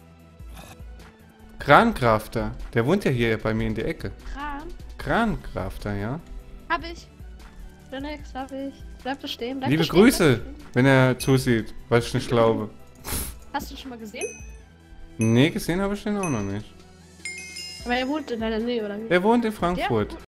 Krancrafter. Der wohnt ja hier bei mir in der Ecke. Kran. Krancrafter, ja. Hab ich. Phoenix, hab ich. Bleib da stehen. Bleib Liebe da stehen, Grüße, bleib da stehen. wenn er zusieht, was ich nicht glaube. Hast du schon mal gesehen? Nee, gesehen habe ich den auch noch nicht. Aber er wohnt in deiner Nähe, oder wie? Der wohnt in Frankfurt.